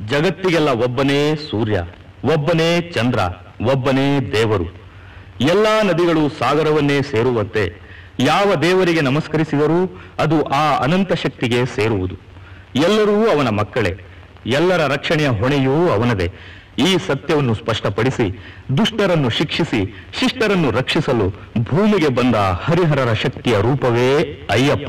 ಜಗತ್ತಿಗೆಲ್ಲ ಒಬ್ಬನೇ ಸೂರ್ಯ, ಒಬ್ಬನೇ ಚಂದ್ರ, ಒಬ್ಬನೇ ದೇವರು. ಎಲ್ಲಾ ನದಿಗಳು ಸಾಗರವನ್ನೇ ಸೇರುವಂತೆ ಯಾವ ದೇವರಿಗೆ ನಮಸ್ಕರಿಸಿದರೂ ಅದು ಆ ಅನಂತ ಶಕ್ತಿಗೆ ಸೇರುವುದು. ಎಲ್ಲರೂ ಅವನ ಮಕ್ಕಳೇ, ಎಲ್ಲರ ರಕ್ಷಣೆಯ ಹೊಣೆಯೂ ಅವನದೇ. ಈ ಸತ್ಯವನ್ನು ಸ್ಪಷ್ಟಪಡಿಸಿ ದುಷ್ಟರನ್ನು ಶಿಕ್ಷಿಸಿ ಶಿಷ್ಟರನ್ನು ರಕ್ಷಿಸಲು ಭೂಮಿಗೆ ಬಂದ ಹರಿಹರರ ಶಕ್ತಿಯ ರೂಪವೇ ಅಯ್ಯಪ್ಪ.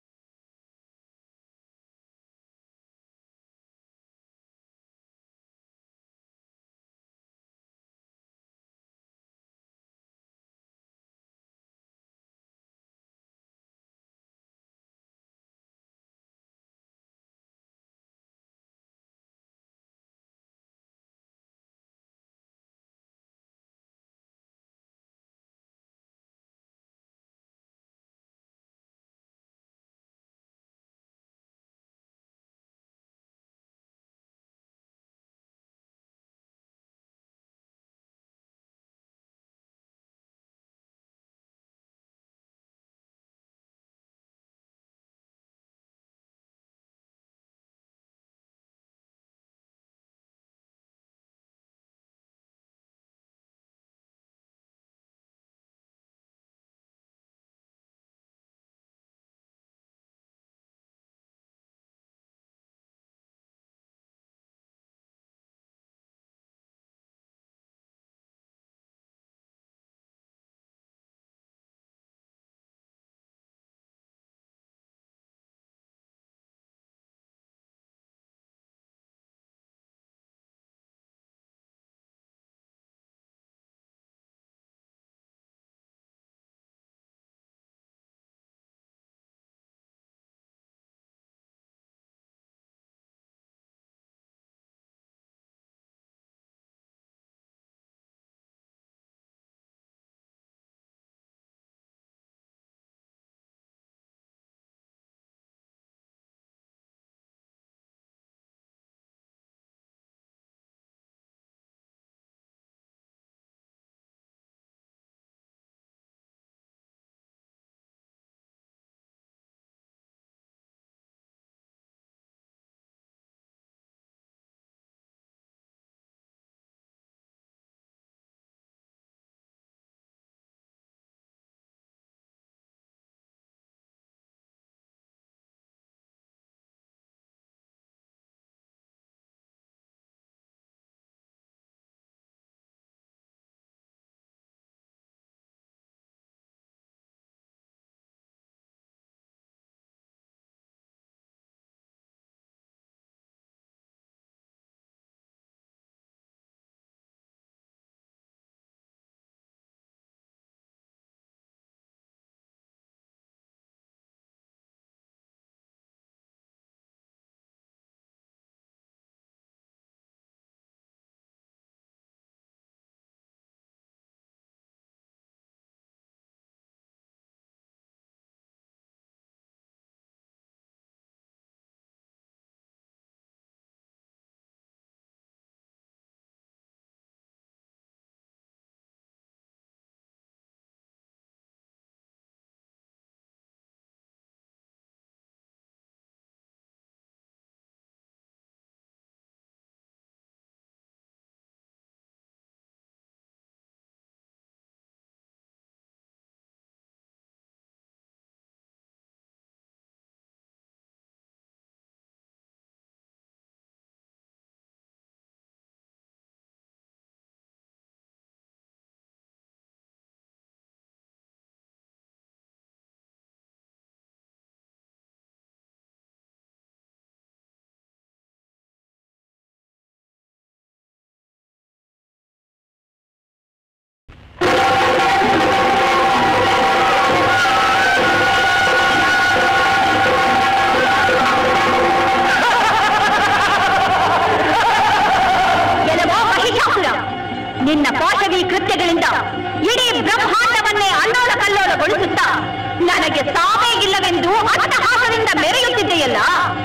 ನಿನ್ನ ಪಾಶವಿ ಕೃತ್ಯಗಳಿಂದ ಇಡೀ ಬ್ರಹ್ಮಾಂಡವನ್ನೇ ಅಲ್ಲೋಲ ಕಲ್ಲೋಲಗೊಳಿಸುತ್ತಾ ನನಗೆ ಸಾವೇ ಇಲ್ಲವೆಂದು ಅಟ್ಟಹಾಸದಿಂದ ಮೆರೆಯುತ್ತಿದ್ದೆಯಲ್ಲ,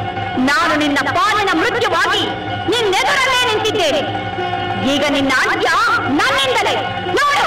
ನಾನು ನಿನ್ನ ಪಾಲಿನ ಮೃತ್ಯುವಾಗಿ ನಿನ್ನೆದುರಲ್ಲೇ ನಿಂತಿದ್ದೇನೆ. ಈಗ ನಿನ್ನ ಅಂತ್ಯ ನನ್ನಿಂದಲೇ ನೋಡು.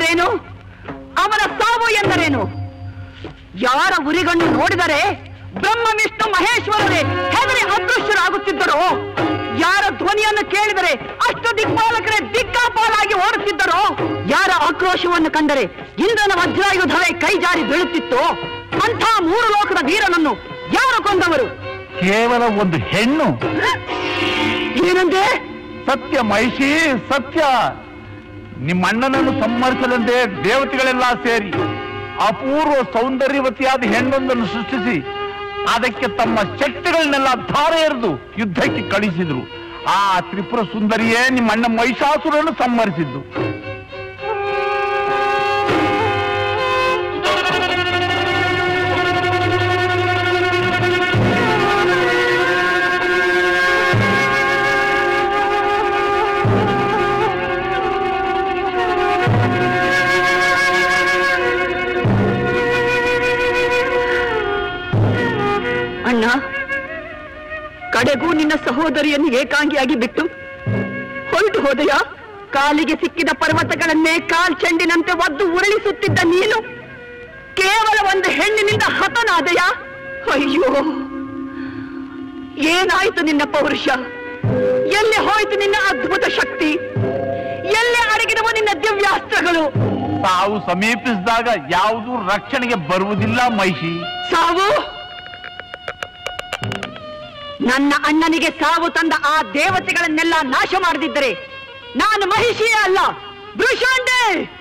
ಎಂದರೇನು? ಅವನ ಸಾವು ಎಂದರೇನು? ಯಾರ ಉರಿಗಣ್ಣು ನೋಡಿದರೆ ಬ್ರಹ್ಮ ವಿಷ್ಣು ಮಹೇಶ್ವರರೇ ಹೆದರಿ ಅದೃಶ್ಯರಾಗುತ್ತಿದ್ದರೋ, ಯಾರ ಧ್ವನಿಯನ್ನು ಕೇಳಿದರೆ ಅಷ್ಟು ದಿಕ್ಪಾಲಕರೇ ದಿಕ್ಕಾಪಾಲಾಗಿ ಓಡುತ್ತಿದ್ದರೋ, ಯಾರ ಆಕ್ರೋಶವನ್ನು ಕಂಡರೆ ಇಂದ್ರನ ವಜ್ರಾಯುಧವೇ ಕೈಜಾರಿ ಬೀಳುತ್ತಿತ್ತೋ, ಅಂಥ 3 ಲೋಕದ ವೀರನನ್ನು ಯಾರು ಕೊಂದವರು? ಕೇವಲ ಒಂದು ಹೆಣ್ಣು. ಏನಂದೆ? ಸತ್ಯ ಮಹಿಷಿ, ಸತ್ಯ. ನಿಮ್ಮಣ್ಣನನ್ನು ಸಂಹರಿಸಲೆಂದೇ ದೇವತೆಗಳೆಲ್ಲ ಸೇರಿ ಅಪೂರ್ವ ಸೌಂದರ್ಯವತಿಯಾದ ಹೆಣ್ಣೊಂದನ್ನು ಸೃಷ್ಟಿಸಿ ಅದಕ್ಕೆ ತಮ್ಮ ಶಕ್ತಿಗಳನ್ನೆಲ್ಲ ಧಾರೆ ಎರೆದು ಯುದ್ಧಕ್ಕೆ ಕಳಿಸಿದ್ರು. ಆ ತ್ರಿಪುರ ಸುಂದರಿಯೇ ನಿಮ್ಮಣ್ಣ ಮಹಿಷಾಸುರನ್ನು ಸಂಹರಿಸಿದ್ದು. ಅಣ್ಣ, ಕಡೆಗೂ ನಿನ್ನ ಸಹೋದರಿಯನ್ನು ಏಕಾಂಗಿಯಾಗಿ ಬಿಟ್ಟು ಹೊರಟು ಹೋದೆಯ? ಕಾಲಿಗೆ ಸಿಕ್ಕಿದ ಪರ್ವತಗಳನ್ನೇ ಕಾಲ್ಚೆಂಡಿನಂತೆ ಒದ್ದು ಉರುಳಿಸುತ್ತಿದ್ದ ನೀನು ಕೇವಲ ಒಂದು ಹೆಣ್ಣಿನಿಂದ ಹತನಾದೆಯ? ಅಯ್ಯೋ, ಏನಾಯ್ತು ನಿನ್ನ ಪೌರುಷ? ಎಲ್ಲಿ ಹೋಯ್ತು ನಿನ್ನ ಅದ್ಭುತ ಶಕ್ತಿ? ಎಲ್ಲಿ ಅಡಗಿದವು ನಿನ್ನ ದಿವ್ಯಾಸ್ತ್ರಗಳು? ಸಾವು ಸಮೀಪಿಸಿದಾಗ ಯಾವುದೂ ರಕ್ಷಣೆಗೆ ಬರುವುದಿಲ್ಲ ಮಹಿಷಿ. ಸಾವು? ನನ್ನ ಅಣ್ಣನಿಗೆ ಸಾವು ತಂದ ಆ ದೇವತೆಗಳನ್ನೆಲ್ಲ ನಾಶ ಮಾಡದಿದ್ದರೆ ನಾನು ಮಹಿಷಿಯೇ ಅಲ್ಲ, ಭೃಷಾಂಡೆ.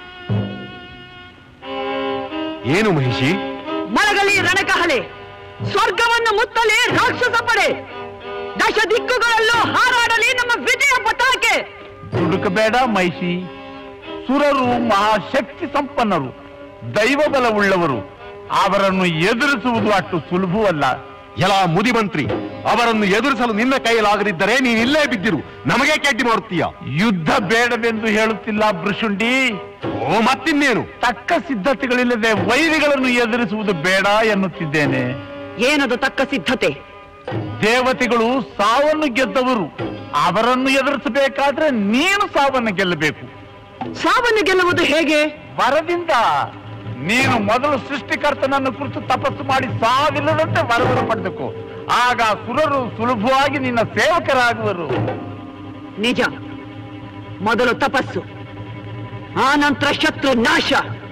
ಏನು ಮಹಿಷಿ? ಮಲಗಲಿ ರಣಕಹಳೆ, ಸ್ವರ್ಗವನ್ನು ಮುತ್ತಲಿ ರಾಕ್ಷಸ ಪಡೆ, ದಶ ದಿಕ್ಕುಗಳಲ್ಲೂ ಹಾರಾಡಲಿ ನಮ್ಮ ವಿಜಯ ಪತಾಕೆ. ದುಡುಕಬೇಡ ಮಹಿಷಿ. ಸುರರು ಮಹಾಶಕ್ತಿ ಸಂಪನ್ನರು, ದೈವ ಬಲವುಳ್ಳವರು. ಅವರನ್ನು ಎದುರಿಸುವುದು ಅಷ್ಟು ಸುಲಭವಲ್ಲ. ಎಲ್ಲ ಮುದಿಮಂತ್ರಿ, ಅವರನ್ನು ಎದುರಿಸಲು ನಿನ್ನ ಕೈಯಲಾಗದಿದ್ದರೆ ನೀನಿಲ್ಲೇ ಬಿದ್ದಿರು. ನಮಗೆ ಕೆಡ್ಡಿ ಮಾಡುತ್ತೀಯ. ಯುದ್ಧ ಬೇಡವೆಂದು ಹೇಳುತ್ತಿಲ್ಲ ಭೃಶುಂಡಿ. ಓ, ಮತ್ತಿನ್ನೇನು? ತಕ್ಕ ಸಿದ್ಧತೆಗಳಿಲ್ಲದೆ ವೈರಿಗಳನ್ನು ಎದುರಿಸುವುದು ಬೇಡ ಎನ್ನುತ್ತಿದ್ದೇನೆ. ಏನದು ತಕ್ಕ ಸಿದ್ಧತೆ? ದೇವತೆಗಳು ಸಾವನ್ನು ಗೆದ್ದವರು. ಅವರನ್ನು ಎದುರಿಸಬೇಕಾದ್ರೆ ನೀನು ಸಾವನ್ನು ಗೆಲ್ಲಬೇಕು. ಸಾವನ್ನು ಗೆಲ್ಲುವುದು ಹೇಗೆ? ವರದಿಂದ. ನೀನು ಮೊದಲು ಸೃಷ್ಟಿಕರ್ತನನ್ನು ಕುರಿತು ತಪಸ್ಸು ಮಾಡಿ ಸಾವಿಲ್ಲದಂತೆ ವರವನ್ನು ಪಡೆದಕು. ಆಗ ಸುರರು ಸುಲಭವಾಗಿ ನಿನ್ನ ಸೇವಕರಾಗುವರು. ನಿಜ. ಮೊದಲು ತಪಸ್ಸು, ಆನಂತರ ಶತ್ರು ನಾಶ.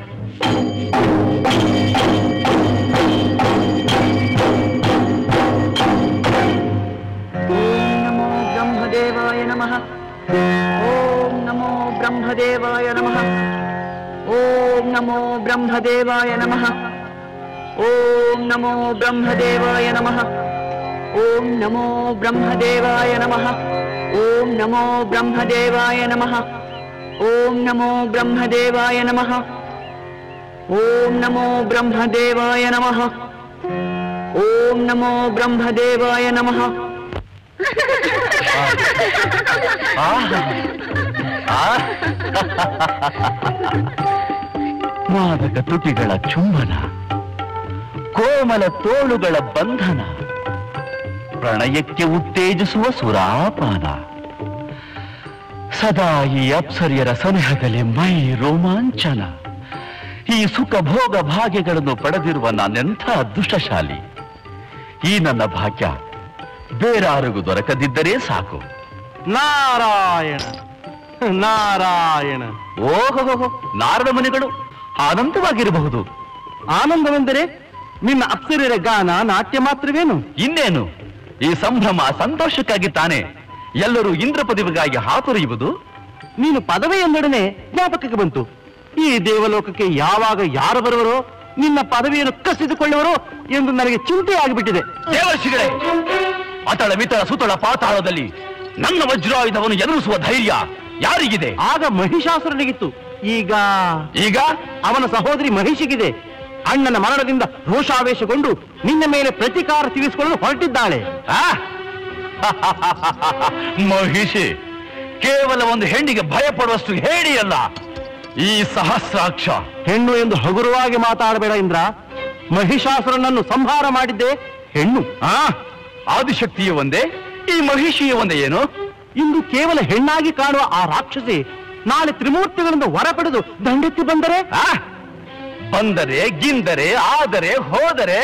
ಓಂ ನಮೋ ಬ್ರಹ್ಮದೇವಾಯ ನಮಃ. ಓಂ ನಮೋ ಬ್ರಹ್ಮದೇವಾಯ ನಮಃ. ಓಂ ನಮೋ ಬ್ರಹ್ಮದೇವಾಯ ನಮಃ. ಓಂ ನಮೋ ಬ್ರಹ್ಮದೇವಾಯ ನಮಃ. ಓಂ ನಮೋ ಬ್ರಹ್ಮದೇವಾಯ ನಮಃ. ಓಂ ನಮೋ ಬ್ರಹ್ಮದೇವಾಯ ನಮಃ. ಓಂ ನಮೋ ಬ್ರಹ್ಮದೇವಾಯ ನಮಃ. ಓಂ ನಮೋ ಬ್ರಹ್ಮದೇವಾಯ ನಮಃ. ಮಾದಕ ತುಟಿಗಳ ಚುಂಬನ, ಕೋಮಲ ತೋಳುಗಳ ಬಂಧನ, ಪ್ರಣಯಕ್ಕೆ ಉತ್ತೇಜಿಸುವ ಸುರಾಪಾನ. ಸದಾ ಈ ಅಪ್ಸರಿಯರ ಸನಿಹದಲ್ಲಿ ಮೈ ರೋಮಾಂಚನ. ಈ ಸುಖ ಭೋಗ ಭಾಗ್ಯಗಳನ್ನು ಪಡೆದಿರುವ ನಾನೆಂಥ ಅದೃಷ್ಟಶಾಲಿ. ಈ ನನ್ನ ಭಾಗ್ಯ ಬೇರಾರಿಗೂ ದೊರಕದಿದ್ದರೆ ಸಾಕು. ನಾರಾಯಣ ನಾರಾಯಣ. ಓಹೋ, ನಾರದ ಮುನಿಗಳು ಆನಂದವಾಗಿರಬಹುದು. ಆನಂದವೆಂದರೆ ನಿನ್ನ ಅಪ್ಸರಿಯರ ಗಾನ ನಾಟ್ಯ ಮಾತ್ರವೇನು? ಇನ್ನೇನು, ಈ ಸಂಭ್ರಮ ಸಂತೋಷಕ್ಕಾಗಿ ತಾನೇ ಎಲ್ಲರೂ ಇಂದ್ರ ಪದವಿಗಾಗಿ ಹಾತೊರೆಯುವುದು. ನೀನು ಪದವಿ ಎಂದೊಡನೆ ಜ್ಞಾಪಕಕ್ಕೆ ಬಂತು. ಈ ದೇವಲೋಕಕ್ಕೆ ಯಾವಾಗ ಯಾರು ಬರುವರೋ, ನಿನ್ನ ಪದವಿಯನ್ನು ಕಸಿದುಕೊಳ್ಳುವರೋ ಎಂದು ನನಗೆ ಚಿಂತೆ ಆಗಿಬಿಟ್ಟಿದೆ. ದೇವರ್ಷಿಗಳೇ, ಅತಳ ಮಿತಳ ಸುತಳ ಪಾತಾಳದಲ್ಲಿ ನನ್ನ ವಜ್ರಾಯುಧವನ್ನು ಎದುರಿಸುವ ಧೈರ್ಯ ಯಾರಿಗಿದೆ? ಆಗ ಮಹಿಷಾಸುರನಿಗಿತ್ತು. ಈಗ ಈಗ ಅವನ ಸಹೋದರಿ ಮಹಿಷಿಗಿದೆ. ಅಣ್ಣನ ಮರಣದಿಂದ ರೋಷಾವೇಶಗೊಂಡು ನಿನ್ನ ಮೇಲೆ ಪ್ರತೀಕಾರ ತೀರಿಸಿಕೊಳ್ಳಲು ಹೊರಟಿದ್ದಾಳೆ. ಮಹಿಷಿ ಕೇವಲ ಒಂದು ಹೆಣ್ಣಿಗೆ ಭಯಪಡುವಷ್ಟು ಹೇಳಿಯಲ್ಲ ಈ ಸಹಸ್ರಾಕ್ಷ. ಹೆಣ್ಣು ಎಂದು ಹಗುರವಾಗಿ ಮಾತಾಡಬೇಡ ಇಂದ್ರ. ಮಹಿಷಾಸುರನನ್ನು ಸಂಹಾರ ಮಾಡಿದ್ದೆ ಹೆಣ್ಣು. ಆದಿಶಕ್ತಿಯು ಒಂದೇ, ಈ ಮಹಿಷಿಯು ಒಂದೇ ಏನು? ಇಂದು ಕೇವಲ ಹೆಣ್ಣಾಗಿ ಕಾಣುವ ಆ ರಾಕ್ಷಸಿ ನಾಳೆ ತ್ರಿಮೂರ್ತಿಗಳಿಂದ ವರ ಪಡೆದು ದಂಡೆತ್ತಿ ಬಂದರೆ ಬಂದರೆ ಗಿಂದರೆ ಆದರೆ ಹೋದರೆ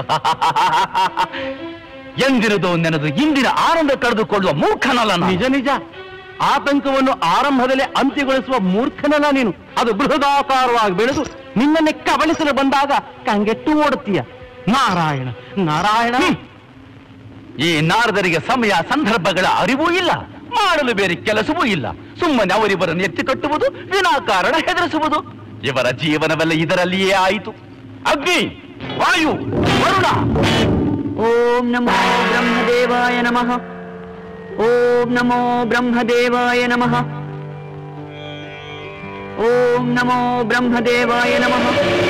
ಎಂದಿರುವುದು ನೆನೆದು ಇಂದಿನ ಆನಂದ ಕಳೆದುಕೊಳ್ಳುವ ಮೂರ್ಖನಲ್ಲ ನಾನು. ನಿಜ ನಿಜ, ಆತಂಕವನ್ನು ಆರಂಭದಲ್ಲೇ ಅಂತ್ಯಗೊಳಿಸುವ ಮೂರ್ಖನಲ್ಲ ನೀನು. ಅದು ಬೃಹದಾಕಾರವಾಗಿ ಬೆಳೆದು ನಿನ್ನನ್ನೇ ಕಬಳಿಸಲು ಬಂದಾಗ ಕಂಗೆಟ್ಟು ಓಡುತ್ತೀಯ. ನಾರಾಯಣ ನಾರಾಯಣ. ಈ ನಾರದರಿಗೆ ಸಮಯ ಸಂದರ್ಭಗಳ ಅರಿವೂ ಇಲ್ಲ, ಮಾಡಲು ಬೇರೆ ಕೆಲಸವೂ ಇಲ್ಲ. ಸುಮ್ಮನೆ ಅವರಿವರನ್ನು ಎತ್ತಿ ಕಟ್ಟುವುದು, ವಿನಾಕಾರಣ ಹೆದರಿಸುವುದು. ಇವರ ಜೀವನವೆಲ್ಲ ಇದರಲ್ಲಿಯೇ ಆಯಿತು. ಅಗ್ನಿ, ವಾಯು, ವರುಣ. ಓಂ ನಮೋ ಬ್ರಹ್ಮದೇವಾಯ ನಮಃ. ಓಂ ನಮೋ ಬ್ರಹ್ಮದೇವಾಯ ನಮಃ. ಓಂ ನಮೋ ಬ್ರಹ್ಮದೇವಾಯ ನಮಃ.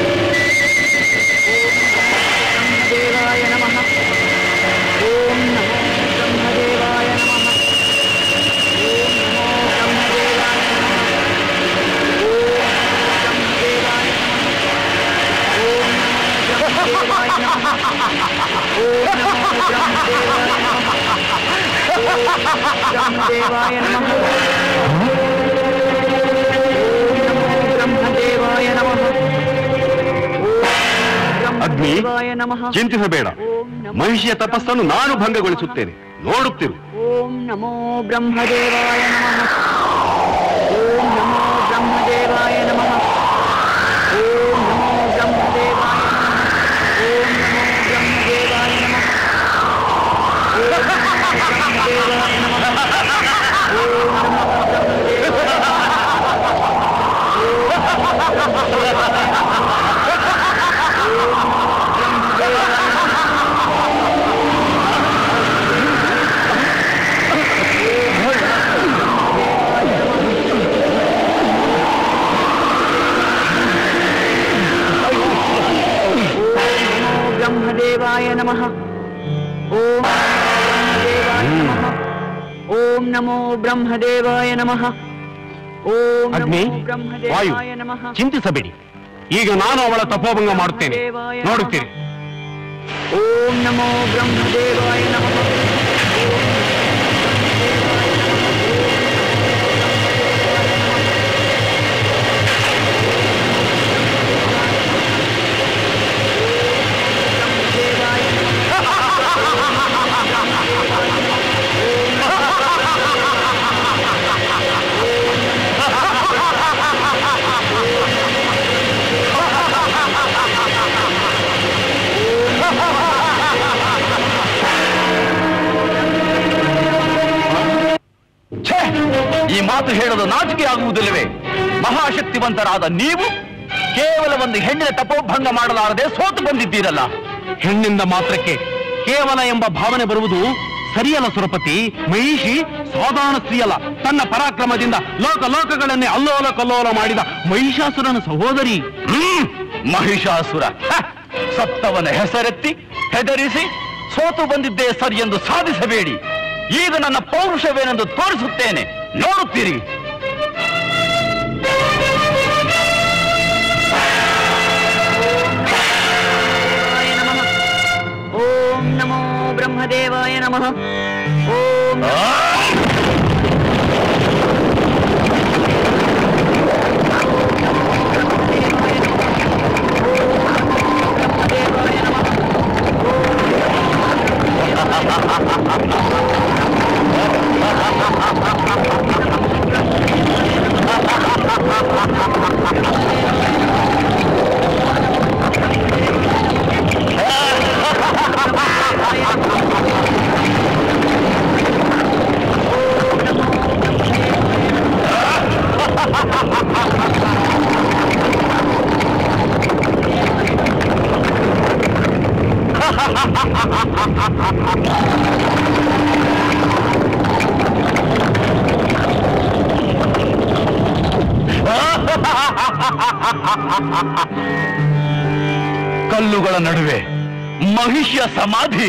ಬ್ರಹ್ಮದೇವಾಯ ನಮಃ. ಓಂ ನಮೋ ಬ್ರಹ್ಮದೇವಾಯ ನಮಃ. ಓಂ ನಮೋ ಬ್ರಹ್ಮದೇವಾಯ ನಮಃ. ಓಂ ಬ್ರಹ್ಮದೇವಾಯ ನಮಃ. ಓಂ ನಮೋ ಬ್ರಹ್ಮದೇವಾಯ ನಮಃ. ಬ್ರಹ್ಮದೇವಾಯ ನಮಃ. ಬ್ರಹ್ಮದೇವಾಯ ನಮಃ. ಅಗ್ನಿ, ಚಿಂತಿಸಬೇಡ. ಮಹಿಷಿಯ ತಪಸ್ಸನ್ನು ನಾನು ಭಂಗಗೊಳಿಸುತ್ತೇನೆ, ನೋಡುತ್ತಿರು. ಓಂ ನಮೋ ಬ್ರಹ್ಮದೇವಾಯ ನಮಃ. ಓಂ ನಮೋ ಬ್ರಹ್ಮದೇವಾಯ ನಮಃ. ಓಂ ನಮೋ ಬ್ರಹ್ಮದೇವಾಯ ನಮಃ. ಓಂ ನಮೋ ಬ್ರಹ್ಮದೇವಾಯ ನಮಃ. ಓಂ ನಮೋ ಬ್ರಹ್ಮದೇವಾಯ ನಮಃ. ಓಂ ನಮೋ ಬ್ರಹ್ಮದೇವಾಯ ನಮಃ. ಓಂ ನಮೋ ಬ್ರಹ್ಮದೇವಾಯ ನಮಃ. ಓಂ ಅಗ್ನಿ, ವಾಯು, ಬ್ರಹ್ಮದೇವಾಯ ನಮಃ. ಚಿಂತಿಸಬೇಡಿ. ಈಗ ನಾನು ಅವಳ ತಪೋಭಂಗ ಮಾಡುತ್ತೇನೆ, ನೋಡುತ್ತೀರಿ. ಓಂ ನಮೋ ಬ್ರಹ್ಮದೇವಾಯ ನಮಃ. ಈ ಮಾತು ಹೇಳಲು ನಾಚಿಕೆ ಆಗುವುದಿಲ್ಲವೇ? ಮಹಾಶಕ್ತಿವಂತರಾದ ನೀವು ಕೇವಲ ಒಂದು ಹೆಣ್ಣಿನ ತಪೋಭಂಗ ಮಾಡಲಾರದೆ ಸೋತು ಬಂದಿದ್ದೀರಲ್ಲ. ಹೆಣ್ಣಿಂದ ಮಾತ್ರಕ್ಕೆ ಕೇವಲ ಎಂಬ ಭಾವನೆ ಬರುವುದು ಸರಿಯಲ್ಲ ಸುರಪತಿ. ಮಹಿಷಿ ಸಾಧಾರಣ ಸ್ತ್ರೀಯಲ್ಲ, ತನ್ನ ಪರಾಕ್ರಮದಿಂದ ಲೋಕಗಳನ್ನೇ ಅಲ್ಲೋಲ ಕಲ್ಲೋಲ ಮಾಡಿದ ಮಹಿಷಾಸುರನ ಸಹೋದರಿ. ಮಹಿಷಾಸುರ ಸತ್ತವನ ಹೆಸರೆತ್ತಿ ಹೆದರಿಸಿ ಸೋತು ಬಂದಿದ್ದೇ ಸರಿ ಎಂದು ಸಾಧಿಸಬೇಡಿ. ಈಗ ನನ್ನ ಪೌರುಷವೇನೆಂದು ತೋರಿಸುತ್ತೇನೆ, ನೋಡುತ್ತೀರಿ. ಓಂ ನಮೋ ಬ್ರಹ್ಮದೇವಾಯ ನಮಃ. ಓಂ ಕಲ್ಲುಗಳ ನಡುವೆ ಮಹಿಷಿಯ ಸಮಾಧಿ.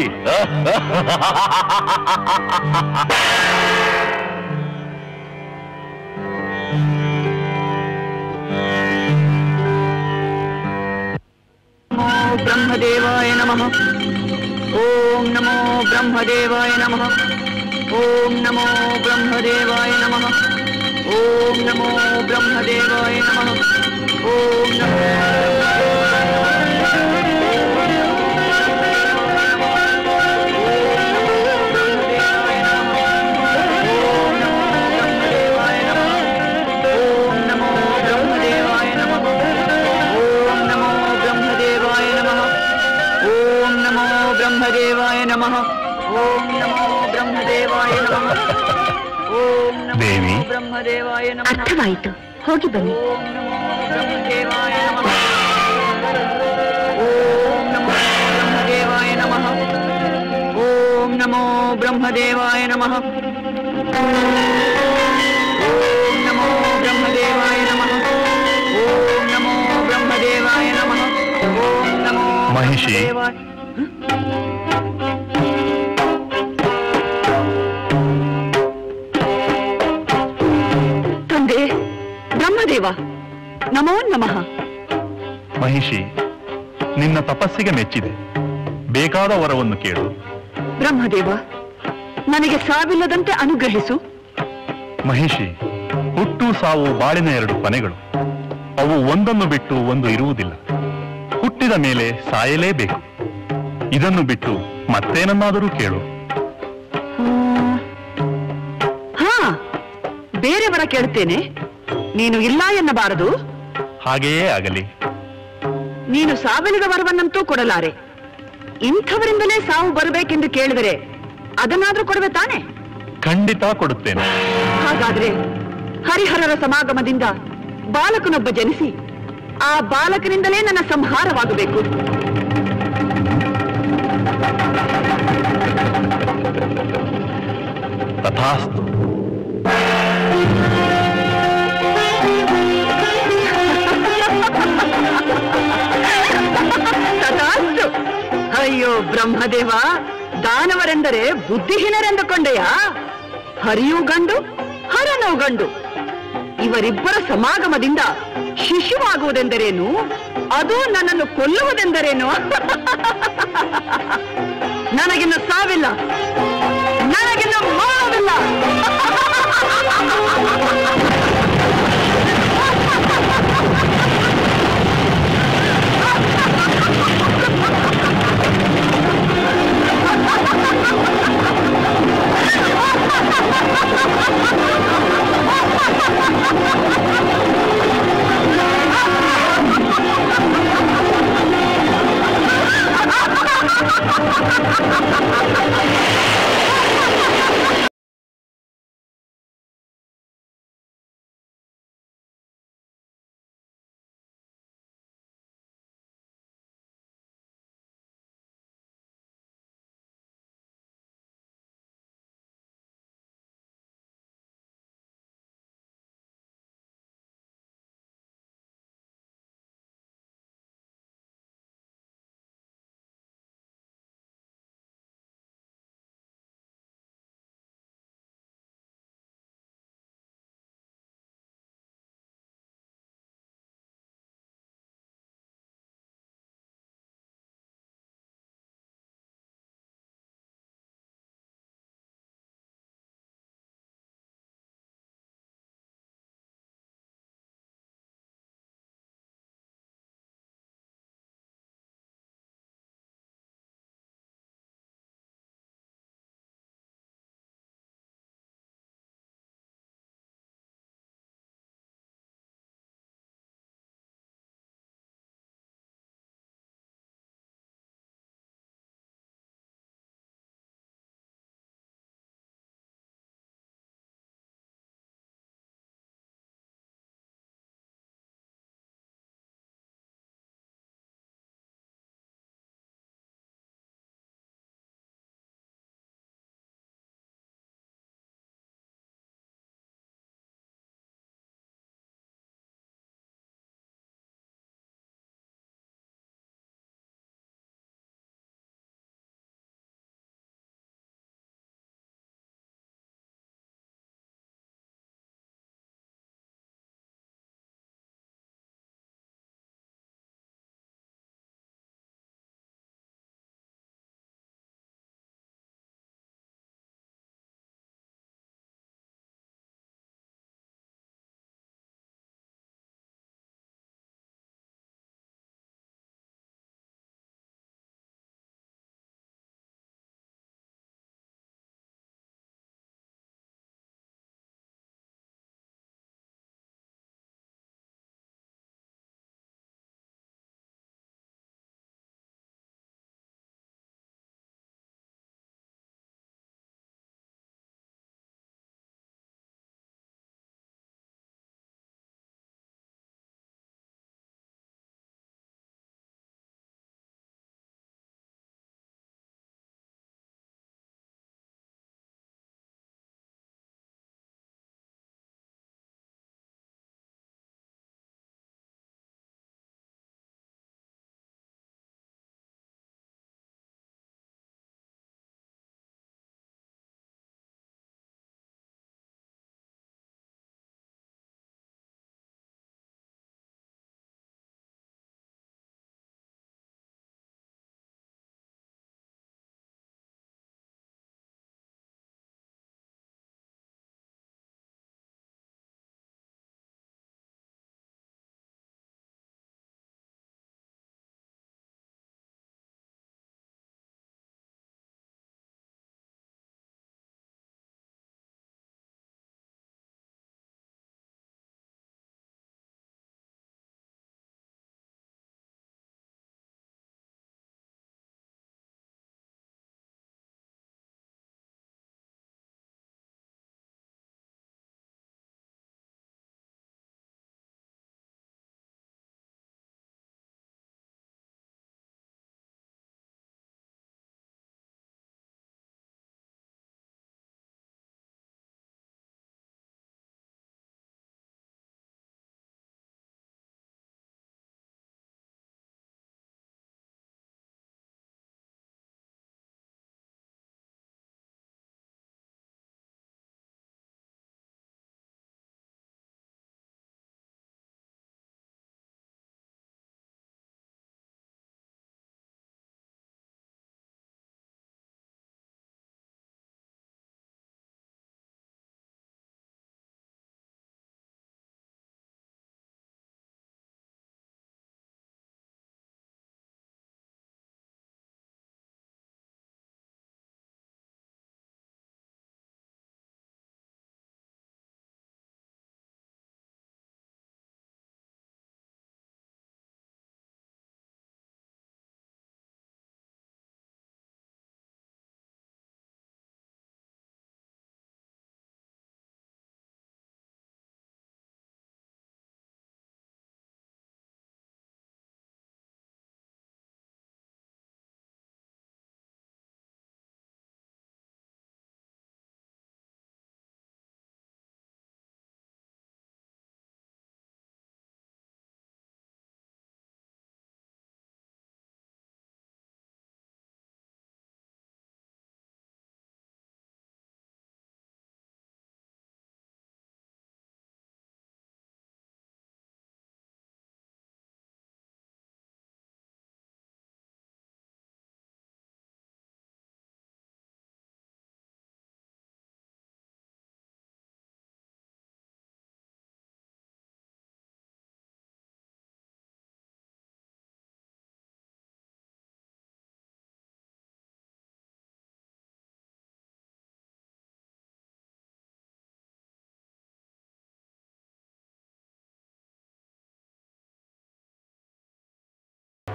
ಬ್ರಹ್ಮದೇವಾಯ ನಮಃ. ಓಂ ನಮೋ ಬ್ರಹ್ಮದೇವಾಯ ನಮಃ. ಓಂ ನಮೋ ಬ್ರಹ್ಮದೇವಾಯ ನಮಃ. ಓಂ ನಮೋ ಬ್ರಹ್ಮದೇವಾಯ ನಮಃ. ಓಂ ನಮೋ ಬ್ರಹ್ಮದೇವಾಯ ನಮಃ. ಓಂ ನಮೋ ಬ್ರಹ್ಮದೇವಾಯ ನಮಃ. ಓಂ ನಮೋ ದೇವಿ. ಬ್ರಹ್ಮದೇವಾಯ ನಮಃ. ಅರ್ಥವಾಯಿತು, ಹೋಗಿ ಬನ್ನಿ. ಓಂ ನಮೋ ಬ್ರಹ್ಮದೇವಾಯ ನಮಃ. ಓಂ ನಮೋ ಬ್ರಹ್ಮದೇವಾಯ ನಮಃ. ಓಂ ನಮೋ ಬ್ರಹ್ಮದೇವಾಯ ನಮಃ. ಓಂ ನಮೋ ಬ್ರಹ್ಮದೇವಾಯ ನಮಃ. ಓಂ ನಮೋ ಬ್ರಹ್ಮದೇವಾಯ ನಮಃ. ಓಂ ನಮೋ ಮಹಿಷಿ. ಬ್ರಹ್ಮದೇವಾಯ. ತಂದೆ ಬ್ರಹ್ಮದೇವ, ನಮೋ ನಮಃ. ಮಹಿಷಿ, ನಿನ್ನ ತಪಸ್ಸಿಗೆ ಮೆಚ್ಚಿದೆ. ಬೇಕಾದ ವರವನ್ನು ಕೇಳು. ಬ್ರಹ್ಮದೇವ, ನನಗೆ ಸಾವಿಲ್ಲದಂತೆ ಅನುಗ್ರಹಿಸು. ಮಹಿಷಿ, ಹುಟ್ಟು ಸಾವು ಬಾಳಿನ ಎರಡು ಕೊನೆಗಳು. ಅವು ಒಂದನ್ನು ಬಿಟ್ಟು ಒಂದು ಇರುವುದಿಲ್ಲ. ಹುಟ್ಟಿದ ಮೇಲೆ ಸಾಯಲೇಬೇಕು. ಇದನ್ನು ಬಿಟ್ಟು ಮತ್ತೇನನ್ನಾದರೂ ಕೇಳು. ಹಾ, ಬೇರೆಯವರ ಕೇಳುತ್ತೇನೆ, ನೀನು ಇಲ್ಲ ಎನ್ನಬಾರದು. ಹಾಗೆಯೇ ಆಗಲಿ. ನೀನು ಸಾವಿಲ್ಲದ ವರವನ್ನಂತೂ ಕೊಡಲಾರೆ. ಇಂಥವರಿಂದಲೇ ಸಾವು ಬರಬೇಕೆಂದು ಕೇಳಿದರೆ ಅದನ್ನಾದ್ರೂ ಕೊಡುವೆ ತಾನೆ? ಖಂಡಿತ ಕೊಡುತ್ತೇನೆ. ಹಾಗಾದ್ರೆ ಹರಿಹರರ ಸಮಾಗಮದಿಂದ ಬಾಲಕನೊಬ್ಬ ಜನಿಸಿ ಆ ಬಾಲಕನಿಂದಲೇ ನನ್ನ ಸಂಹಾರವಾಗಬೇಕು. ತಥಾಸ್ತು. ತಥಾಸ್ತು. ಅಯ್ಯೋ ಬ್ರಹ್ಮದೇವ, ದಾನವರೆಂದರೆ ಬುದ್ಧಿಹೀನರೆಂದುಕೊಂಡೆಯ? ಹರಿಯೂ ಗಂಡು, ಹರನೂ ಗಂಡು. ಇವರಿಬ್ಬರ ಸಮಾಗಮದಿಂದ ಶಿಶುವಾಗುವುದೆಂದರೇನು? ಅದು ನನ್ನನ್ನು ಕೊಲ್ಲುವುದೆಂದರೇನು? ನನಗಿನ್ನು ಸಾವಿಲ್ಲ, ನನಗಿನ್ನು ಮರಣವಿಲ್ಲ.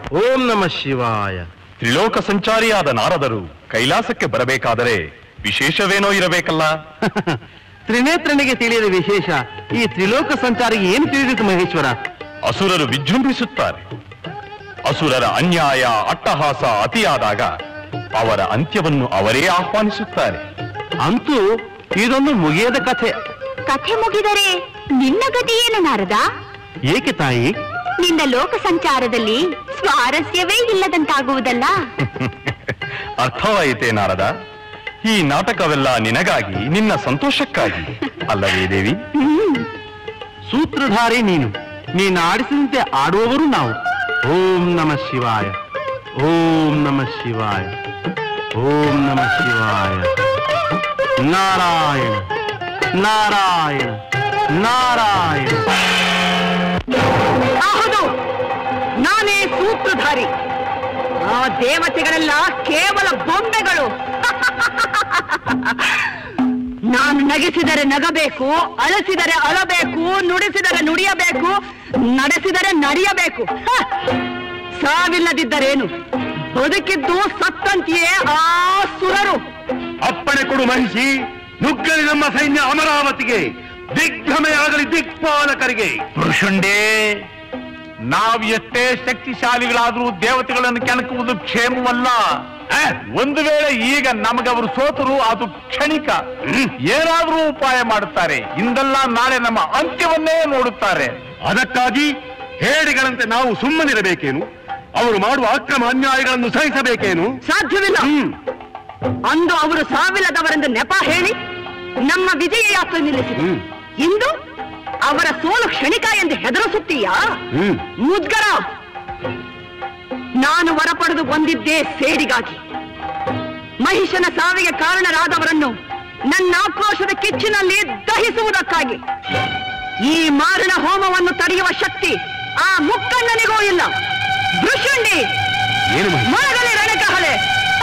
ಓಂ ನಮಃ ಶಿವಾಯ. ತ್ರಿಲೋಕ ಸಂಚಾರಿಯಾದ ನಾರದರು ಕೈಲಾಸಕ್ಕೆ ಬರಬೇಕಾದರೆ ವಿಶೇಷವೇನೋ ಇರಬೇಕಲ್ಲ? ತ್ರಿನೇತ್ರನಿಗೆ ತಿಳಿಯದ ವಿಶೇಷ ಈ ತ್ರಿಲೋಕ ಸಂಚಾರಿಗೆ ಏನು ತಿಳಿದಿತ್ತು ಮಹೇಶ್ವರ? ಅಸುರರು ವಿಜೃಂಭಿಸುತ್ತಾರೆ. ಅಸುರರ ಅನ್ಯಾಯ ಅಟ್ಟಹಾಸ ಅತಿಯಾದಾಗ ಅವರ ಅಂತ್ಯವನ್ನು ಅವರೇ ಆಹ್ವಾನಿಸುತ್ತಾರೆ. ಅಂತೂ ಇದೊಂದು ಮುಗಿಯದ ಕಥೆ. ಕಥೆ ಮುಗಿದರೆ ನಿನ್ನ ಗತಿ ಏನು ನಾರದ? ಏಕೆ ತಾಯಿ? ನಿನ್ನ ಲೋಕ ಸಂಚಾರದಲ್ಲಿ ಸ್ವಾರಸ್ಯವೇ ಇಲ್ಲದಂತಾಗುವುದಲ್ಲ. ಅರ್ಥವಾಯಿತೇ ನಾರದ? ಈ ನಾಟಕವೆಲ್ಲ ನಿನಗಾಗಿ, ನಿನ್ನ ಸಂತೋಷಕ್ಕಾಗಿ ಅಲ್ಲವೇ ದೇವಿ? ಸೂತ್ರಧಾರಿ ನೀನು ಆಡಿಸಿದಂತೆ ಆಡುವವರು ನಾವು. ಓಂ ನಮಃ ಶಿವಾಯ, ಓಂ ನಮಃ ಶಿವಾಯ, ಓಂ ನಮಃ ಶಿವಾಯ. ನಾರಾಯಣ ನಾರಾಯಣ ನಾರಾಯಣ. ಹೌದು, ನಾನೇ ಸೂತ್ರಧಾರಿ. ಆ ದೇವತೆಗಳೆಲ್ಲ ಕೇವಲ ಬೊಂಬೆಗಳು. ನಾನು ನಗಿಸಿದರೆ ನಗಬೇಕು, ಅಳಿಸಿದರೆ ಅಳಬೇಕು, ನುಡಿಸಿದರೆ ನುಡಿಯಬೇಕು, ನಡೆಸಿದರೆ ನಡೆಯಬೇಕು. ಸಾವಿಲ್ಲದಿದ್ದರೇನು, ಬದುಕಿದ್ದು ಸತ್ತಂತೆಯೇ ಆ ಸುರರು. ಅಪ್ಪಣೆ ಕೊಡು ಮಹಿಷಿ, ನುಗ್ಗಲಿ ನಮ್ಮ ಸೈನ್ಯ ಅಮರಾವತಿಗೆ, ದಿಗ್ಭ್ರಮೆಯಾಗಲಿ ದಿಕ್ಪಾಲಕರಿಗೆ. ಪುರುಷುಂಡೇ, ನಾವು ಎಷ್ಟೇ ಶಕ್ತಿಶಾಲಿಗಳಾದರೂ ದೇವತೆಗಳನ್ನು ಕೆಣಕುವುದು ಕ್ಷೇಮವಲ್ಲ. ಒಂದು ವೇಳೆ ಈಗ ನಮಗವರು ಸೋತರು ಅದು ಕ್ಷಣಿಕ. ಏನಾದರೂ ಉಪಾಯ ಮಾಡುತ್ತಾರೆ. ಇಂದಲ್ಲ ನಾಳೆ ನಮ್ಮ ಅಂತ್ಯವನ್ನೇ ನೋಡುತ್ತಾರೆ. ಅದಕ್ಕಾಗಿ ಹೇಡಿಗಳಂತೆ ನಾವು ಸುಮ್ಮನಿರಬೇಕೇನು? ಅವರು ಮಾಡುವ ಅಕ್ರಮ ಅನ್ಯಾಯಗಳನ್ನು ಸಹಿಸಬೇಕೇನು? ಸಾಧ್ಯವಿಲ್ಲ. ಅಂದು ಅವರು ಸಾವಿಲ್ಲದವರೆಂದು ನೆಪ ಹೇಳಿ ನಮ್ಮ ವಿಜಯ ಯಾತ್ರೆ ನಿಲ್ಲಿಸಿದರು. ಇಂದು ಅವರ ಸೋಲು ಕ್ಷಣಿಕ ಎಂದು ಹೆದರಿಸುತ್ತೀಯಾ? ಮುದ್ಗರ, ನಾನು ವರ ಪಡೆದು ಬಂದಿದ್ದೇ ಸೇಡಿಗಾಗಿ. ಮಹಿಷನ ಸಾವಿಗೆ ಕಾರಣರಾದವರನ್ನು ನನ್ನ ಆಕ್ರೋಶದ ಕಿಚ್ಚಿನಲ್ಲಿ ದಹಿಸುವುದಕ್ಕಾಗಿ. ಈ ಮಾರಣ ಹೋಮವನ್ನು ತಡೆಯುವ ಶಕ್ತಿ ಆ ಮುಕ್ಕಣ್ಣನಿಗೂ ಇಲ್ಲ. ಭೃಷುಂಡಿ, ಮೊಳಗಲಿ ರಣಕಹಳೆ.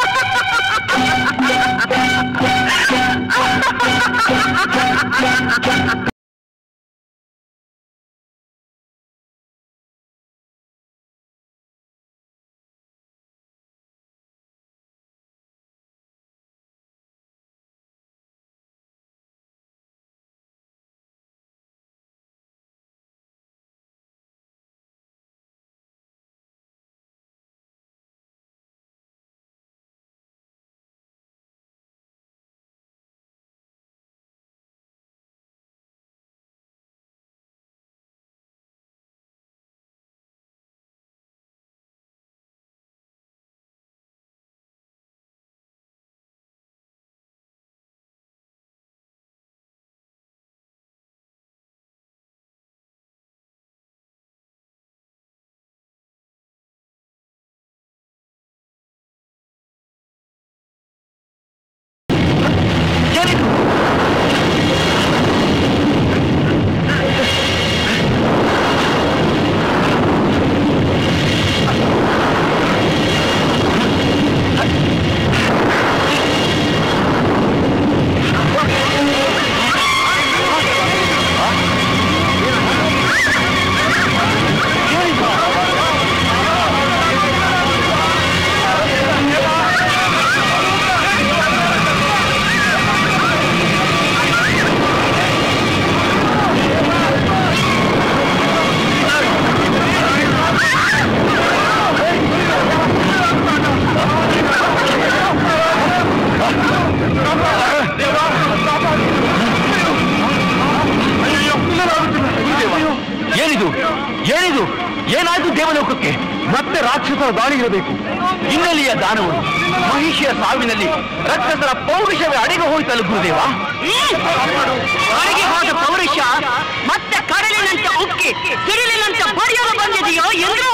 ಏನಿದು? ಏನಾಯ್ತು ದೇವಲೋಕಕ್ಕೆ? ಮತ್ತೆ ರಾಕ್ಷಸರ ದಾಳಿ ಇರಬೇಕು. ಹಿನ್ನೆಲೆಯ ದಾನವರು ಮಹಿಷಿಯ ಸಾವಿನಲ್ಲಿ ರಕ್ಕಸರ ಪೌರುಷವೇ ಅಡಿಗೆ ಹೋಯ್ತಲ್ಲ ಗುರುದೇವ. ಅಡಿಗೆ ಹೋದ ಪೌರುಷ ಮತ್ತೆ ಕಡಲಿನಂತೆ ಉಕ್ಕಿ ಸಿಡಿಲಿನಂತೆ ಬಡಿಯಲು ಬಂದಿದೆಯೋ ಎಂದು.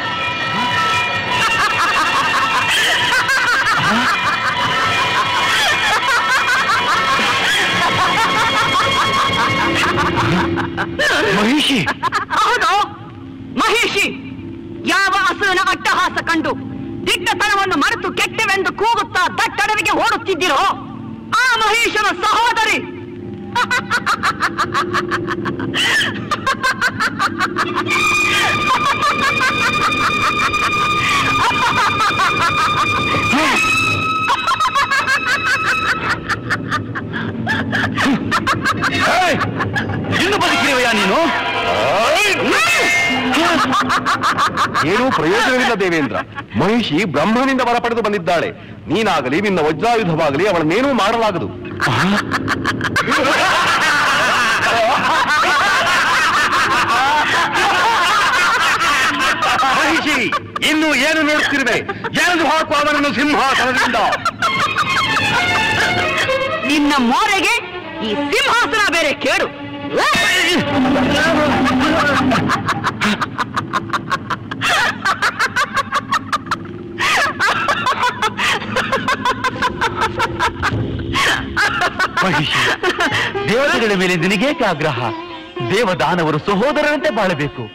ಮಹಿಷಿ? ಹೌದು, ಮಹಿಷಿ. ಯಾವ ಅಸುರನ ಅಟ್ಟಹಾಸ ಕಂಡು ದಿಟ್ಟತನವನ್ನು ಮರೆತು ಕೆಟ್ಟವೆಂದು ಕೂಗುತ್ತಾ ದಟ್ಟಡವಿಗೆ ಓಡುತ್ತಿದ್ದಿರೋ ಆ ಮಹಿಷನ ಸಹೋದರಿ ಇನ್ನು ಬದುಕಿರುವೆಯಾ ನೀನು? ಏನೂ ಪ್ರಯೋಜನವಿಲ್ಲ ದೇವೇಂದ್ರ. ಮಹಿಷಿ ಬ್ರಹ್ಮನಿಂದ ವರ ಪಡೆದು ಬಂದಿದ್ದಾಳೆ. ನೀನಾಗಲಿ ನಿನ್ನ ವಜ್ರಾಯುಧವಾಗಲಿ ಅವಳನ್ನೇನೂ ಮಾಡಲಾಗದು. ಮಹಿಷಿ, ಇನ್ನು ಏನು ನೋಡುತ್ತಿರುವೆ? ಎಳೆದು ಹಾಕುವ ಅವನನ್ನು ಸಿಂಹಾಸನದಿಂದ. ನಿನ್ನ ಮೋರೆಗೆ ಈ ಸಿಂಹಾಸನ ಬೇರೆ ಕೇಡು. ಮಹಿಷಿ, ದೇವತೆಗಳ ಮೇಲೆ ನಿನಗೇಕೆ ಆಗ್ರಹ? ದೇವದಾನವರು ಸಹೋದರರಂತೆ ಬಾಳಬೇಕು.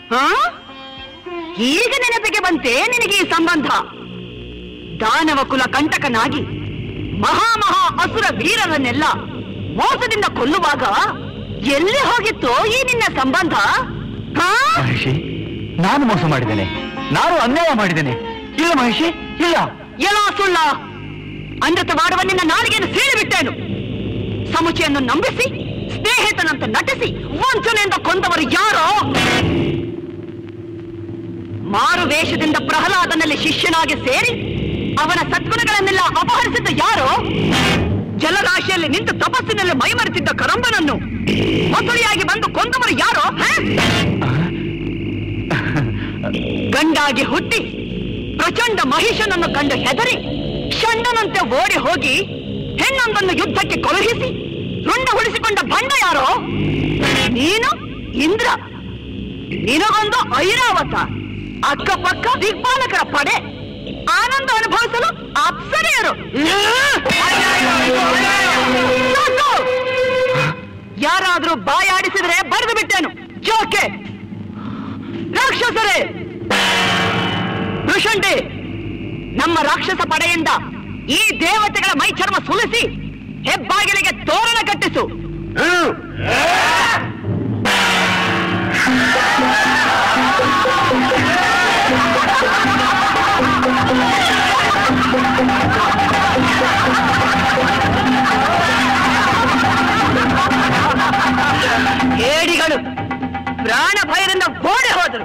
ಈಗ ನೆನಪಿಗೆ ಬಂತೆ ನಿನಗೆ ಈ ಸಂಬಂಧ? ದಾನವ ಕುಲ ಕಂಟಕನಾಗಿ ಮಹಾ ಅಸುರ ವೀರರನ್ನೆಲ್ಲ ಮೋಸದಿಂದ ಕೊಲ್ಲುವಾಗ ಎಲ್ಲಿ ಹೋಗಿತ್ತೋ ಈ ನಿನ್ನ ಸಂಬಂಧ? ಮಹಿಷಿ, ನಾನು ಮೋಸ ಮಾಡಿದ್ದೇನೆ, ನಾನು ಅನ್ಯಾಯ ಮಾಡಿದ್ದೇನೆ. ಇಲ್ಲ ಮಹಿಷಿ, ಇಲ್ಲ. ಎಲ್ಲ ಸುಳ್ಳ ಅಮೃತವಾಡುವ ನಿನ್ನ ನಾಲಿಗೆಯನ್ನು ಸೀಳಿಬಿಟ್ಟೇನು. ಸಮುಚಿಯನ್ನು ನಂಬಿಸಿ ಸ್ನೇಹಿತನಂತೆ ನಟಿಸಿ ವಂಚನೆಯಿಂದ ಕೊಂದವರು ಯಾರೋ? ಮಾರು ವೇಷದಿಂದ ಪ್ರಹ್ಲಾದನಲ್ಲಿ ಶಿಷ್ಯನಾಗಿ ಸೇರಿ ಅವನ ಸದ್ಗುಣಗಳನ್ನೆಲ್ಲ ಅಪಹರಿಸಿದ್ದ ಯಾರೋ? ಜಲರಾಶಿಯಲ್ಲಿ ನಿಂತು ತಪಸ್ಸಿನಲ್ಲಿ ಮೈಮರೆತಿದ್ದ ಕರಂಬನನ್ನು ಮಸುಳಿಯಾಗಿ ಬಂದು ಕೊಂದವರು ಯಾರೋ? ಗಂಡಾಗಿ ಹುಟ್ಟಿ ಪ್ರಚಂಡ ಮಹಿಷನನ್ನು ಕಂಡು ಹೆದರಿ ಷಂಡನಂತೆ ಓಡಿ ಹೋಗಿ ಹೆಣ್ಣೊಂದನ್ನು ಯುದ್ಧಕ್ಕೆ ಕಳುಹಿಸಿ ರುಂಡ ಉಳಿಸಿಕೊಂಡ ಬಂಡ ಯಾರೋ? ನೀನು ಇಂದ್ರ, ನಿನಗೊಂದು ಐರಾವತ, ಅಕ್ಕಪಕ್ಕ ದಿಗ್ಪಾಲಕರ ಪಡೆ, ಆನಂದ ಅನುಭವಿಸಲು ಅಪ್ಸರೆಯರು. ಯಾರಾದ್ರೂ ಬಾಯಾಡಿಸಿದ್ರೆ ಬರೆದು ಬಿಟ್ಟೇನು. ಜೋಕೆ ರಾಕ್ಷಸರೇ, ಋಷಂಡಿ, ನಮ್ಮ ರಾಕ್ಷಸ ಪಡೆಯಿಂದ ಈ ದೇವತೆಗಳ ಮೈ ಚರ್ಮ ಸುಲಿಸಿ ಹೆಬ್ಬಾಗಿಲಿಗೆ ತೋರಣ ಕಟ್ಟಿಸು. ಏಡಿಗಳು ಪ್ರಾಣ ಭಯದಿಂದ ಓಡಿ ಹೋದರು.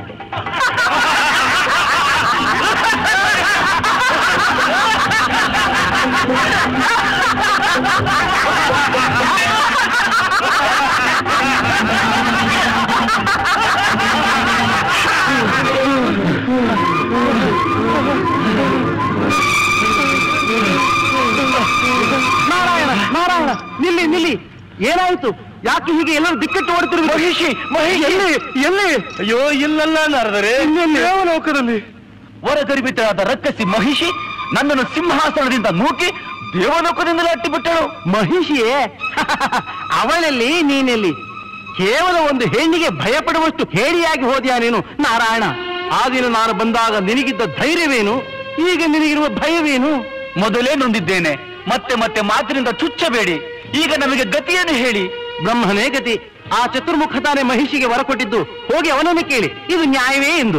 ನಾರಾಯಣ, ನಾರಾಯಣ, ನಿಲ್ಲಿ ನಿಲ್ಲಿ. ಏನಾಯ್ತು? ಯಾಕೆ ಹೀಗೆ ಎಲ್ಲರೂ ದಿಕ್ಕಟ್ಟು ಓಡ್ತಿರು? ಮಹಿಷಿ, ಎಲ್ಲಿ ಎಲ್ಲಿ? ಅಯ್ಯೋ, ಇಲ್ಲಲ್ಲ ನಾರದರೆ, ದೇವಲೋಕದಲ್ಲಿ ಹೊರಗರಿಬಿಟ್ಟರಾದ ರಕ್ಕಸಿ ಮಹಿಷಿ ನನ್ನನ್ನು ಸಿಂಹಾಸನದಿಂದ ನೂಕಿ ದೇವಲೋಕದಿಂದಲೇ ಅಟ್ಟಿಬಿಟ್ಟಳು. ಮಹಿಷಿಯೇ? ಅವಳಲ್ಲಿ ನೀನೆಲ್ಲಿ? ಕೇವಲ ಒಂದು ಹೆಣ್ಣಿಗೆ ಭಯಪಡುವಷ್ಟು ಹೇಡಿಯಾಗಿ ಹೋದ್ಯಾ ನೀನು? ನಾರಾಯಣ, ಆ ದಿನ ನಾನು ಬಂದಾಗ ನಿನಗಿದ್ದ ಧೈರ್ಯವೇನು? ಈಗ ನಿನಗಿರುವ ಭಯವೇನು? ಮೊದಲೇ ನೊಂದಿದ್ದೇನೆ, ಮತ್ತೆ ಮತ್ತೆ ಮಾತಿನಿಂದ ಚುಚ್ಚಬೇಡಿ. ಈಗ ನಮಗೆ ಗತಿಯನ್ನು ಹೇಳಿ. ಬ್ರಹ್ಮನೇ ಗತಿ. ಆ ಚತುರ್ಮುಖ ತಾನೇ ಮಹಿಷಿಗೆ ವರ ಕೊಟ್ಟಿದ್ದು. ಹೋಗಿ ಅವನನ್ನು ಕೇಳಿ, ಇದು ನ್ಯಾಯವೇ ಎಂದು.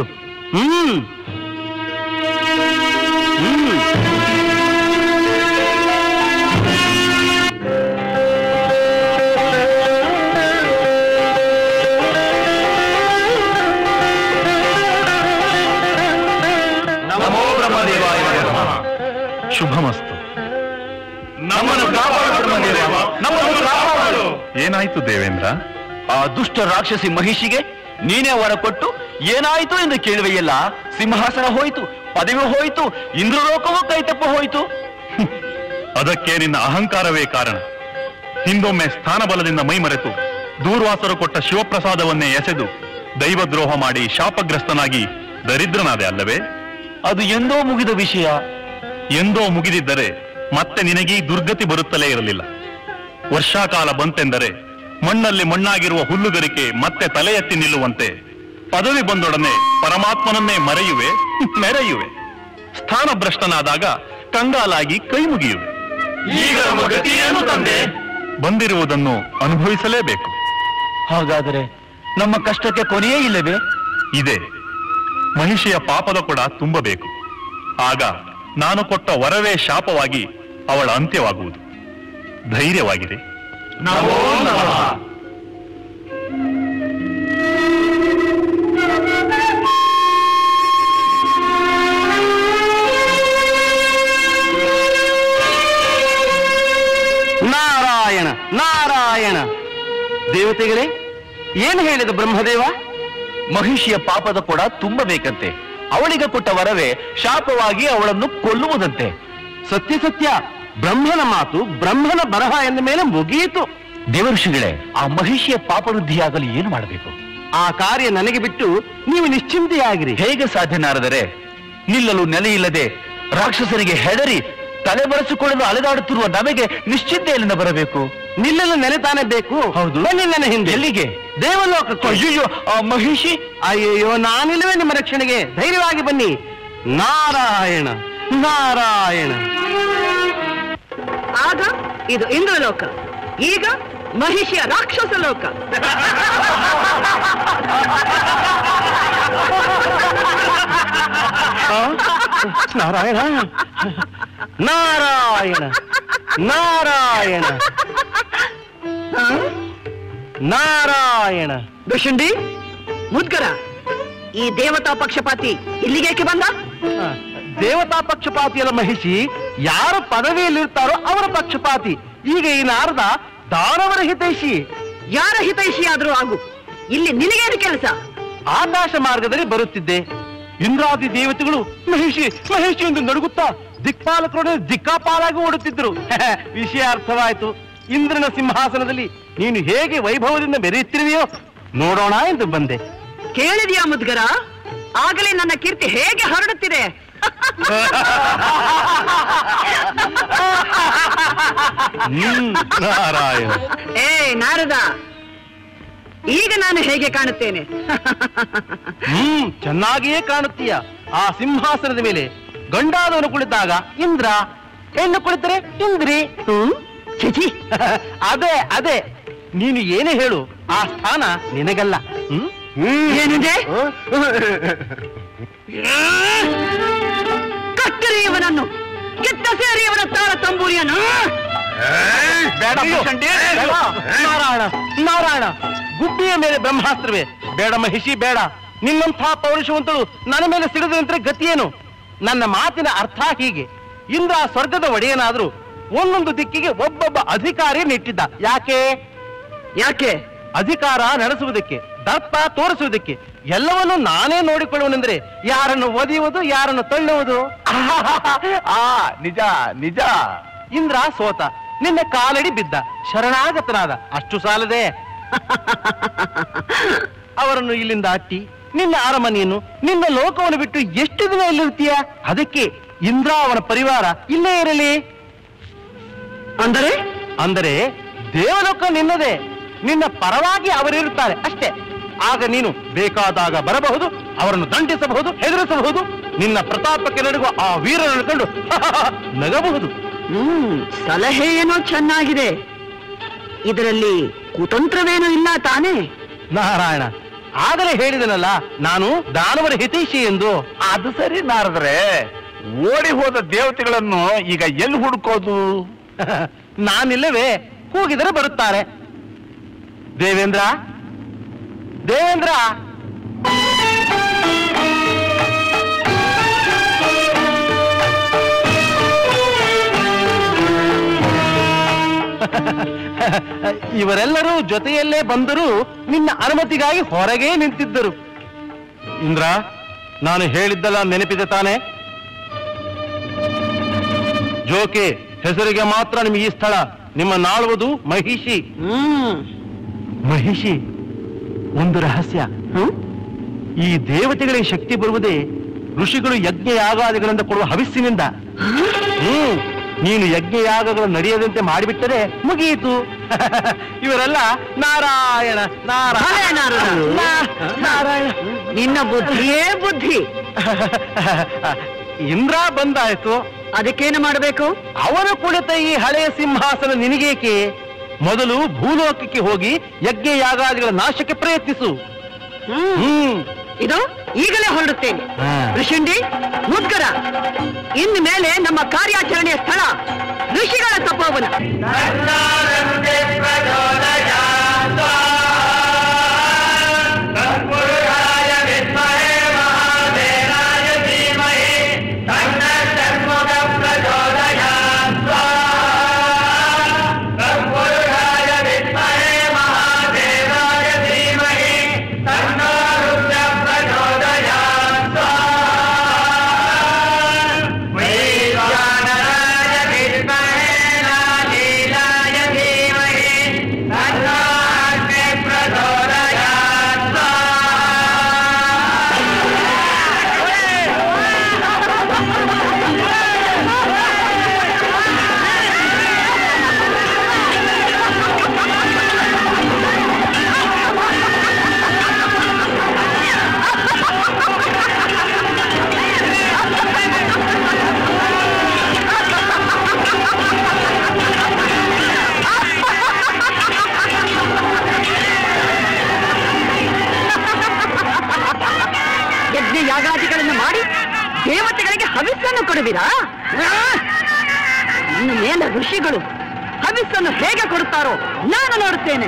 ನಮೋ ಬ್ರಹ್ಮದೇವಾಯ ನಮಃ. ಶುಭಮಸ್ತು. ನಮ್ಮನ್ನು ಕಾಪಾಡು ಬ್ರಹ್ಮದೇವ, ನಮ್ಮನ್ನು ಕಾಪಾಡು. ಏನಾಯ್ತು ದೇವೇಂದ್ರ? ಆ ದುಷ್ಟ ರಾಕ್ಷಸಿ ಮಹಿಷಿಗೆ ನೀನೇ ವರ ಕೊಟ್ಟು ಏನಾಯ್ತು ಎಂದು ಕೇಳುವೆಯಲ್ಲ. ಸಿಂಹಾಸನ ಹೋಯಿತು, ಪದವಿ ಹೋಯಿತು, ಇಂದ್ರಲೋಕವೂ ಕೈತಪ್ಪ ಹೋಯಿತು. ಅದಕ್ಕೆ ನಿನ್ನ ಅಹಂಕಾರವೇ ಕಾರಣ. ಹಿಂದೊಮ್ಮೆ ಸ್ಥಾನಬಲದಿಂದ ಮೈಮರೆತು ದೂರ್ವಾಸರು ಕೊಟ್ಟ ಶಿವಪ್ರಸಾದವನ್ನೇ ಎಸೆದು ದೈವದ್ರೋಹ ಮಾಡಿ ಶಾಪಗ್ರಸ್ತನಾಗಿ ದರಿದ್ರನಾದೆ ಅಲ್ಲವೇ? ಅದು ಎಂದೋ ಮುಗಿದ ವಿಷಯ. ಎಂದೋ ಮುಗಿದಿದ್ದರೆ ಮತ್ತೆ ನಿನಗೀ ದುರ್ಗತಿ ಬರುತ್ತಲೇ ಇರಲಿಲ್ಲ. ವರ್ಷಾಕಾಲ ಬಂತೆಂದರೆ ಮಣ್ಣಲ್ಲಿ ಮಣ್ಣಾಗಿರುವ ಹುಲ್ಲುಗರಿಕೆ ಮತ್ತೆ ತಲೆ ಎತ್ತಿ ನಿಲ್ಲುವಂತೆ ಪದವಿ ಬಂದೊಡನೆ ಪರಮಾತ್ಮನನ್ನೇ ಮೆರೆಯುವೆ. ಸ್ಥಾನಭ್ರಷ್ಟನಾದಾಗ ಕಂಗಾಲಾಗಿ ಕೈ ಮುಗಿಯುವೆ. ಈಗ ನಮ್ಮ ಗತಿ ಏನು ತಂದೆ? ಬಂದಿರುವುದನ್ನು ಅನುಭವಿಸಲೇಬೇಕು. ಹಾಗಾದರೆ ನಮ್ಮ ಕಷ್ಟಕ್ಕೆ ಕೊನೆಯೇ ಇಲ್ಲವೇ? ಇದೆ. ಮಹಿಷಿಯ ಪಾಪದ ಕೊಡ ತುಂಬಬೇಕು. ಆಗ ನಾನು ಕೊಟ್ಟ ವರವೇ ಶಾಪವಾಗಿ ಅವಳ ಅಂತ್ಯವಾಗುವುದು. ಧೈರ್ಯವಾಗಿದೆ. ನಾರಾಯಣ ನಾರಾಯಣ. ದೇವತೆಗಳೇ, ಏನು ಹೇಳಿದ ಬ್ರಹ್ಮದೇವ? ಮಹಿಷಿಯ ಪಾಪದ ಕೊಡ ತುಂಬಬೇಕಂತೆ. ಅವಳಿಗೆ ಕೊಟ್ಟ ವರವೇ ಶಾಪವಾಗಿ ಅವಳನ್ನು ಕೊಲ್ಲುವುದಂತೆ. ಸತ್ಯ ಸತ್ಯ. ಬ್ರಹ್ಮನ ಮಾತು ಬ್ರಹ್ಮನ ಬರಹ ಎಂದ ಮೇಲೆ ಮುಗಿಯಿತು. ದೇವಋಷಿಗಳೇ, ಆ ಮಹಿಷಿಯ ಪಾಪವೃದ್ಧಿಯಾಗಲು ಏನು ಮಾಡಬೇಕು? ಆ ಕಾರ್ಯ ನನಗೆ ಬಿಟ್ಟು ನೀವು ನಿಶ್ಚಿಂತೆಯಾಗಿರಿ. ಹೇಗೆ ಸಾಧ್ಯ ನಾರದರೆ? ನಿಲ್ಲಲು ನೆಲೆ ಇಲ್ಲದೆ ರಾಕ್ಷಸರಿಗೆ ಹೆದರಿ ತಲೆಮರೆಸಿಕೊಳ್ಳಲು ಅಲೆದಾಡುತ್ತಿರುವ ನಮಗೆ ನಿಶ್ಚಿಂತೆಯಲ್ಲಿಂದ ಬರಬೇಕು. ನಿಲ್ಲಲು ನೆಲೆ ತಾನೇ ಬೇಕು. ಹೌದು. ಬನ್ನಿ ನನ್ನ ಹಿಂದೆ. ಎಲ್ಲಿಗೆ? ದೇವಲೋಕಕ್ಕೆ. ಅಯ್ಯೋ, ಆ ಮಹಿಷಿ! ಅಯ್ಯೋ, ನಾನಿಲ್ಲವೇ ನಿಮ್ಮ ರಕ್ಷಣೆಗೆ. ಧೈರ್ಯವಾಗಿ ಬನ್ನಿ. ನಾರಾಯಣ ನಾರಾಯಣ. ಆಗ ಇದು ಇಂದ್ರಲೋಕ, ಈಗ ಮಹಿಷಿಯ ರಾಕ್ಷಸ ಲೋಕ. ನಾರಾಯಣ ನಾರಾಯಣ ನಾರಾಯಣ ನಾರಾಯಣ. ದುಶುಂಡಿ, ಮುದ್ಗರ, ಈ ದೇವತಾ ಪಕ್ಷಪಾತಿ ಇಲ್ಲಿಗೇಕೆ ಬಂದ? ದೇವತಾ ಪಕ್ಷಪಾತಿಯಲ್ಲ ಮಹಿಷಿ. ಯಾರು ಪದವಿಯಲ್ಲಿರ್ತಾರೋ ಅವರ ಪಕ್ಷಪಾತಿ. ಈಗ ಈ ನಾರದ ದಾನವರ ಹಿತೈಷಿ. ಯಾರ ಹಿತೈಷಿಯಾದ್ರೂ ಆಗು, ಇಲ್ಲಿ ನಿನಗೇನು ಕೆಲಸ? ಆಕಾಶ ಮಾರ್ಗದಲ್ಲಿ ಬರುತ್ತಿದ್ದೆ. ಇಂದ್ರಾದಿ ದೇವತೆಗಳು ಮಹಿಷಿ ಮಹಿಷಿ ಎಂದು ನಡುಗುತ್ತಾ ದಿಕ್ಪಾಲಕರೊಡನೆ ದಿಕ್ಕಾಪಾಲಾಗಿ ಓಡುತ್ತಿದ್ದರು. ವಿಷಯ ಅರ್ಥವಾಯಿತು. ಇಂದ್ರನ ಸಿಂಹಾಸನದಲ್ಲಿ ನೀನು ಹೇಗೆ ವೈಭವದಿಂದ ಮೆರೆಯುತ್ತಿರುವೆಯೋ ನೋಡೋಣ ಎಂದು ಬಂದೆ. ಕೇಳಿದ್ಯಾ ಮುದ್ಗರ? ಆಗಲೇ ನನ್ನ ಕೀರ್ತಿ ಹೇಗೆ ಹರಡುತ್ತಿದೆ. ನಾರಾಯಣ. ಏ ನಾರದ, ಈಗ ನಾನು ಹೇಗೆ ಕಾಣುತ್ತೇನೆ? ಚೆನ್ನಾಗಿಯೇ ಕಾಣುತ್ತೀಯ. ಆ ಸಿಂಹಾಸನದ ಮೇಲೆ ಗಂಡಾದವನು ಕುಳಿತಾಗ ಇಂದ್ರ, ಹೆಣ್ಣು ಕುಳಿತರೆ ಇಂದ್ರಿ. ಚಿಚಿ, ಅದೇ ಅದೇ. ನೀನು ಏನೇ ಹೇಳು, ಆ ಸ್ಥಾನ ನಿನಗಲ್ಲ. ಏನಿದೆ? ಕತ್ತರಿ ಇವನನ್ನು, ಕಿತ್ತ ಸೇರಿ ಇವನ ತಾಳ ತಂಬೂರಿಯನ್ನು. ನಾರಾಯಣ ನಾರಾಯಣ. ಗುಬ್ಬಿಯ ಮೇಲೆ ಬ್ರಹ್ಮಾಸ್ತ್ರವೇ? ಬೇಡ ಮಹಿಷಿ, ಬೇಡ. ನಿನ್ನಂಥ ಪೌರುಷವಂತಳು ನನ್ನ ಮೇಲೆ ಸಿಡಿದು ನಿಂತರೆ ಗತಿಯೇನು? ನನ್ನ ಮಾತಿನ ಅರ್ಥ ಹೀಗೆ. ಇಂದ್ರ ಸ್ವರ್ಗದ ಒಡೆಯನಾದ್ರೂ ಒಂದೊಂದು ದಿಕ್ಕಿಗೆ ಒಬ್ಬೊಬ್ಬ ಅಧಿಕಾರಿ ನೆಟ್ಟಿದ್ದ. ಯಾಕೆ? ಯಾಕೆ? ಅಧಿಕಾರ ನಡೆಸುವುದಕ್ಕೆ, ದರ್ಪ ತೋರಿಸುವುದಕ್ಕೆ. ಎಲ್ಲವನ್ನೂ ನಾನೇ ನೋಡಿಕೊಳ್ಳುವನೆಂದ್ರೆ ಯಾರನ್ನು ಒದೆಯುವುದು, ಯಾರನ್ನು ತಳ್ಳುವುದು. ನಿಜ ನಿಜ. ಇಂದ್ರ ಸೋತ, ನಿನ್ನ ಕಾಲಡಿ ಬಿದ್ದ, ಶರಣಾಗತನಾದ. ಅಷ್ಟು ಸಾಲದೆ ಅವರನ್ನು ಇಲ್ಲಿಂದ ಅಟ್ಟಿ ನಿನ್ನ ಅರಮನೆಯನ್ನು, ನಿನ್ನ ಲೋಕವನ್ನು ಬಿಟ್ಟು ಎಷ್ಟು ದಿನ ಇಲ್ಲಿರ್ತೀಯ? ಅದಕ್ಕೆ ಇಂದ್ರ ಅವನ ಪರಿವಾರ ಇಲ್ಲೇ ಇರಲಿ. ಅಂದರೆ ಅಂದರೆ ದೇವಲೋಕ ನಿನ್ನದೇ, ನಿನ್ನ ಪರವಾಗಿ ಅವರಿರುತ್ತಾರೆ ಅಷ್ಟೇ. ಆಗ ನೀನು ಬೇಕಾದಾಗ ಬರಬಹುದು, ಅವರನ್ನು ದಂಡಿಸಬಹುದು, ಹೆದರಿಸಬಹುದು. ನಿನ್ನ ಪ್ರತಾಪಕ್ಕೆ ನಡುಗುವ ಆ ವೀರರನ್ನು ಕಂಡು ನಗಬಹುದು. ಸಲಹೆ ಏನೋ ಚೆನ್ನಾಗಿದೆ. ಇದರಲ್ಲಿ ಕುತಂತ್ರವೇನೂ ಇಲ್ಲ ತಾನೇ? ನಾರಾಯಣ, ಆಗಲೇ ಹೇಳಿದನಲ್ಲ ನಾನು ದಾನವರ ಹಿತೈಷಿ ಎಂದು. ಅದು ಸರಿ ನಾರದ್ರೆ, ಓಡಿ ಹೋದ ದೇವತೆಗಳನ್ನು ಈಗ ಎಲ್ಲಿ ಹುಡುಕೋದು? ನಾನಿಲ್ಲವೇ? ಕೂಗಿದರೆ ಬರುತ್ತಾರೆ. ದೇವೇಂದ್ರ, ದೇವೇಂದ್ರ. ಇವರೆಲ್ಲರೂ ಜೊತೆಯಲ್ಲೇ ಬಂದರೂ ನಿನ್ನ ಅನುಮತಿಗಾಗಿ ಹೊರಗೆ ನಿಂತಿದ್ದರು. ಇಂದ್ರ, ನಾನು ಹೇಳಿದ್ದಲ್ಲ ನೆನಪಿದೆ ತಾನೆ? ಜೋಕೆ ಹೆಸರಿಗೆ ಮಾತ್ರ ನಿಮಗೆ ಈ ಸ್ಥಳ. ನಿಮ್ಮ ನಾಳುವುದು ಮಹಿಷಿ. ಮಹಿಷಿ ಒಂದು ರಹಸ್ಯ. ಈ ದೇವತೆಗಳಿಗೆ ಶಕ್ತಿ ಬರುವುದೇ ಋಷಿಗಳು ಯಜ್ಞ ಯಾಗಾದಿಗಳಿಂದ ಕೊಡುವ ಹವಿಸ್ಸಿನಿಂದ. ನೀನು ಯಜ್ಞ ಯಾಗಗಳು ನಡೆಯದಂತೆ ಮಾಡಿಬಿಟ್ಟರೆ ಮುಗಿಯಿತು. ಇವರೆಲ್ಲ ನಾರಾಯಣ ನಾರಾಯಣ ನಾರಾಯಣ. ನಿನ್ನ ಬುದ್ಧಿಯೇ ಬುದ್ಧಿ. ಇಂದ್ರ ಬಂದಾಯ್ತು, ಅದಕ್ಕೇನು ಮಾಡಬೇಕು? ಅವನು ಕುಳಿತ ಈ ಹಳೆಯ ಸಿಂಹಾಸನ ನಿನಗೇಕೆ? ಮೊದಲು ಭೂಲೋಕಕ್ಕೆ ಹೋಗಿ ಯಜ್ಞ ಯಾಗಾದಿಗಳ ನಾಶಕ್ಕೆ ಪ್ರಯತ್ನಿಸು. ಇದು ಈಗಲೇ ಹೊರಡುತ್ತೇನೆ. ಹಾ. ಋಷಿಂಡಿ, ಮುದ್ಗರ, ಇನ್ನು ಮೇಲೆ ನಮ್ಮ ಕಾರ್ಯಾಚರಣೆಯ ಸ್ಥಳ ಋಷಿಗಳ ತಪೋವನ. ಯಾಗಾದಿಗಳನ್ನು ಮಾಡಿ ದೇವತೆಗಳಿಗೆ ಹವಿಸ್ಸನ್ನು ಕೊಡುವಿರಾ? ಇನ್ನು ಮೇಲೆ ಋಷಿಗಳು ಹವಿಸ್ಸನ್ನು ಹೇಗೆ ಕೊಡುತ್ತಾರೋ ನಾನು ನೋಡುತ್ತೇನೆ.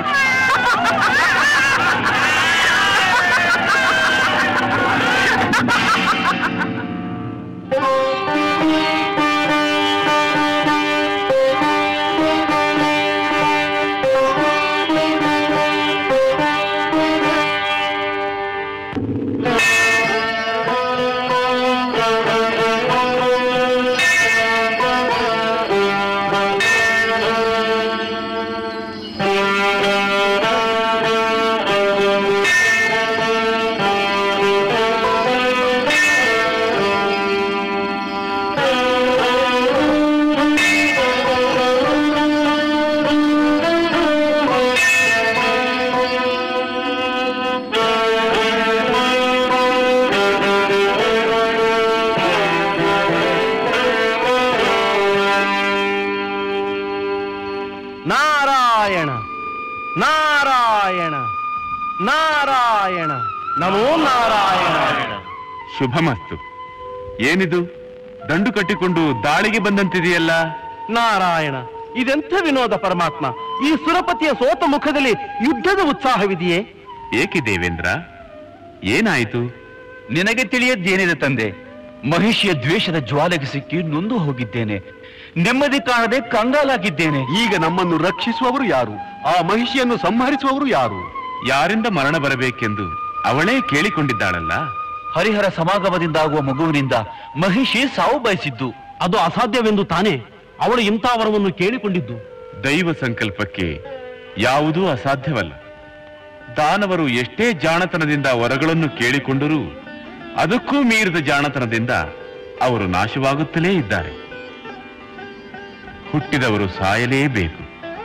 ನಾರಾಯಣ ನಾರಾಯಣ ನಾರಾಯಣ ನಮೋ ನಾರಾಯಣ. ಶುಭಮಸ್ತು. ಏನಿದು ದಂಡು ಕಟ್ಟಿಕೊಂಡು ದಾಳಿಗೆ ಬಂದಂತಿದೆಯಲ್ಲ? ನಾರಾಯಣ, ಇದೆಂಥ ವಿನೋದ ಪರಮಾತ್ಮ! ಈ ಸುರಪತಿಯ ಸೋತ ಮುಖದಲ್ಲಿ ಯುದ್ಧದ ಉತ್ಸಾಹವಿದೆಯೇ? ಏಕೆ ದೇವೇಂದ್ರ, ಏನಾಯಿತು? ನಿನಗೆ ತಿಳಿಯದ್ದೇನಿದೆ ತಂದೆ. ಮಹಿಷಿಯ ದ್ವೇಷದ ಜ್ವಾಲೆಗೆ ಸಿಕ್ಕಿ ನೊಂದು ಹೋಗಿದ್ದೇನೆ. ನೆಮ್ಮದಿ ಕಾಣದೆ ಕಂಗಾಲಾಗಿದ್ದೇನೆ. ಈಗ ನಮ್ಮನ್ನು ರಕ್ಷಿಸುವವರು ಯಾರು? ಆ ಮಹಿಷಿಯನ್ನು ಸಂಹರಿಸುವವರು ಯಾರು? ಯಾರಿಂದ ಮರಣ ಬರಬೇಕೆಂದು ಅವಳೇ ಕೇಳಿಕೊಂಡಿದ್ದಾಳಲ್ಲ? ಹರಿಹರ ಸಮಾಗಮದಿಂದಾಗುವ ಮಗುವಿನಿಂದ ಮಹಿಷಿ ಸಾವು ಬಯಸಿದ್ದು. ಅದು ಅಸಾಧ್ಯವೆಂದು ತಾನೇ ಅವಳು ಇಂಥ ವರವನ್ನು ಕೇಳಿಕೊಂಡಿದ್ದು. ದೈವ ಸಂಕಲ್ಪಕ್ಕೆ ಯಾವುದೂ ಅಸಾಧ್ಯವಲ್ಲ. ದಾನವರು ಎಷ್ಟೇ ಜಾಣತನದಿಂದ ವರಗಳನ್ನು ಕೇಳಿಕೊಂಡರೂ ಅದಕ್ಕೂ ಮೀರಿದ ಜಾಣತನದಿಂದ ಅವರು ನಾಶವಾಗುತ್ತಲೇ ಇದ್ದಾರೆ. ಹುಟ್ಟಿದವರು ಸಾಯಲೇಬೇಕು.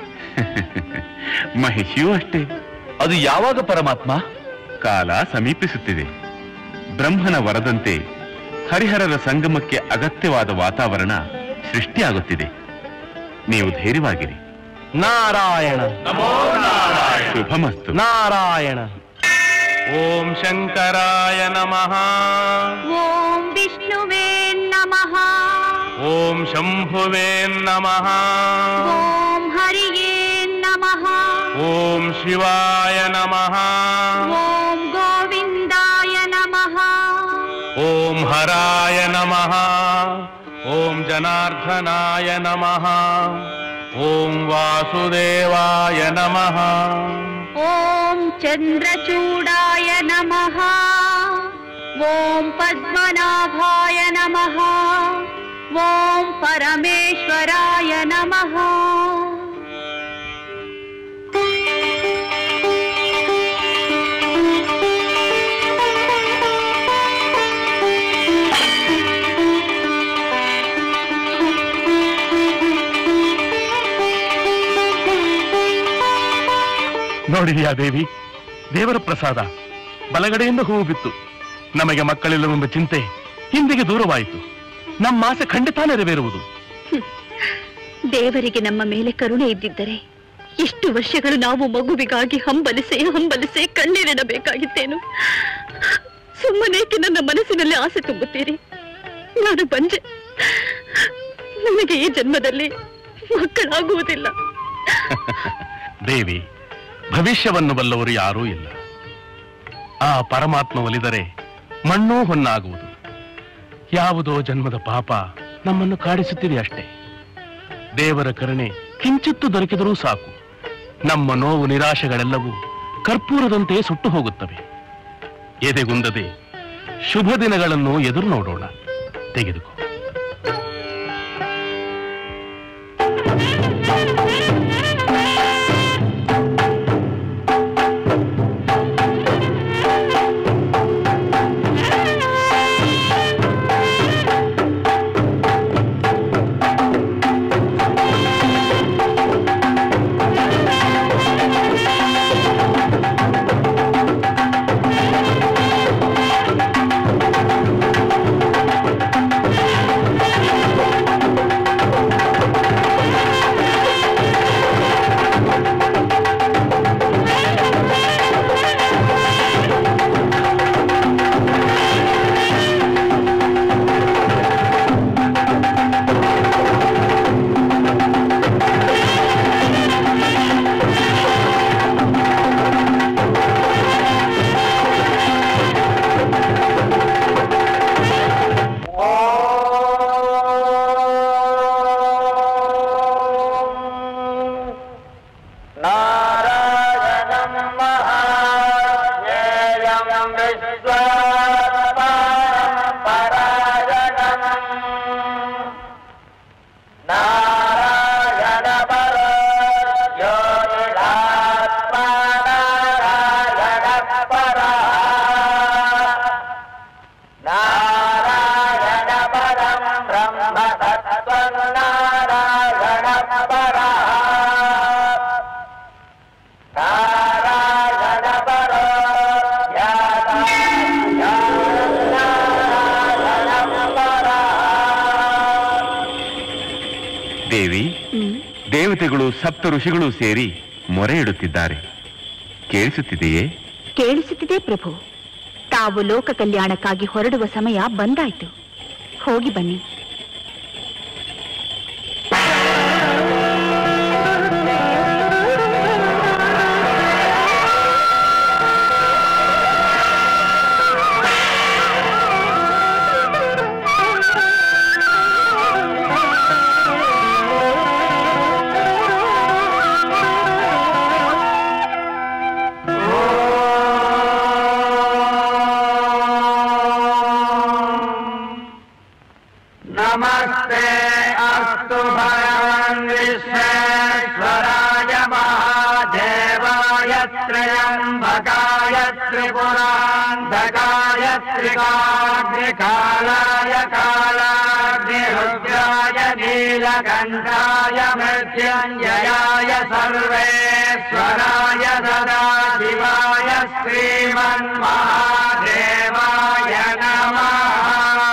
ಮಹಿಷಿಯೂ ಅಷ್ಟೇ. ಅದು ಯಾವಾಗ ಪರಮಾತ್ಮ? ಕಾಲ ಸಮೀಪಿಸುತ್ತಿದೆ. ಬ್ರಹ್ಮನ ವರದಂತೆ ಹರಿಹರರ ಸಂಗಮಕ್ಕೆ ಅಗತ್ಯವಾದ ವಾತಾವರಣ ಸೃಷ್ಟಿಯಾಗುತ್ತಿದೆ. ನೀವು ಧೈರ್ಯವಾಗಿರಿ. ನಾರಾಯಣ ಶುಭಮಸ್ತು. ನಾರಾಯಣ. ಓಂ ಶಂಕರಾಯ ನಮಃ. ಓಂ ವಿಷ್ಣುವೇ ನಮಃ. ಓಂ ಶಂಭುವೇ ನಮಃ. ಓಂ ಹರಿಯೇ ನಮಃ. ಓಂ ಶಿವಾಯ ನಮಃ. ಓಂ ಗೋವಿಂದಾಯ ನಮಃ. ಓಂ ಹರಾಯ ನಮಃ. ಓಂ ಜನಾರ್ದನಾಯ ನಮಃ. ಓಂ ವಾಸುದೇವಾಯ ನಮಃ. ಓಂ ಚಂದ್ರಚೂಡಾಯ ನಮಃ. ಓಂ ಪದ್ಮನಾಭಾಯ ನಮಃ. ಓಂ ಪರಮೇಶ್ವರಾಯ ನಮಃ. ನೋಡಿದೆಯಾ ದೇವಿ, ದೇವರ ಪ್ರಸಾದ. ಬಲಗಡೆಯಿಂದ ಹೂವು ಬಿತ್ತು. ನಮಗೆ ಮಕ್ಕಳಿಲ್ಲವೆಂಬ ಚಿಂತೆ ಹಿಂದಿಗೆ ದೂರವಾಯಿತು. ನಮ್ಮ ಆಸೆ ಖಂಡಿತ ನೆರವೇರುವುದು. ದೇವರಿಗೆ ನಮ್ಮ ಮೇಲೆ ಕರುಣೆ ಇದ್ದಿದ್ದರೆ ಇಷ್ಟು ವರ್ಷಗಳು ನಾವು ಮಗುವಿಗಾಗಿ ಹಂಬಲಿಸಿ ಕಣ್ಣೀರಿಡಬೇಕಾಗಿತ್ತೇನು? ಸುಮ್ಮನೇಕೆ ನನ್ನ ಮನಸ್ಸಿನಲ್ಲಿ ಆಸೆ ತುಂಬುತ್ತೀರಿ? ನಾನು ಬಂಜೆ. ನನಗೆ ಈ ಜನ್ಮದಲ್ಲಿ ಮಕ್ಕಳಾಗುವುದಿಲ್ಲ. ದೇವಿ, ಭವಿಷ್ಯವನ್ನು ಬಲ್ಲವರು ಯಾರೂ ಇಲ್ಲ. ಆ ಪರಮಾತ್ಮ ಒಲಿದರೆ ಮಣ್ಣೂ ಹೊನ್ನಾಗುವುದು. ಯಾವುದೋ ಜನ್ಮದ ಪಾಪ ನಮ್ಮನ್ನು ಕಾಡಿಸುತ್ತಿದೆ ಅಷ್ಟೇ. ದೇವರ ಕರುಣೆ ಕಿಂಚಿತ್ತು ದೊರಕಿದರೂ ಸಾಕು. ನಮ್ಮ ನೋವು ನಿರಾಶೆಗಳೆಲ್ಲವೂ ಕರ್ಪೂರದಂತೆ ಸುಟ್ಟು ಹೋಗುತ್ತವೆ. ಎದೆಗುಂದದೆ ಶುಭ ದಿನಗಳನ್ನು ಎದುರು ನೋಡೋಣ. ತೆಗೆದುಕೋ. ದೇವಿ, ದೇವತೆಗಳು ಸಪ್ತ ಋಷಿಗಳು ಸೇರಿ ಮೊರೆ ಇಡುತ್ತಿದ್ದಾರೆ. ಕೇಳಿಸುತ್ತಿದೆಯೇ? ಕೇಳಿಸುತ್ತಿದೆ ಪ್ರಭು. ತಾವು ಲೋಕ ಕಲ್ಯಾಣಕ್ಕಾಗಿ ಹೊರಡುವ ಸಮಯ ಬಂದಾಯ್ತು. ಹೋಗಿ ಬನ್ನಿ. नमस्ते अस्तु भगवान् विश्वेश्वराय महादेवाय त्र्यम्बकाय त्रिपुरान्धकाय त्रिकाग्निकालाय कालाग्निरुद्राय नीलकण्ठाय मृत्युञ्जयाय सर्वेश्वराय सदाशिवाय श्रीमन्महादेवाय नमः।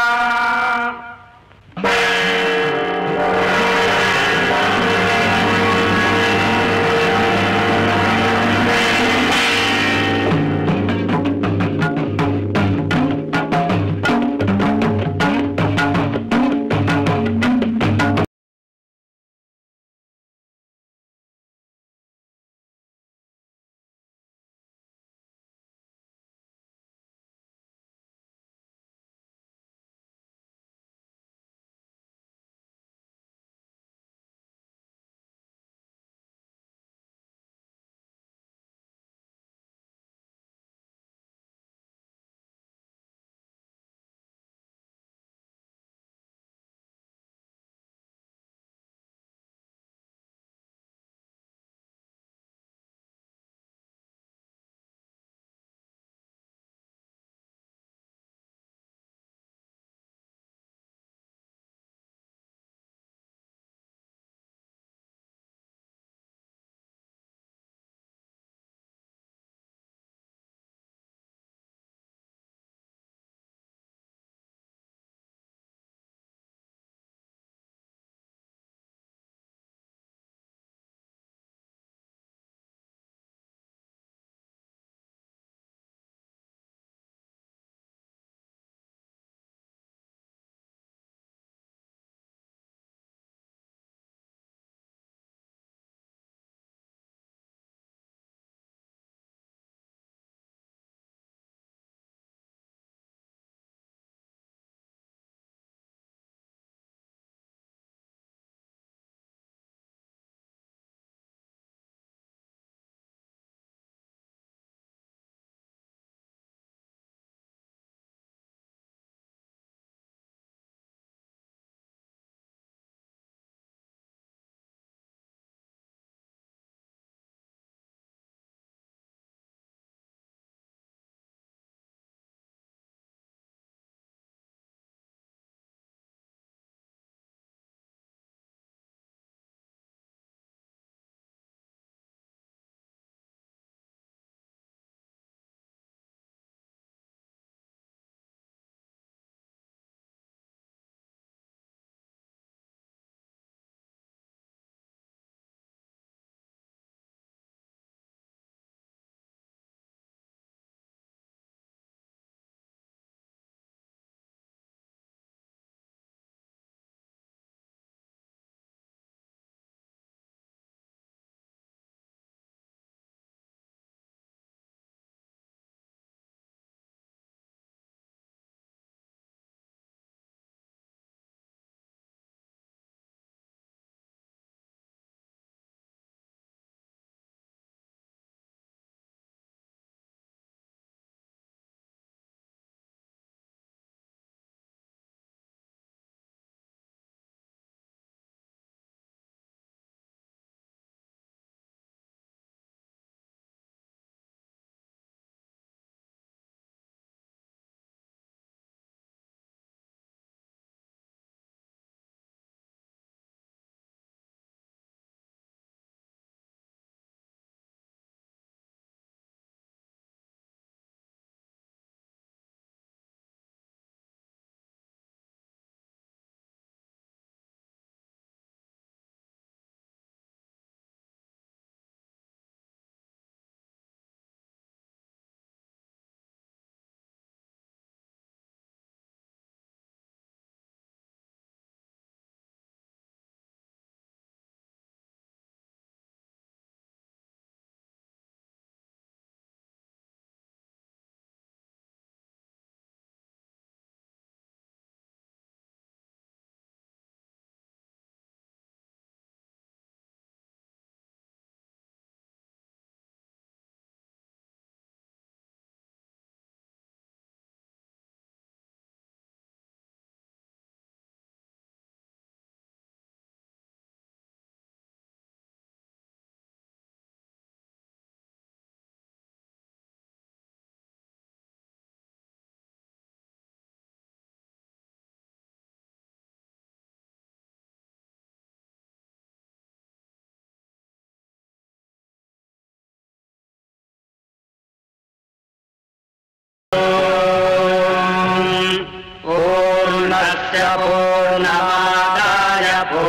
पूर्णमादाय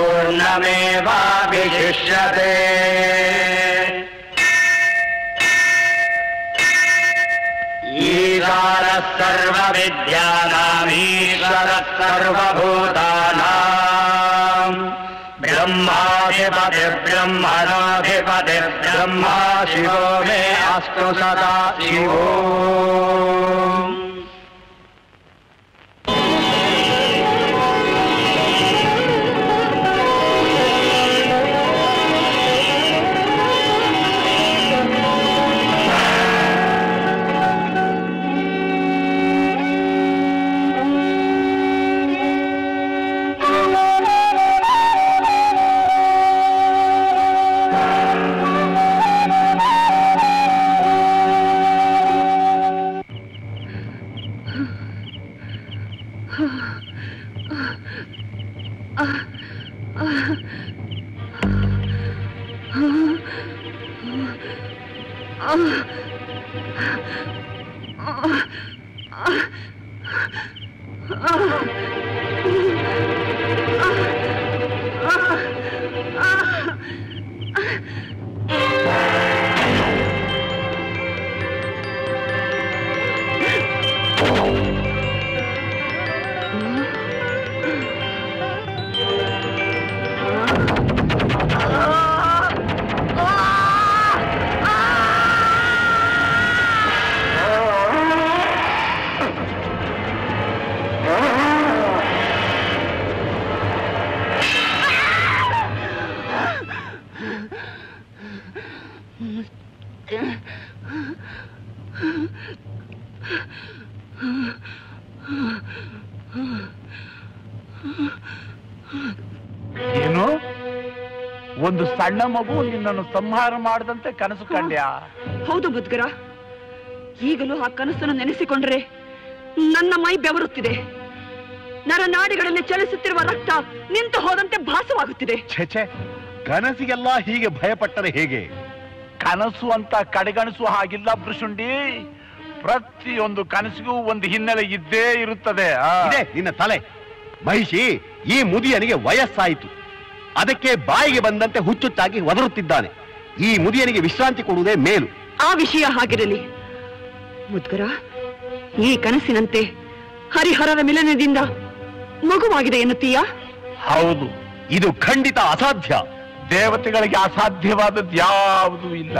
पूर्णमेवावशिष्यते। ईशानः सर्वविद्यानामीश्वरः सर्वभूतानाम् ब्रह्माधिपतिर्ब्रह्मणोऽधिपतिर्ब्रह्मा शिवो मे अस्तु सदा शिवो। ಏನು ಒಂದು ಸಣ್ಣ ಮಗು ನಿನ್ನನ್ನು ಸಂಹಾರ ಮಾಡದಂತೆ ಕನಸು ಕಂಡ್ಯಾ? ಹೌದು ಮುದ್ಗರ, ಈಗಲೂ ಆ ಕನಸನ್ನು ನೆನೆಸಿಕೊಂಡ್ರೆ ನನ್ನ ಮೈ ಬೆವರುತ್ತಿದೆ. ನರನಾಡಿಗಳಲ್ಲಿ ಚಲಿಸುತ್ತಿರುವ ರಕ್ತ ನಿಂತು ಹೋದಂತೆ ಭಾಸವಾಗುತ್ತಿದೆ. ಛೆ, ಕನಸಿಗೆಲ್ಲ ಹೀಗೆ ಭಯಪಟ್ಟರೆ ಹೇಗೆ? ಕನಸು ಅಂತ ಕಡೆಗಣಿಸುವ ಹಾಗಿಲ್ಲ ಭೃಶುಂಡಿ. ಪ್ರತಿಯೊಂದು ಕನಸಿಗೂ ಒಂದು ಹಿನ್ನೆಲೆ ಇದ್ದೇ ಇರುತ್ತದೆ. ಇದೆ ನಿನ್ನ ತಲೆ. ಮಹಿಷಿ, ಈ ಮುದಿಯನಿಗೆ ವಯಸ್ಸಾಯಿತು, ಅದಕ್ಕೆ ಬಾಯಿಗೆ ಬಂದಂತೆ ಹುಚ್ಚುಚ್ಚಾಗಿ ಒದರುತ್ತಿದ್ದಾನೆ. ಈ ಮುದಿಯನಿಗೆ ವಿಶ್ರಾಂತಿ ಕೊಡುವುದೇ ಮೇಲು. ಆ ವಿಷಯ ಹಾಗಿರಲಿ ಮುದ್ಗರ, ಈ ಕನಸಿನಂತೆ ಹರಿಹರರ ಮಿಲನದಿಂದ ಮಗುವಾಗಿದೆ ಎನ್ನುತ್ತೀಯಾ? ಹೌದು, ಇದು ಖಂಡಿತ ಅಸಾಧ್ಯ. ದೇವತೆಗಳಿಗೆ ಅಸಾಧ್ಯವಾದದ್ದು ಯಾವುದೂ ಇಲ್ಲ.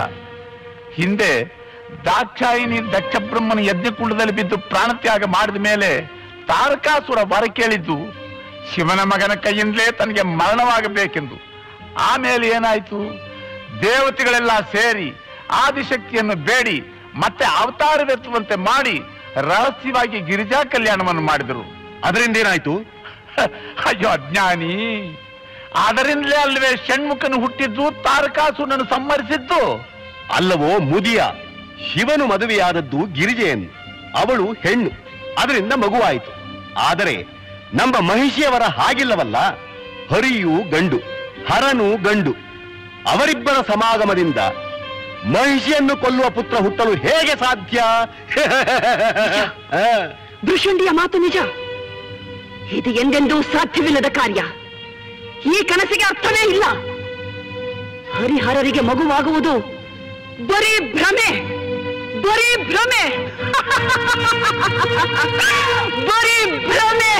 ಹಿಂದೆ ದಾಕ್ಷಾಯಿನಿ ದಕ್ಷ ಬ್ರಹ್ಮನ ಯಜ್ಞಕುಂಡದಲ್ಲಿ ಬಿದ್ದು ಪ್ರಾಣತ್ಯಾಗ ಮಾಡಿದ ಮೇಲೆ ತಾರಕಾಸುರ ವರ ಕೇಳಿದ್ದು ಶಿವನ ಮಗನ ಕೈಯಿಂದಲೇ ತನಗೆ ಮರಣವಾಗಬೇಕೆಂದು. ಆಮೇಲೆ ಏನಾಯ್ತು? ದೇವತೆಗಳೆಲ್ಲ ಸೇರಿ ಆದಿಶಕ್ತಿಯನ್ನು ಬೇಡಿ ಮತ್ತೆ ಅವತಾರವೆತ್ತುವಂತೆ ಮಾಡಿ ರಹಸ್ಯವಾಗಿ ಗಿರಿಜಾ ಕಲ್ಯಾಣವನ್ನು ಮಾಡಿದರು. ಅದರಿಂದ ಏನಾಯ್ತು? ಅಯ್ಯೋ ಅಜ್ಞಾನಿ, ಅದರಿಂದಲೇ ಅಲ್ವೇ ಷಣ್ಮುಖನು ಹುಟ್ಟಿದ್ದು, ತಾರಕಾಸುರನನ್ನು ಸಂಹರಿಸಿದ್ದು. ಅಲ್ಲವೋ ಮುದಿಯ, ಶಿವನು ಮದುವೆಯಾದದ್ದು ಗಿರಿಜೆಯನ್ನು, ಅವಳು ಹೆಣ್ಣು, ಅದರಿಂದ ಮಗುವಾಯಿತು. ಆದರೆ ನಮ್ಮ ಮಹಿಷಿಯವರ ಹಾಗಿಲ್ಲವಲ್ಲ. ಹರಿಯು ಗಂಡು, ಹರನು ಗಂಡು. ಅವರಿಬ್ಬರ ಸಮಾಗಮದಿಂದ ಮಹಿಷಿಯನ್ನು ಕೊಲ್ಲುವ ಪುತ್ರ ಹುಟ್ಟಲು ಹೇಗೆ ಸಾಧ್ಯ? ಭೃಶುಂಡಿಯ ಮಾತು ನಿಜ. ಇದು ಎಂದೆಂದೂ ಸಾಧ್ಯವಿಲ್ಲದ ಕಾರ್ಯ. ಈ ಕನಸಿಗೆ ಅರ್ಥವೇ ಇಲ್ಲ. ಹರಿಹರರಿಗೆ ಮಗುವಾಗುವುದು ಬರೀ ಭ್ರಮೆ, ಬರೀ ಭ್ರಮೆ, ಬರೀ ಭ್ರಮೆ.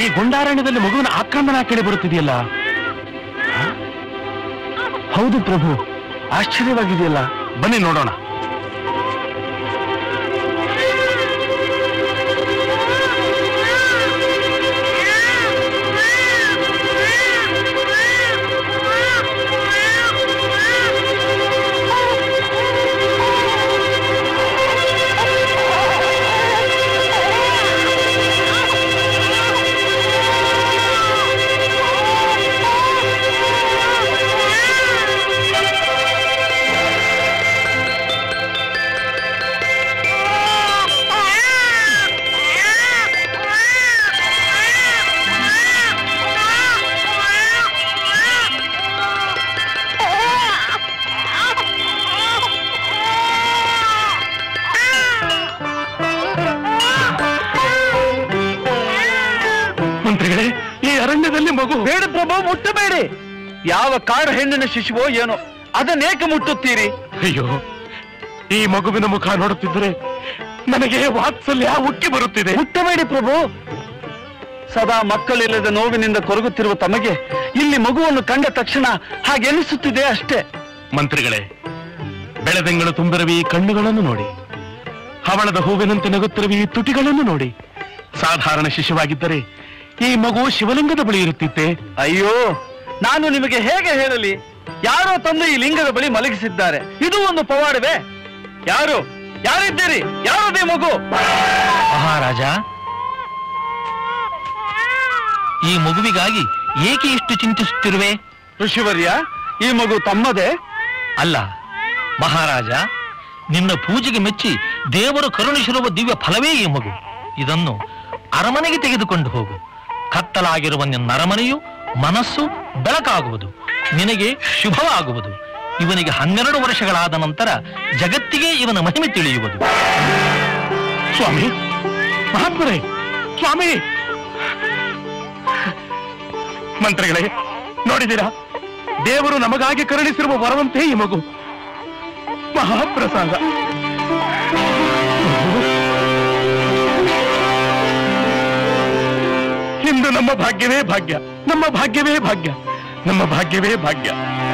ಗೊಂಡಾರಣ್ಯದಲ್ಲಿ ಮಗುವಿನ ಆಕ್ರಮಣ ಕೇಳಿ ಬರುತ್ತಿದೆಯಲ್ಲ? ಹೌದು ಪ್ರಭು, ಆಶ್ಚರ್ಯವಾಗಿದೆಯಲ್ಲ. ಬನ್ನಿ ನೋಡೋಣ. ಈ ಅರಣ್ಯದಲ್ಲಿ ಮಗು. ಬೇಡ ಪ್ರಭು, ಮುಟ್ಟಬೇಡಿ. ಯಾವ ಕಾಡು ಹೆಣ್ಣಿನ ಶಿಶುವೋ ಏನೋ, ಅದನ್ನೇಕೆ ಮುಟ್ಟುತ್ತೀರಿ? ಅಯ್ಯೋ, ಈ ಮಗುವಿನ ಮುಖ ನೋಡುತ್ತಿದ್ದರೆ ನನಗೆ ವಾತ್ಸಲ್ಯ ಉಕ್ಕಿ ಬರುತ್ತಿದೆ. ಮುಟ್ಟಬೇಡಿ ಪ್ರಭು. ಸದಾ ಮಕ್ಕಳಿಲ್ಲದ ನೋವಿನಿಂದ ಕೊರಗುತ್ತಿರುವ ತಮಗೆ ಇಲ್ಲಿ ಮಗುವನ್ನು ಕಂಡ ತಕ್ಷಣ ಹಾಗೆನಿಸುತ್ತಿದೆ ಅಷ್ಟೇ. ಮಂತ್ರಿಗಳೇ, ಬೆಳೆದಂಗಳು ತುಂಬಿರುವ ಈ ಕಣ್ಣುಗಳನ್ನು ನೋಡಿ, ಹವಳದ ಹೂವಿನಂತೆ ನಗುತ್ತಿರುವ ಈ ತುಟಿಗಳನ್ನು ನೋಡಿ. ಸಾಧಾರಣ ಶಿಶುವಾಗಿದ್ದರೆ ಈ ಮಗು ಶಿವಲಿಂಗದ ಬಳಿ ಇರುತ್ತಿತ್ತೆ. ಅಯ್ಯೋ, ನಾನು ನಿಮಗೆ ಹೇಗೆ ಹೇಳಲಿ? ಯಾರೋ ತಂದು ಈ ಲಿಂಗದ ಬಳಿ ಮಲಗಿಸಿದ್ದಾರೆ. ಇದು ಒಂದು ಪವಾಡವೇ? ಯಾರಿದ್ದೀರಿ? ಯಾರದೇ ಮಗು? ಮಹಾರಾಜ, ಈ ಮಗುವಿಗಾಗಿ ಏಕೆ ಇಷ್ಟು ಚಿಂತಿಸುತ್ತಿರುವೆ? ಋಷಿವರ್ಯ, ಈ ಮಗು ತಮ್ಮದೇ? ಅಲ್ಲ ಮಹಾರಾಜ, ನಿನ್ನ ಪೂಜೆಗೆ ಮೆಚ್ಚಿ ದೇವರು ಕರುಣಿಸಿರುವ ದಿವ್ಯ ಫಲವೇ ಈ ಮಗು. ಇದನ್ನು ಅರಮನೆಗೆ ತೆಗೆದುಕೊಂಡು ಹೋಗು. ಕತ್ತಲಾಗಿರುವ ನಿನ್ನ ಅರಮನೆಯು ಮನಸ್ಸು ಬೆಳಕಾಗುವುದು, ನಿನಗೆ ಶುಭವಾಗುವುದು. ಇವನಿಗೆ 12 ವರ್ಷಗಳಾದ ನಂತರ ಜಗತ್ತಿಗೆ ಇವನ ಮಹಿಮೆ ತಿಳಿಯುವುದು. ಸ್ವಾಮಿ, ಮಹಾತ್ಮರೇ, ಸ್ವಾಮಿ. ಮಂತ್ರಿಗಳೇ, ನೋಡಿದ್ದೀರಾ? ದೇವರು ನಮಗಾಗಿ ಕರುಣಿಸಿರುವ ವರವಂತೆ ಈ ಮಗು. ಮಹಾಪ್ರಸಾದ. ಇಂದು ನಮ್ಮ ಭಾಗ್ಯವೇ ಭಾಗ್ಯ, ನಮ್ಮ ಭಾಗ್ಯವೇ ಭಾಗ್ಯ, ನಮ್ಮ ಭಾಗ್ಯವೇ ಭಾಗ್ಯ.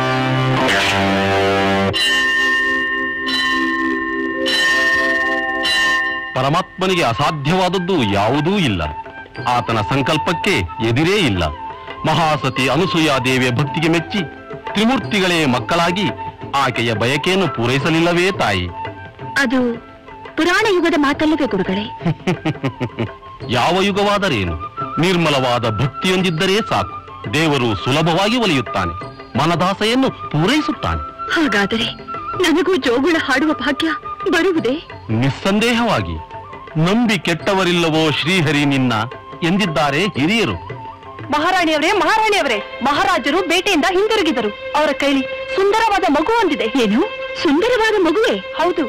ಪರಮಾತ್ಮನಿಗೆ ಅಸಾಧ್ಯವಾದದ್ದು ಯಾವುದೂ ಇಲ್ಲ. ಆತನ ಸಂಕಲ್ಪಕ್ಕೆ ಎದುರೇ ಇಲ್ಲ. ಮಹಾಸತಿ ಅನುಸೂಯಾದೇವಿಯ ಭಕ್ತಿಗೆ ಮೆಚ್ಚಿ ತ್ರಿಮೂರ್ತಿಗಳೇ ಮಕ್ಕಳಾಗಿ ಆಕೆಯ ಬಯಕೆಯನ್ನು ಪೂರೈಸಲಿಲ್ಲವೇ ತಾಯಿ? ಅದು ಪುರಾಣ ಯುಗದ ಮಾತಲ್ಲವೇ ಗುರುಗಳೇ? ಯಾವ ಯುಗವಾದರೇನು, ನಿರ್ಮಲವಾದ ಭಕ್ತಿಯೊಂದಿದ್ದರೆ ಸಾಕು. ದೇವರು ಸುಲಭವಾಗಿ ಒಲಿಯುತ್ತಾನೆ, ಮನದಾಸೆಯನ್ನು ಪೂರೈಸುತ್ತಾನೆ. ಹಾಗಾದರೆ ನನಗೂ ಜೋಗುಳ ಹಾಡುವ ಭಾಗ್ಯ ಬರುವುದೇ? ನಿಸ್ಸಂದೇಹವಾಗಿ. ನಂಬಿ ಕೆಟ್ಟವರಿಲ್ಲವೋ ಶ್ರೀಹರಿ ನಿನ್ನ ಎಂದಿದ್ದಾರೆ ಹಿರಿಯರು. ಮಹಾರಾಣಿಯವರೇ, ಮಹಾರಾಜರು ಬೇಟೆಯಿಂದ ಹಿಂದಿರುಗಿದರು. ಅವರ ಕೈಲಿ ಸುಂದರವಾದ ಮಗು ಒಂದಿದೆ. ಏನು, ಸುಂದರವಾದ ಮಗುವೇ? ಹೌದು.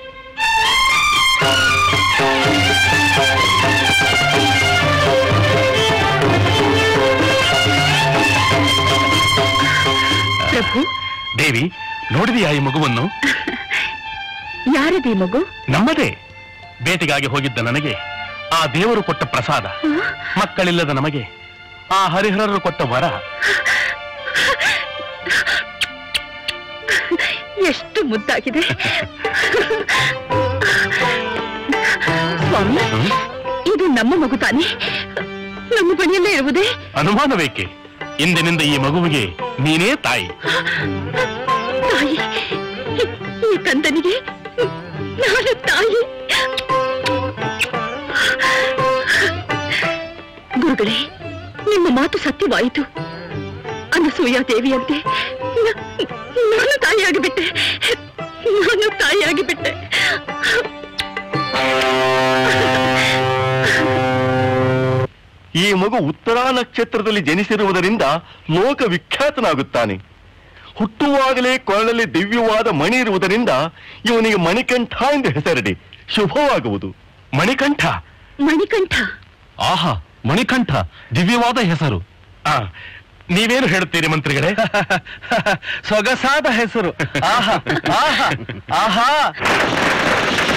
ಪ್ರಭು. ದೇವಿ, ನೋಡಿದೆಯಾ ಈ ಮಗುವನ್ನು? ಯಾರದೇ ಮಗು? ನಮ್ಮದೇ. ಬೇಟೆಗಾಗಿ ಹೋಗಿದ್ದ ನನಗೆ ಆ ದೇವರು ಕೊಟ್ಟ ಪ್ರಸಾದ, ಮಕ್ಕಳಿಲ್ಲದ ನಮಗೆ ಆ ಹರಿಹರರು ಕೊಟ್ಟ ವರ. ಎಷ್ಟು ಮುದ್ದಾಗಿದೆ. ಸ್ವಾಮಿ, ಇದು ನಮ್ಮ ಮಗು ತಾನೆ? ನಮ್ಮ ಬಳಿಯಲ್ಲೇ ಇರುವುದೇ? ಅನುಮಾನವೇಕೆ? ಇಂದಿನಿಂದ ಈ ಮಗುವಿಗೆ ನೀನೇ ತಾಯಿ. ತಾಯಿ, ಈ ಕಂದನಿಗೆ ನಾನು ತಾಯಿ. ಗುರುಗಳೇ, ನಿಮ್ಮ ಮಾತು ಸತ್ಯವಾಯಿತು. ಅನಸೂಯ ದೇವಿಯಂತೆ ನಾನು ತಾಯಿಯಾಗಿಬಿಟ್ಟೆ. ಈ ಮಗು ಉತ್ತರಾ ನಕ್ಷತ್ರದಲ್ಲಿ ಜನಿಸಿರುವುದರಿಂದ ಲೋಕ ವಿಖ್ಯಾತನಾಗುತ್ತಾನೆ. ಹುಟ್ಟುವಾಗಲೇ ಕೊರಳಲ್ಲಿ ದಿವ್ಯವಾದ ಮಣಿ ಇರುವುದರಿಂದ ಇವನಿಗೆ ಮಣಿಕಂಠ ಎಂದು ಹೆಸರಿಡಿ. ಶುಭವಾಗುವುದು. ಮಣಿಕಂಠ? ಆಹಾ, ಮಣಿಕಂಠ ದಿವ್ಯವಾದ ಹೆಸರು. ನೀವೇನು ಹೇಳುತ್ತೀರಿ ಮಂತ್ರಿಗಳೇ? ಸೊಗಸಾದ ಹೆಸರು. ಆಹಾ ಆಹಾ ಆಹಾ.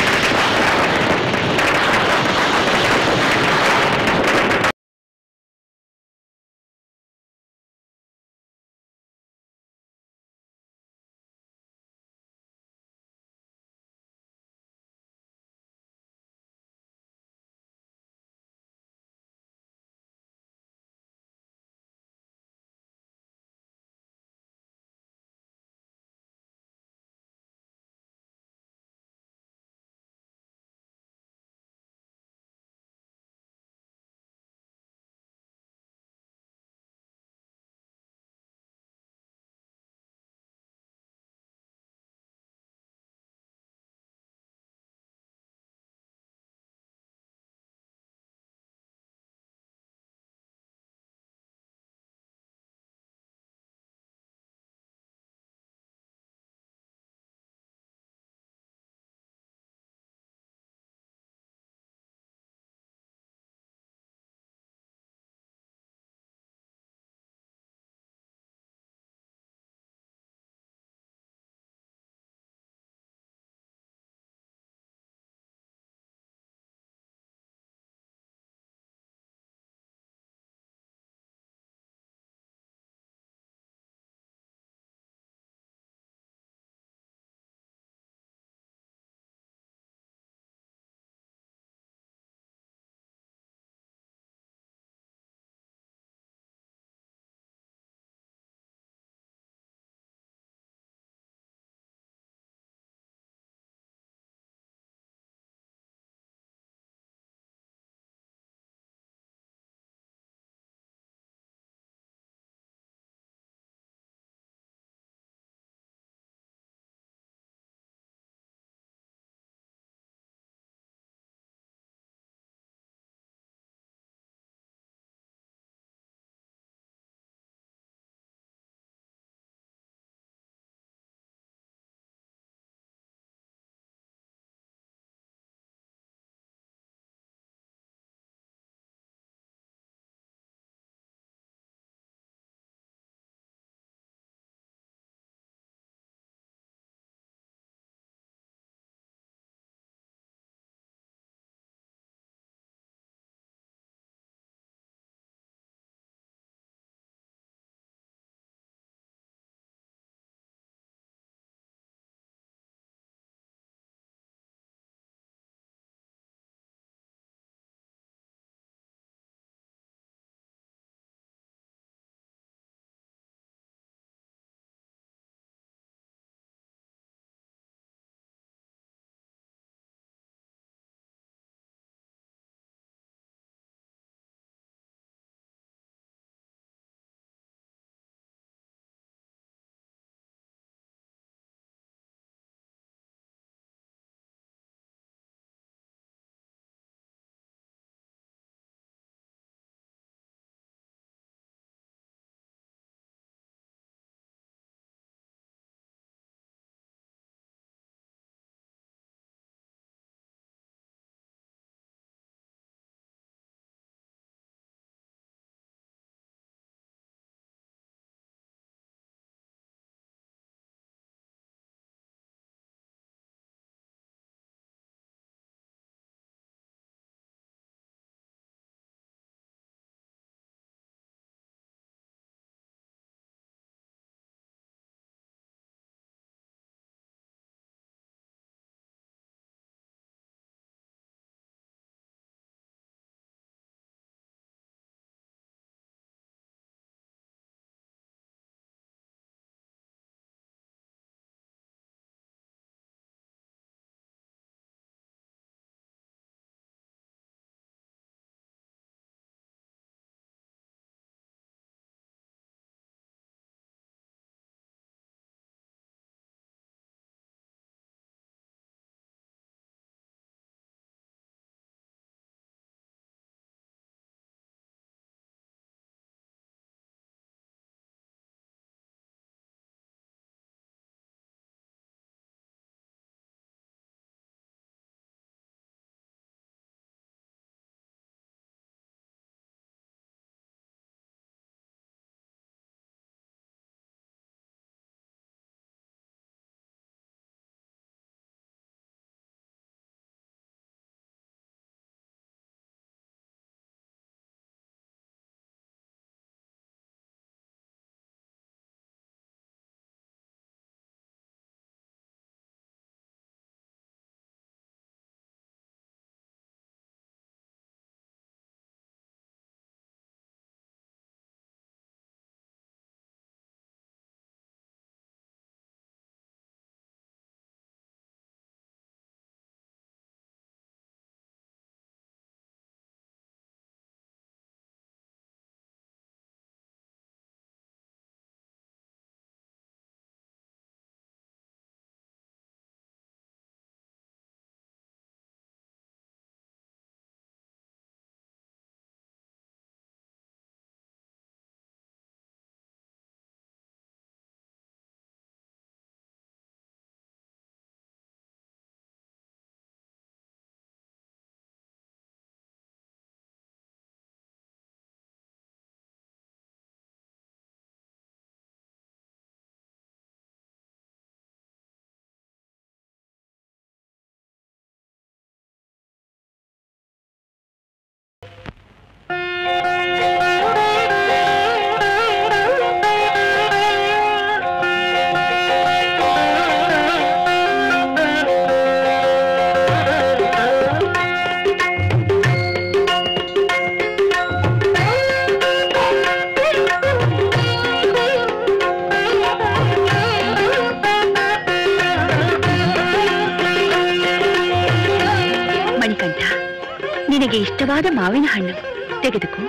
ನಿನಗೆ ಇಷ್ಟವಾದ ಮಾವಿನ ಹಣ್ಣು ತೆಗೆದುಕೋ.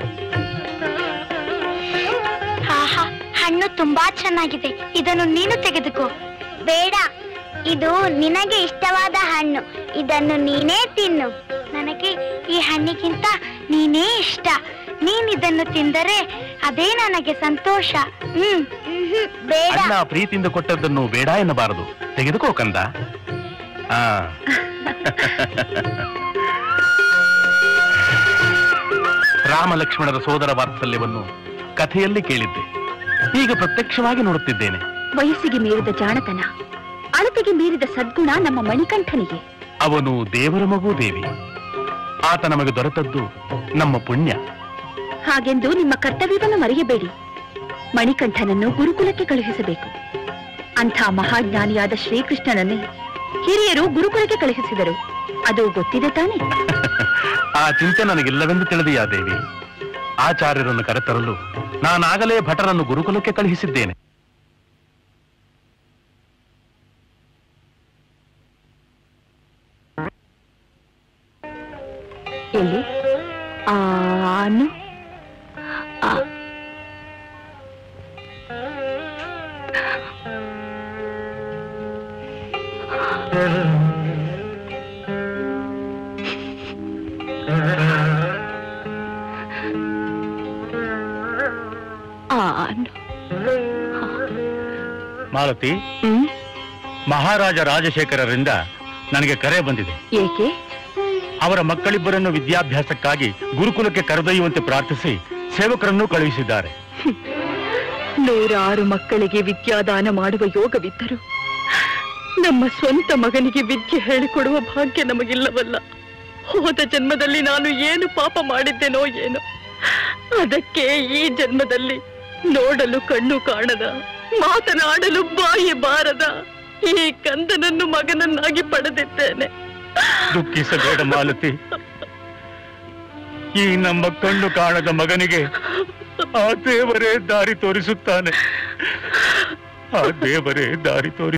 ಆಹಾ, ಹಣ್ಣು ತುಂಬಾ ಚೆನ್ನಾಗಿದೆ, ಇದನ್ನು ನೀನು ತೆಗೆದುಕೋ. ಬೇಡ, ಇದು ನಿನಗೆ ಇಷ್ಟವಾದ ಹಣ್ಣು, ಇದನ್ನು ನೀನೇ ತಿನ್ನು. ನನಗೆ ಈ ಹಣ್ಣಿಗಿಂತ ನೀನೇ ಇಷ್ಟ. ನೀನಿದನ್ನು ತಿಂದರೆ ಅದೇ ನನಗೆ ಸಂತೋಷ. ಬೇಡ. ಅಣ್ಣ ಪ್ರೀತಿಯಿಂದ ಕೊಟ್ಟದ್ದನ್ನು ಬೇಡ ಎನ್ನಬಾರದು, ತೆಗೆದುಕೋ ಕಂದ. ರಾಮ ಲಕ್ಷ್ಮಣರ ಸೋದರ ವಾತ್ಸಲ್ಯವನ್ನು ಕಥೆಯಲ್ಲಿ ಕೇಳಿದ್ದೆ, ಈಗ ಪ್ರತ್ಯಕ್ಷವಾಗಿ ನೋಡುತ್ತಿದ್ದೇನೆ. ವಯಸ್ಸಿಗೆ ಮೀರಿದ ಜಾಣತನ, ಅಳತೆಗೆ ಮೀರಿದ ಸದ್ಗುಣ ನಮ್ಮ ಮಣಿಕಂಠನಿಗೆ. ಅವನು ದೇವರ ಮಗು ದೇವಿ, ಆತ ನಮಗೆ ದೊರೆತದ್ದು ನಮ್ಮ ಪುಣ್ಯ. ಹಾಗೆಂದು ನಿಮ್ಮ ಕರ್ತವ್ಯವನ್ನು ಮರೆಯಬೇಡಿ. ಮಣಿಕಂಠನನ್ನು ಗುರುಕುಲಕ್ಕೆ ಕಳುಹಿಸಬೇಕು. ಅಂಥ ಮಹಾಜ್ಞಾನಿಯಾದ ಶ್ರೀಕೃಷ್ಣನನ್ನೇ ಹಿರಿಯರು ಗುರುಕುಲಕ್ಕೆ ಕಳುಹಿಸಿದರು, ಅದು ಗೊತ್ತಿದೆ ತಾನೆ? ಆ ಚಿಂತೆ ನನಗಿಲ್ಲವೆಂದು ತಿಳಿದೆಯಾ ದೇವಿ? ಆಚಾರ್ಯರನ್ನು ಕರೆತರಲು ನಾನಾಗಲೇ ಭಟರನ್ನು ಗುರುಕುಲಕ್ಕೆ ಕಳುಹಿಸಿದ್ದೇನೆ. ಎಲ್ಲಿ ಆನು ಮಾಲತಿ, ಮಹಾರಾಜ ರಾಜಶೇಖರರಿಂದ ನನಗೆ ಕರೆ ಬಂದಿದೆ. ಏಕೆ? ಅವರ ಮಕ್ಕಳಿಬ್ಬರನ್ನು ವಿದ್ಯಾಭ್ಯಾಸಕ್ಕಾಗಿ ಗುರುಕುಲಕ್ಕೆ ಕರೆದೊಯ್ಯುವಂತೆ ಪ್ರಾರ್ಥಿಸಿ ಸೇವಕರನ್ನು ಕಳುಹಿಸಿದ್ದಾರೆ. 106 ಮಕ್ಕಳಿಗೆ ವಿದ್ಯಾದಾನ ಮಾಡುವ ಯೋಗವಿದ್ದರು ನಮ್ಮ ಸ್ವಂತ ಮಗನಿಗೆ ವಿದ್ಯೆ ಹೇಳಿಕೊಡುವ ಭಾಗ್ಯ ನಮಗಿಲ್ಲವಲ್ಲ. ಹೋದ ಜನ್ಮದಲ್ಲಿ ನಾನು ಏನು ಪಾಪ ಮಾಡಿದ್ದೇನೋ ಏನೋ, ಅದಕ್ಕೆ ಈ ಜನ್ಮದಲ್ಲಿ ನೋಡಲು ಕಣ್ಣು ಕಾಣದ, ಮಾತನಾಡಲು ಬಾಯಿ ಬಾರದ ಈ ಕಂದನನ್ನು ಮಗನನ್ನಾಗಿ ಪಡೆದಿದ್ದೇನೆ. ದುಃಖಿಸಬೇಡ ಮಾಲತಿ, ಈ ನಮ್ಮ ಕಣ್ಣು ಕಾಣದ ಮಗನಿಗೆ ಆ ದೇವರೇ ದಾರಿ ತೋರಿಸುತ್ತಾನೆ. ಆ ದೇವರೇ ದಾರಿ ತೋರಿ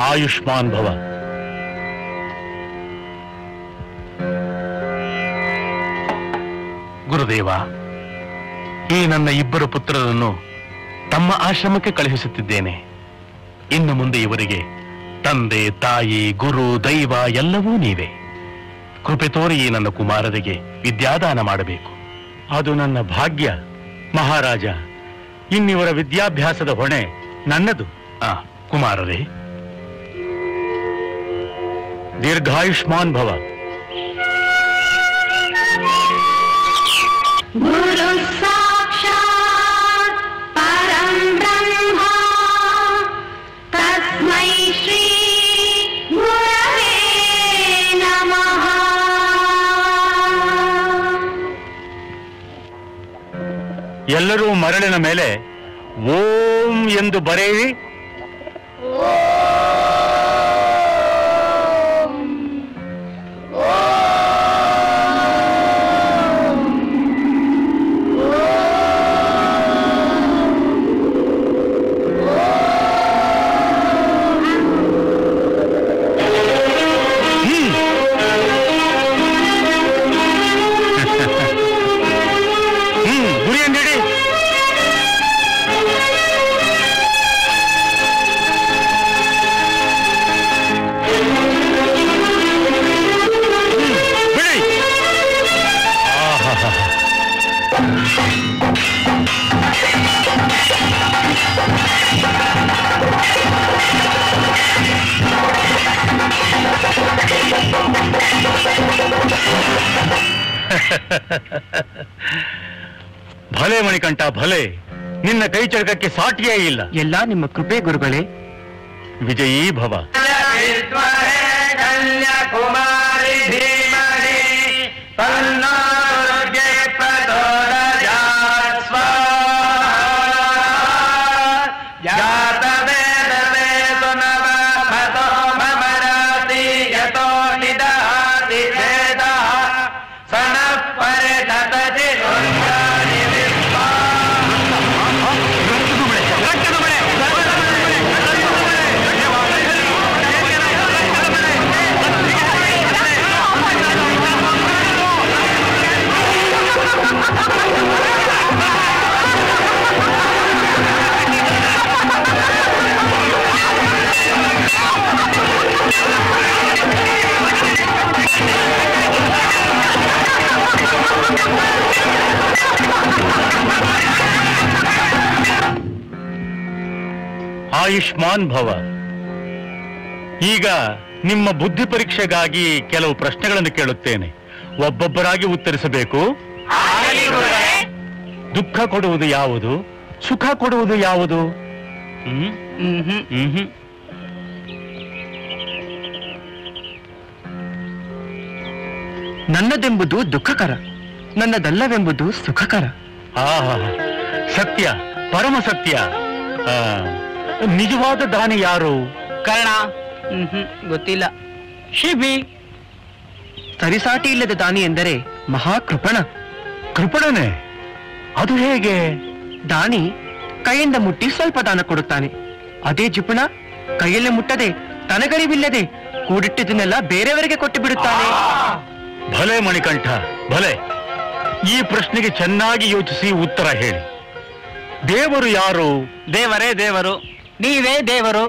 ಆಯುಷ್ಮಾನ್ ಭವ. ಗುರುದೇವ, ಈ ನನ್ನ ಇಬ್ಬರು ಪುತ್ರರನ್ನು ತಮ್ಮ ಆಶ್ರಮಕ್ಕೆ ಕಳುಹಿಸುತ್ತಿದ್ದೇನೆ. ಇನ್ನು ಮುಂದೆ ಇವರಿಗೆ ತಂದೆ, ತಾಯಿ, ಗುರು, ದೈವ ಎಲ್ಲವೂ ನೀವೇ. ಕೃಪೆ ತೋರಿ ಈ ನನ್ನ ಕುಮಾರರಿಗೆ ವಿದ್ಯಾದಾನ ಮಾಡಬೇಕು. ಅದು ನನ್ನ ಭಾಗ್ಯ ಮಹಾರಾಜ. ಇನ್ನಿವರ ವಿದ್ಯಾಭ್ಯಾಸದ ಹೊಣೆ ನನ್ನದು. ಕುಮಾರರೇ, ದೀರ್ಘಾಯುಷ್ಮಾನ್ ಭವ. ಗುರು ಸಾಕ್ಷಾತ್ ಪರಂ ಬ್ರಹ್ಮ ತಸ್ಮೈ ಶ್ರೀ ಗುರವೇ ನಮಃ. ಎಲ್ಲರೂ ಮರಳಿನ ಮೇಲೆ ಓಂ ಎಂದು ಬರೆಯಿರಿ. ಗುರಿಯನ್ನಿಡಿ. ಭಲೆ ಮಣಿಕಂಠ, ಭಲೆ. ನಿನ್ನ ಕೈ ಚಳಕಕ್ಕೆ ಸಾಟಿಯೇ ಇಲ್ಲ. ಎಲ್ಲ ನಿಮ್ಮ ಕೃಪೆ ಗುರುಗಳೇ. ವಿಜಯೀ ಭವ. ಕನ್ಯಾಕುಮಾರಿ ಧೀಮಹಿ ತನ್ನೋ ದುರ್ಗೆ ಪ್ರಚೋದಯಾತ್ ಸ್ವಾಹಾ. ಜಾತ ವೇದತೆ ಸುನವಮತೋ ಮಮರಾತಿ ಯತೋ ನಿದಹಾತಿ ವೇದಃ ಸನಃ ಪರಿಣತತಿ ರುದ್ರಾಣಿ ವಿಶ್ವಾ. ಆಯುಷ್ಮಾನ್ ಭವ. ಈಗ ನಿಮ್ಮ ಬುದ್ಧಿ ಪರೀಕ್ಷೆಗಾಗಿ ಕೆಲವು ಪ್ರಶ್ನೆಗಳನ್ನು ಕೇಳುತ್ತೇನೆ. ಒಬ್ಬೊಬ್ಬರಾಗಿ ಉತ್ತರಿಸಬೇಕು. ದುಃಖ ಕೊಡುವುದು ಯಾವುದು? ಸುಖ ಕೊಡುವುದು ಯಾವುದು? ನನ್ನದೆಂಬುದು ದುಃಖಕರ, ನನ್ನದಲ್ಲವೆಂಬುದು ಸುಖಕರ. ಆಹಾ, ಸತ್ಯ, ಪರಮ ಸತ್ಯ. ನಿಜವಾದ ದಾನಿ ಯಾರು? ಕರ್ಣ. ಗೊತ್ತಿಲ್ಲ. ಶಿಬಿ. ಸರಿಸಾಟಿ ಇಲ್ಲದ ದಾನಿ ಎಂದರೆ ಮಹಾಕೃಪಣ. ಕೃಪಣನೆ? ಅದು ಹೇಗೆ? ದಾನಿ ಕೈಯಿಂದ ಮುಟ್ಟಿ ಸ್ವಲ್ಪ ದಾನ ಕೊಡುತ್ತಾನೆ. ಅದೇ ಜಿಪುಣ ಕೈಯಲ್ಲೇ ಮುಟ್ಟದೆ ತನಗರಿವಿಲ್ಲದೆ ಕೂಡಿಟ್ಟಿದ್ದನ್ನೆಲ್ಲ ಬೇರೆಯವರಿಗೆ ಕೊಟ್ಟು ಬಿಡುತ್ತಾನೆ. ಭಲೆ ಮಣಿಕಂಠ, ಭಲೆ. ಈ ಪ್ರಶ್ನೆಗೆ ಚೆನ್ನಾಗಿ ಯೋಚಿಸಿ ಉತ್ತರ ಹೇಳಿ. ದೇವರು ಯಾರು? ದೇವರೇ ದೇವರು, ನೀವೇ ದೇವರು.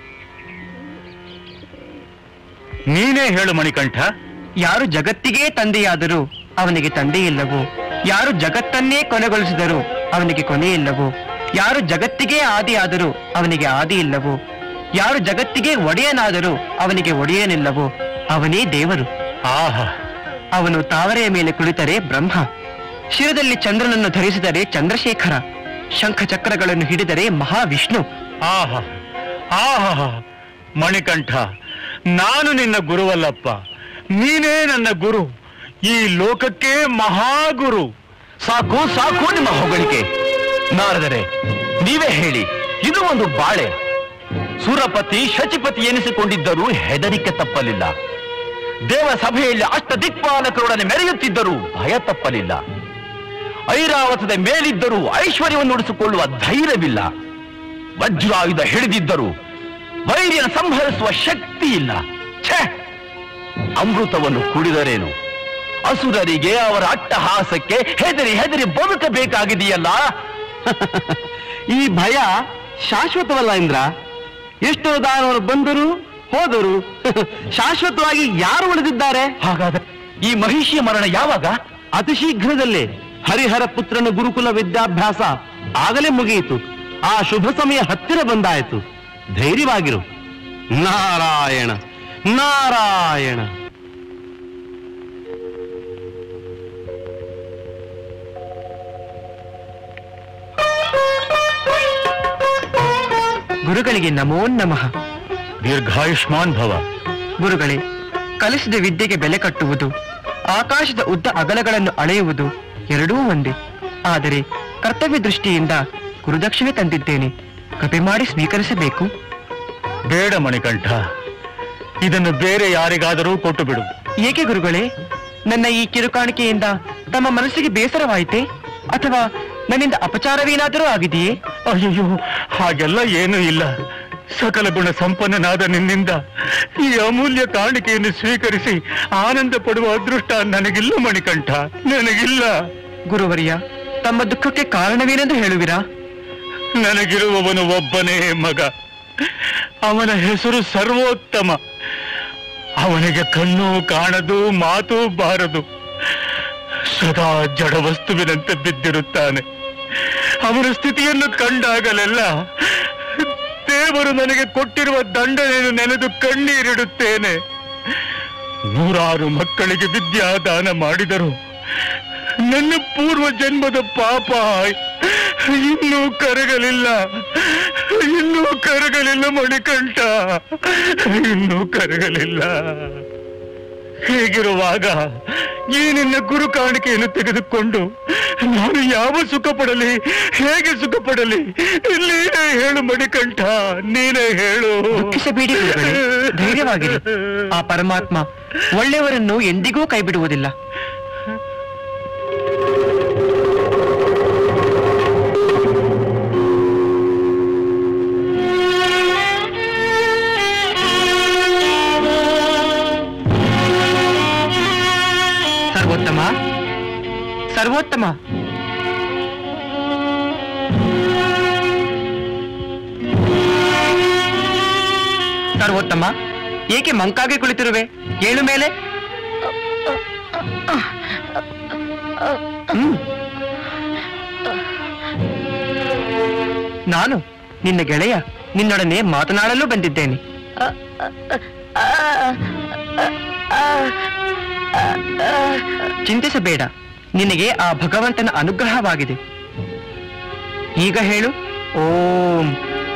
ನೀನೇ ಹೇಳು ಮಣಿಕಂಠ. ಯಾರು ಜಗತ್ತಿಗೇ ತಂದೆಯಾದರೂ ಅವನಿಗೆ ತಂದೆಯಿಲ್ಲವೋ? ಯಾರು ಜಗತ್ತನ್ನೇ ಕೊನೆಗೊಳಿಸಿದರೂ ಅವನಿಗೆ ಕೊನೆಯಿಲ್ಲವೋ? ಯಾರು ಜಗತ್ತಿಗೇ ಆದಿಯಾದರೂ ಅವನಿಗೆ ಆದಿ ಇಲ್ಲವೋ? ಯಾರು ಜಗತ್ತಿಗೆ ಒಡೆಯನಾದರೂ ಅವನಿಗೆ ಒಡೆಯನಿಲ್ಲವೋ? ಅವನೇ ದೇವರು. ಆಹಾ. ಅವನು ತಾವರೆಯ ಮೇಲೆ ಕುಳಿತರೆ ಬ್ರಹ್ಮ, ಶಿರದಲ್ಲಿ ಚಂದ್ರನನ್ನು ಧರಿಸಿದರೆ ಚಂದ್ರಶೇಖರ, ಶಂಖ ಚಕ್ರಗಳನ್ನು ಹಿಡಿದರೆ ಮಹಾವಿಷ್ಣು. ಆಹಾ ಆಹಾ. ಮಣಿಕಂಠ, ನಾನು ನಿನ್ನ ಗುರುವಲ್ಲಪ್ಪ, ನೀನೇ ನನ್ನ ಗುರು, ಈ ಲೋಕಕ್ಕೆ ಮಹಾಗುರು. ಸಾಕು ಸಾಕು ನಿಮ್ಮ ಹೊಗಳಿಕೆ. ನಾರದರೆ, ನೀವೇ ಹೇಳಿ, ಇದು ಒಂದು ಬಾಳೆ. ಸುರಪತಿ ಶಚಿಪತಿ ಎನಿಸಿಕೊಂಡಿದ್ದರೂ ಹೆದರಿಕೆ ತಪ್ಪಲಿಲ್ಲ. ದೇವ ಸಭೆಯಲ್ಲಿ ಅಷ್ಟ ದಿಕ್ಪಾಲಕರೊಡನೆ ಮೆರೆಯುತ್ತಿದ್ದರೂ ಭಯ ತಪ್ಪಲಿಲ್ಲ. ಐರಾವತದ ಮೇಲಿದ್ದರೂ ಐಶ್ವರ್ಯವನ್ನು ಉಳಿಸಿಕೊಳ್ಳುವ ಧೈರ್ಯವಿಲ್ಲ. ವಜ್ರಾಯುಧ ಹಿಡಿದಿದ್ದರು ವೈರ್ಯನ ಸಂಹರಿಸುವ ಶಕ್ತಿ ಇಲ್ಲ. ಛೇ, ಅಮೃತವನ್ನು ಕುಡಿದರೇನು, ಅಸುರರಿಗೆ ಅವರ ಅಟ್ಟಹಾಸಕ್ಕೆ ಹೆದರಿ ಹೆದರಿ ಬದುಕಬೇಕಾಗಿದೆಯಲ್ಲ. ಈ ಭಯ ಶಾಶ್ವತವಲ್ಲ ಇಂದ್ರ. ಎಷ್ಟೋ ದಾನವರು ಬಂದರು ಹೋದರು, ಶಾಶ್ವತವಾಗಿ ಯಾರು ಉಳಿದಿದ್ದಾರೆ? ಹಾಗಾದ್ರೆ ಈ ಮಹಿಷಿಯ ಮರಣ ಯಾವಾಗ? ಅತಿ ಶೀಘ್ರದಲ್ಲೇ. ಹರಿಹರ ಪುತ್ರನ ಗುರುಕುಲ ವಿದ್ಯಾಭ್ಯಾಸ ಆಗಲೇ ಮುಗಿಯಿತು. ಆ ಶುಭ ಸಮಯ ಹತ್ತಿರ ಬಂದಾಯಿತು. ಧೈರ್ಯವಾಗಿರು. ನಾರಾಯಣ ನಾರಾಯಣ. ಗುರುಗಳಿಗೆ ನಮೋ ನಮಃ. ದೀರ್ಘಾಯುಷ್ಮಾನ್ ಭವ. ಗುರುಗಳೇ, ಕಲಿಸಿದ ವಿದ್ಯೆಗೆ ಬೆಲೆ ಕಟ್ಟುವುದು, ಆಕಾಶದ ಉದ್ದ ಅಗಲಗಳನ್ನು ಅಳೆಯುವುದು ಎರಡೂ ಒಂದೇ. ಆದರೆ ಕರ್ತವ್ಯ ದೃಷ್ಟಿಯಿಂದ ಗುರುದಕ್ಷಿಣೆ ತಂದಿದ್ದೇನೆ, ಕೃಪೆ ಮಾಡಿ ಸ್ವೀಕರಿಸಬೇಕು. ಬೇಡ ಮಣಿಕಂಠ, ಇದನ್ನು ಬೇರೆ ಯಾರಿಗಾದರೂ ಕೊಟ್ಟು ಬಿಡು. ಏಕೆ ಗುರುಗಳೇ? ನನ್ನ ಈ ಕಿರುಕಾಣಿಕೆಯಿಂದ ತಮ್ಮ ಮನಸ್ಸಿಗೆ ಬೇಸರವಾಯಿತೆ? ಅಥವಾ ನನ್ನಿಂದ ಅಪಚಾರವೇನಾದರೂ ಆಗಿದೆಯೇ? ಅಯ್ಯೋ, ಹಾಗೆಲ್ಲ ಏನೂ ಇಲ್ಲ. ಸಕಲ ಗುಣ ಸಂಪನ್ನನಾದ ನಿನ್ನಿಂದ ಈ ಅಮೂಲ್ಯ ಕಾಣಿಕೆಯನ್ನು ಸ್ವೀಕರಿಸಿ ಆನಂದ ಪಡುವ ಅದೃಷ್ಟ ನನಗಿಲ್ಲ ಮಣಿಕಂಠ, ನನಗಿಲ್ಲ. ಗುರುವರ್ಯ, ತಮ್ಮ ದುಃಖಕ್ಕೆ ಕಾರಣವೇನೆಂದು ಹೇಳುವಿರಾ? ನನಗಿರುವವನು ಒಬ್ಬನೇ ಮಗ. ಅವನ ಹೆಸರು ಸರ್ವೋತ್ತಮ. ಅವನಿಗೆ ಕಣ್ಣು ಕಾಣದು, ಮಾತು ಬಾರದು. ಸದಾ ಜಡ ವಸ್ತುವಿನಂತೆ ಬಿದ್ದಿರುತ್ತಾನೆ. ಅವನ ಸ್ಥಿತಿಯನ್ನು ಕಂಡಾಗಲೆಲ್ಲ ದೇವರು ನನಗೆ ಕೊಟ್ಟಿರುವ ದಂಡನೆಯನ್ನು ನೆನೆದು ಕಣ್ಣೀರಿಡುತ್ತೇನೆ. 100 ಮಕ್ಕಳಿಗೆ ವಿದ್ಯಾದಾನ ಮಾಡಿದರು. ನನ್ನ ಪೂರ್ವ ಜನ್ಮದ ಪಾಪ ಇನ್ನೂ ಕರಗಲಿಲ್ಲ, ಇನ್ನೂ ಕರಗಲಿಲ್ಲ ಮಣಿಕಂಠ, ಇನ್ನೂ ಕರಗಲಿಲ್ಲ. ಹೀಗಿರುವಾಗ ಈ ನಿನ್ನ ಗುರು ಕಾಣಿಕೆಯನ್ನು ತೆಗೆದುಕೊಂಡು ನಾನು ಯಾವ ಸುಖ ಪಡಲಿ, ಹೇಗೆ ಸುಖ ಪಡಲಿ? ನೀನೇ ಹೇಳು ಮಣಿಕಂಠ, ನೀನೇ ಹೇಳು. ದುಃಖಿಸಬೇಡಿ ಗುರುಗಳೇ, ಧೈರ್ಯವಾಗಿರಿ. ಆ ಪರಮಾತ್ಮ ಒಳ್ಳೆಯವರನ್ನು ಎಂದಿಗೂ ಕೈ ಬಿಡುವುದಿಲ್ಲ. ಸರ್ವೋತ್ತಮ, ಸರ್ವೋತ್ತಮ, ಸರ್ವೋತ್ತಮ, ಏಕೆ ಮಂಕಾಗಿ ಕುಳಿತಿರುವೆ? ಏಳು ಮೇಲೆ. ನಾನು ನಿನ್ನ ಗೆಳೆಯ, ನಿನ್ನೊಡನೆ ಮಾತನಾಡಲು ಬಂದಿದ್ದೇನೆ. ಚಿಂತಿಸಬೇಡ, ನಿನಗೆ ಆ ಭಗವಂತನ ಅನುಗ್ರಹವಾಗಿದೆ. ಈಗ ಹೇಳು ಓಂ.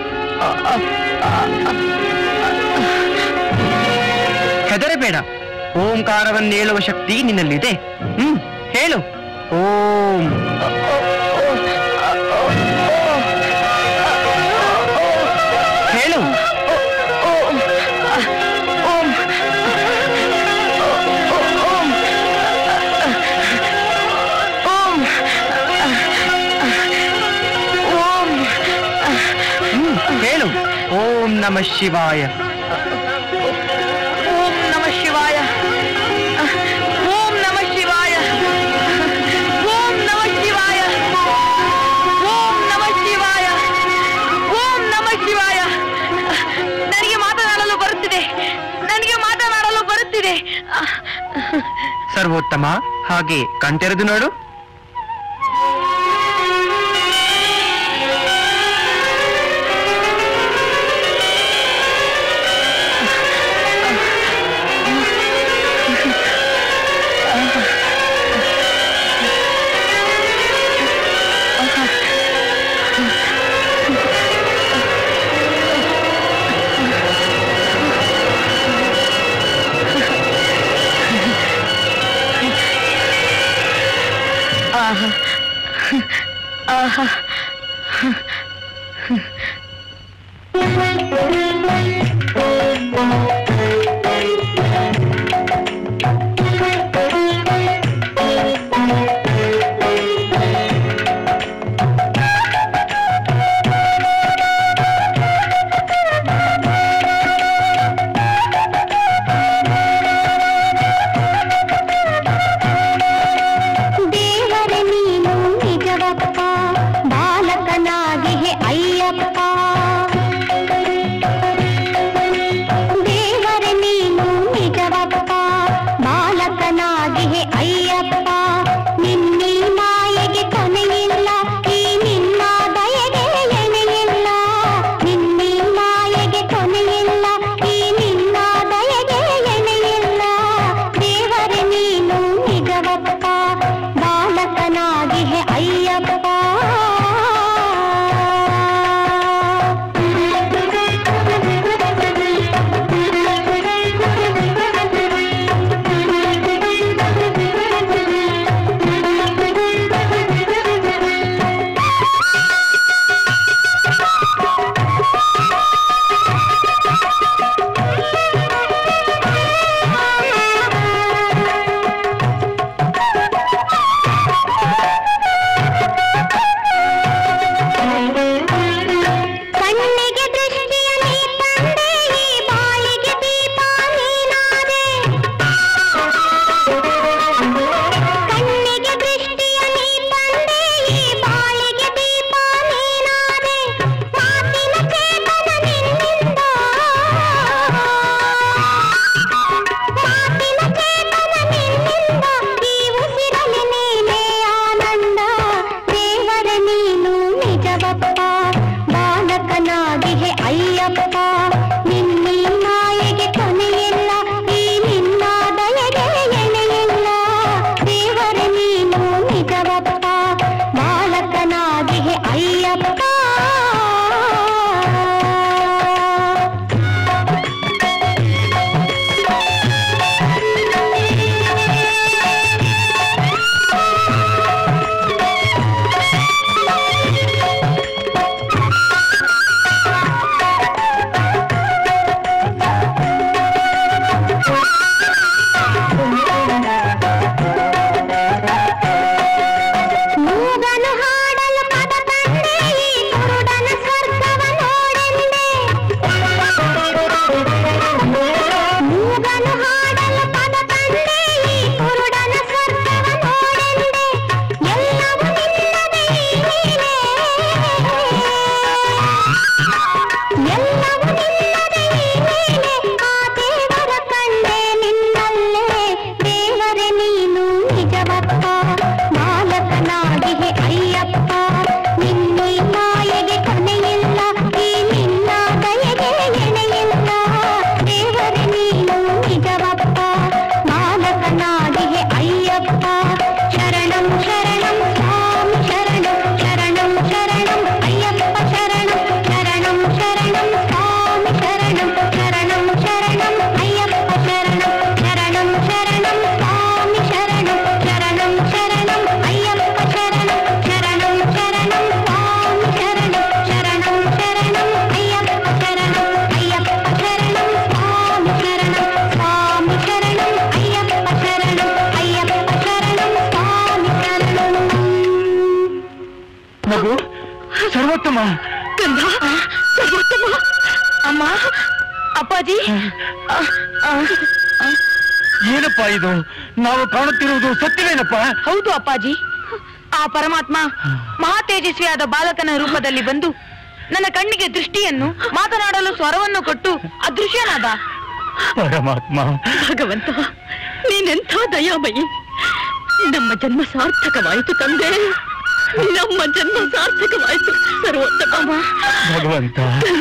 ಹೆದರಬೇಡ, ಓಂಕಾರವನ್ನೇಳುವ ಶಕ್ತಿ ನಿನ್ನಲ್ಲಿದೆ. ಹೇಳು ಓಂ. ಹೇಳು ಹೇಳು ಓಂ ನಮಃ ಶಿವಾಯ. ಓಂ ನಮಃ ಶಿವಾಯ. ಓಂ ನಮಃ ಶಿವಾಯ. ಓಂ ನಮಃ ಶಿವಾಯ. ಓಂ ನಮಃ ಶಿವಾಯ. ಓಂ ನಮಃ ಶಿವಾಯ. ನನಗೆ ಮಾತನಾಡಲು ಬರುತ್ತಿದೆ, ನನಗೆ ಮಾತನಾಡಲು ಬರುತ್ತಿದೆ. ಸರ್ವೋತ್ತಮ, ಹಾಗೆ ಕಣ್ತೆರೆದು ನೋಡು. ಮಗು ಸರ್ವೋತ್ತಮ ಗಂಧ, ಸರ್ವೋತ್ತಮ. ಅಮ್ಮ, ಅಪ್ಪಾಜಿ. ಏನಪ್ಪ ಇದು? ನಾವು ಕಾಣುತ್ತಿರುವುದು ಸತ್ಯವೇನಪ್ಪ? ಹೌದು ಅಪ್ಪಾಜಿ. ಆ ಪರಮಾತ್ಮ ಮಹಾ ತೇಜಸ್ವಿಯಾದ ಬಾಲಕನ ರೂಪದಲ್ಲಿ ಬಂದು ನನ್ನ ಕಣ್ಣಿಗೆ ದೃಷ್ಟಿಯನ್ನು, ಮಾತನಾಡಲು ಸ್ವರವನ್ನು ಕೊಟ್ಟು ಅದೃಶ್ಯನಾದ. ಪರಮಾತ್ಮ. ಭಗವಂತ, ನೀನೆಂಥ ದಯಾಮಯಿ. ನಮ್ಮ ಜನ್ಮ ಸಾರ್ಥಕವಾಯಿತು ತಂದೆ, ನಮ್ಮ ಜನ್ಮ ಸಾರ್ಥಕವಾಯಿತು. ಸರ್ವೋತ್ತಮ ಭಗವಂತ.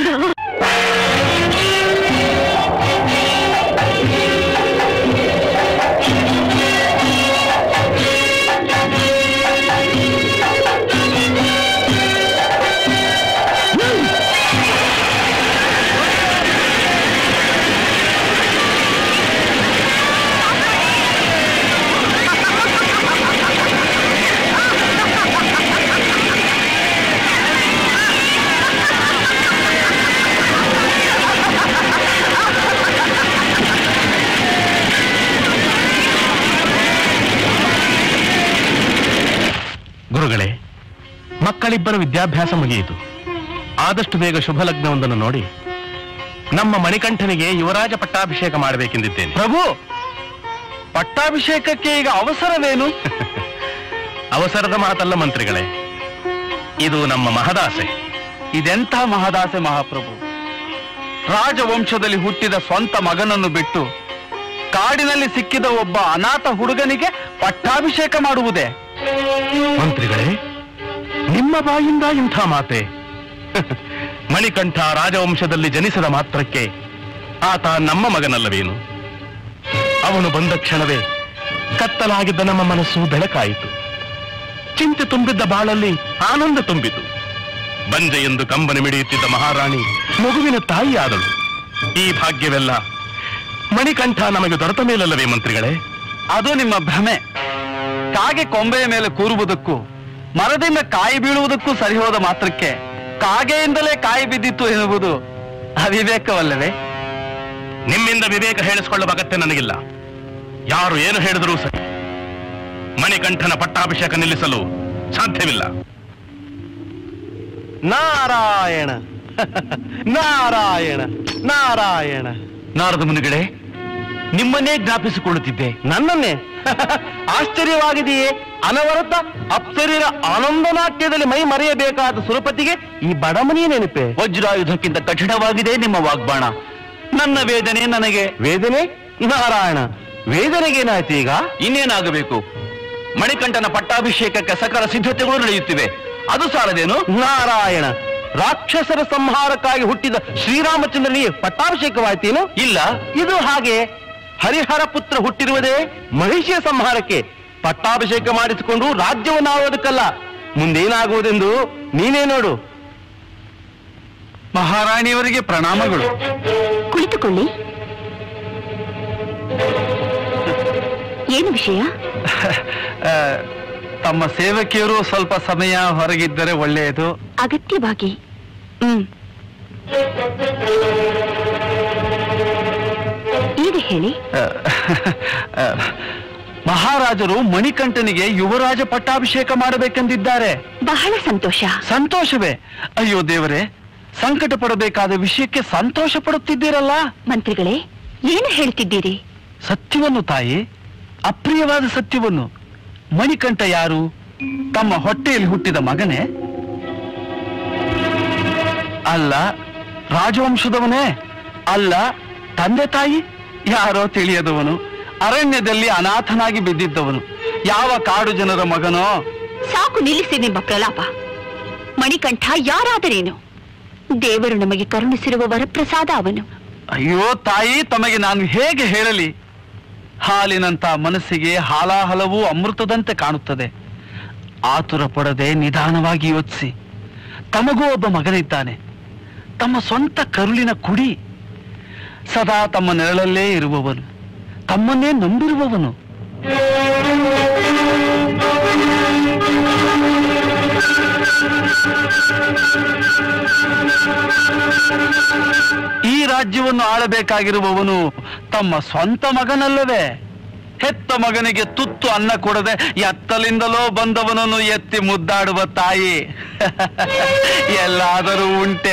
ಗುರುಗಳೇ, ಮಕ್ಕಳಿಬ್ಬರ ವಿದ್ಯಾಭ್ಯಾಸ ಮುಗಿಯಿತು. ಆದಷ್ಟು ಬೇಗ ಶುಭ ಲಗ್ನವೊಂದನ್ನು ನೋಡಿ ನಮ್ಮ ಮಣಿಕಂಠನಿಗೆ ಯುವರಾಜ ಪಟ್ಟಾಭಿಷೇಕ ಮಾಡಬೇಕೆಂದಿದ್ದೇನೆ. ಪ್ರಭು, ಪಟ್ಟಾಭಿಷೇಕಕ್ಕೆ ಈಗ ಅವಸರವೇನು? ಅವಸರದ ಮಾತಲ್ಲ ಮಂತ್ರಿಗಳೇ, ಇದು ನಮ್ಮ ಮಹದಾಸೆ. ಇದೆಂಥ ಮಹದಾಸೆ ಮಹಾಪ್ರಭು! ರಾಜವಂಶದಲ್ಲಿ ಹುಟ್ಟಿದ ಸ್ವಂತ ಮಗನನ್ನು ಬಿಟ್ಟು ಕಾಡಿನಲ್ಲಿ ಸಿಕ್ಕಿದ ಒಬ್ಬ ಅನಾಥ ಹುಡುಗನಿಗೆ ಪಟ್ಟಾಭಿಷೇಕ ಮಾಡುವುದೇ? ಮಂತ್ರಿಗಳೇ, ನಿಮ್ಮ ಬಾಯಿಂದ ಇಂಥ ಮಾತೆ? ಮಣಿಕಂಠ ರಾಜವಂಶದಲ್ಲಿ ಜನಿಸಿದ ಮಾತ್ರಕ್ಕೆ ಆತ ನಮ್ಮ ಮಗನಲ್ಲವೇನು? ಅವನು ಬಂದ ಕ್ಷಣವೇ ಕತ್ತಲಾಗಿದ್ದ ನಮ್ಮ ಮನಸ್ಸು ಬೆಳಕಾಯಿತು. ಚಿಂತೆ ತುಂಬಿದ್ದ ಬಾಳಲ್ಲಿ ಆನಂದ ತುಂಬಿತು. ಬಂಜೆ ಎಂದು ಕಂಬನಿ ಮಿಡಿಯುತ್ತಿದ್ದ ಮಹಾರಾಣಿ ಮಗುವಿನ ತಾಯಿಯಾದಳು. ಈ ಭಾಗ್ಯವೆಲ್ಲ ಮಣಿಕಂಠ ನಮಗೆ ದೊರೆತ ಮೇಲಲ್ಲವೇ ಮಂತ್ರಿಗಳೇ? ಅದು ನಿಮ್ಮ ಭ್ರಮೆ. ಕಾಗೆ ಕೊಂಬೆಯ ಮೇಲೆ ಕೂರುವುದಕ್ಕೂ ಮರದಿಂದ ಕಾಯಿ ಬೀಳುವುದಕ್ಕೂ ಸರಿ ಹೋದ ಮಾತ್ರಕ್ಕೆ ಕಾಗೆಯಿಂದಲೇ ಕಾಯಿ ಬಿದ್ದಿತ್ತು ಎನ್ನುವುದು ಅವಿವೇಕವಲ್ಲವೇ? ನಿಮ್ಮಿಂದ ವಿವೇಕ ಹೇಳಿಸಿಕೊಳ್ಳುವ ಅಗತ್ಯ ನನಗಿಲ್ಲ. ಯಾರು ಏನು ಹೇಳಿದರೂ ಸರಿ, ಮಣಿಕಂಠನ ಪಟ್ಟಾಭಿಷೇಕ ನಿಲ್ಲಿಸಲು ಸಾಧ್ಯವಿಲ್ಲ. ನಾರಾಯಣ ನಾರಾಯಣ ನಾರಾಯಣ. ನಾರದ ಮುನಿಗಳೇ, ನಿಮ್ಮನ್ನೇ ಜ್ಞಾಪಿಸಿಕೊಳ್ಳುತ್ತಿದ್ದೆ. ನನ್ನನ್ನೇ? ಆಶ್ಚರ್ಯವಾಗಿದೆಯೇ? ಅನವರತ ಅಪ್ಸರಿರ ಆನಂದನಾಟ್ಯದಲ್ಲಿ ಮೈ ಮರೆಯಬೇಕಾದ ಸುರಪತಿಗೆ ಈ ಬಡಮನಿಯ ನೆನಪೆ? ವಜ್ರಾಯುಧಕ್ಕಿಂತ ಕಠಿಣವಾಗಿದೆ ನಿಮ್ಮ ವಾಗ್ಬಾಣ. ನನ್ನ ವೇದನೆ ನನಗೆ. ವೇದನೆ? ನಾರಾಯಣ, ವೇದನೆಗೇನಾಯ್ತು ಈಗ? ಇನ್ನೇನಾಗಬೇಕು? ಮಣಿಕಂಠನ ಪಟ್ಟಾಭಿಷೇಕಕ್ಕೆ ಸಕಲ ಸಿದ್ಧತೆಗಳು ನಡೆಯುತ್ತಿವೆ. ಅದು ಸಾಲದೇನು? ನಾರಾಯಣ, ರಾಕ್ಷಸರ ಸಂಹಾರಕ್ಕಾಗಿ ಹುಟ್ಟಿದ ಶ್ರೀರಾಮಚಂದ್ರನಿಗೆ ಪಟ್ಟಾಭಿಷೇಕವಾಯ್ತೇನು? ಇಲ್ಲ. ಇದು ಹಾಗೆ. ಹರಿಹರ ಪುತ್ರ ಹುಟ್ಟಿರುವುದೇ ಮಹಿಷಿಯ ಸಂಹಾರಕ್ಕೆ. ಪಟ್ಟಾಭಿಷೇಕ ಮಾಡಿಸಿಕೊಂಡು ರಾಜ್ಯವನ್ನು ಆಳೋದಕ್ಕಲ್ಲ. ಮುಂದೇನಾಗುವುದೆಂದು ನೀನೇ ನೋಡು. ಮಹಾರಾಣಿಯವರಿಗೆ ಪ್ರಣಾಮಗಳು. ಕುಳಿತುಕೊಳ್ಳಿ. ಏನು ವಿಷಯ? ತಮ್ಮ ಸೇವಕಿಯರು ಸ್ವಲ್ಪ ಸಮಯ ಹೊರಗಿದ್ದರೆ ಒಳ್ಳೆಯದು. ಅಗತ್ಯವಾಗಿ. ಈಗ ಹೇಳಿ. ಮಹಾರಾಜರು ಮಣಿಕಂಠನಿಗೆ ಯುವರಾಜ ಪಟ್ಟಾಭಿಷೇಕ ಮಾಡಬೇಕೆಂದಿದ್ದಾರೆ. ಬಹಳ ಸಂತೋಷ. ಸಂತೋಷವೇ? ಅಯ್ಯೋ ದೇವರೇ, ಸಂಕಟ ಪಡಬೇಕಾದ ವಿಷಯಕ್ಕೆ ಸಂತೋಷ ಪಡುತ್ತಿದ್ದೀರಲ್ಲ. ಮಂತ್ರಿಗಳೇ, ಏನು ಹೇಳ್ತಿದ್ದೀರಿ? ಸತ್ಯವನ್ನು ತಾಯಿ, ಅಪ್ರಿಯವಾದ ಸತ್ಯವನ್ನು. ಮಣಿಕಂಠ ಯಾರು? ತಮ್ಮ ಹೊಟ್ಟೆಯಲ್ಲಿ ಹುಟ್ಟಿದ ಮಗನೇ? ಅಲ್ಲ. ರಾಜವಂಶದವನೇ? ಅಲ್ಲ. ತಂದೆ ತಾಯಿ? ಯಾರೋ ತಿಳಿಯದವನು, ಅರಣ್ಯದಲ್ಲಿ ಅನಾಥನಾಗಿ ಬಿದ್ದಿದ್ದವನು. ಯಾವ ಕಾಡು ಜನರ ಮಗನೋ? ಸಾಕು ನಿಲ್ಲಿಸಿ ನಿಮ್ಮ ಪ್ರಲಾಪ. ಮಣಿಕಂಠ ಯಾರಾದರೇನು? ದೇವರು ನಮಗೆ ಕರುಣಿಸಿರುವ ವರಪ್ರಸಾದ ಅವನು. ಅಯ್ಯೋ ತಾಯಿ, ತಮಗೆ ನಾನು ಹೇಗೆ ಹೇಳಲಿ? ಹಾಲಿನಂತ ಮನಸ್ಸಿಗೆ ಹಾಲಾಹಲವೂ ಅಮೃತದಂತೆ ಕಾಣುತ್ತದೆ. ಆತುರ ಪಡದೆ ನಿಧಾನವಾಗಿ ಯೋಚಿಸಿ. ತಮಗೂ ಒಬ್ಬ ಮಗನಿದ್ದಾನೆ, ತಮ್ಮ ಸ್ವಂತ ಕರುಳಿನ ಕುಡಿ. ಸದಾ ತಮ್ಮ ನೆರಳಲ್ಲೇ ಇರುವವನು, ತಮ್ಮನ್ನೇ ನಂಬಿರುವವನು. ಈ ರಾಜ್ಯವನ್ನು ಆಳಬೇಕಾಗಿರುವವನು ತಮ್ಮ ಸ್ವಂತ ಮಗನಲ್ಲವೇ? ಹೆತ್ತ ಮಗನಿಗೆ ತುತ್ತು ಅನ್ನ ಕೊಡದೆ ಎತ್ತಲಿಂದಲೋ ಬಂದವನನ್ನು ಎತ್ತಿ ಮುದ್ದಾಡುವ ತಾಯಿ ಎಲ್ಲಾದರೂ ಉಂಟೆ?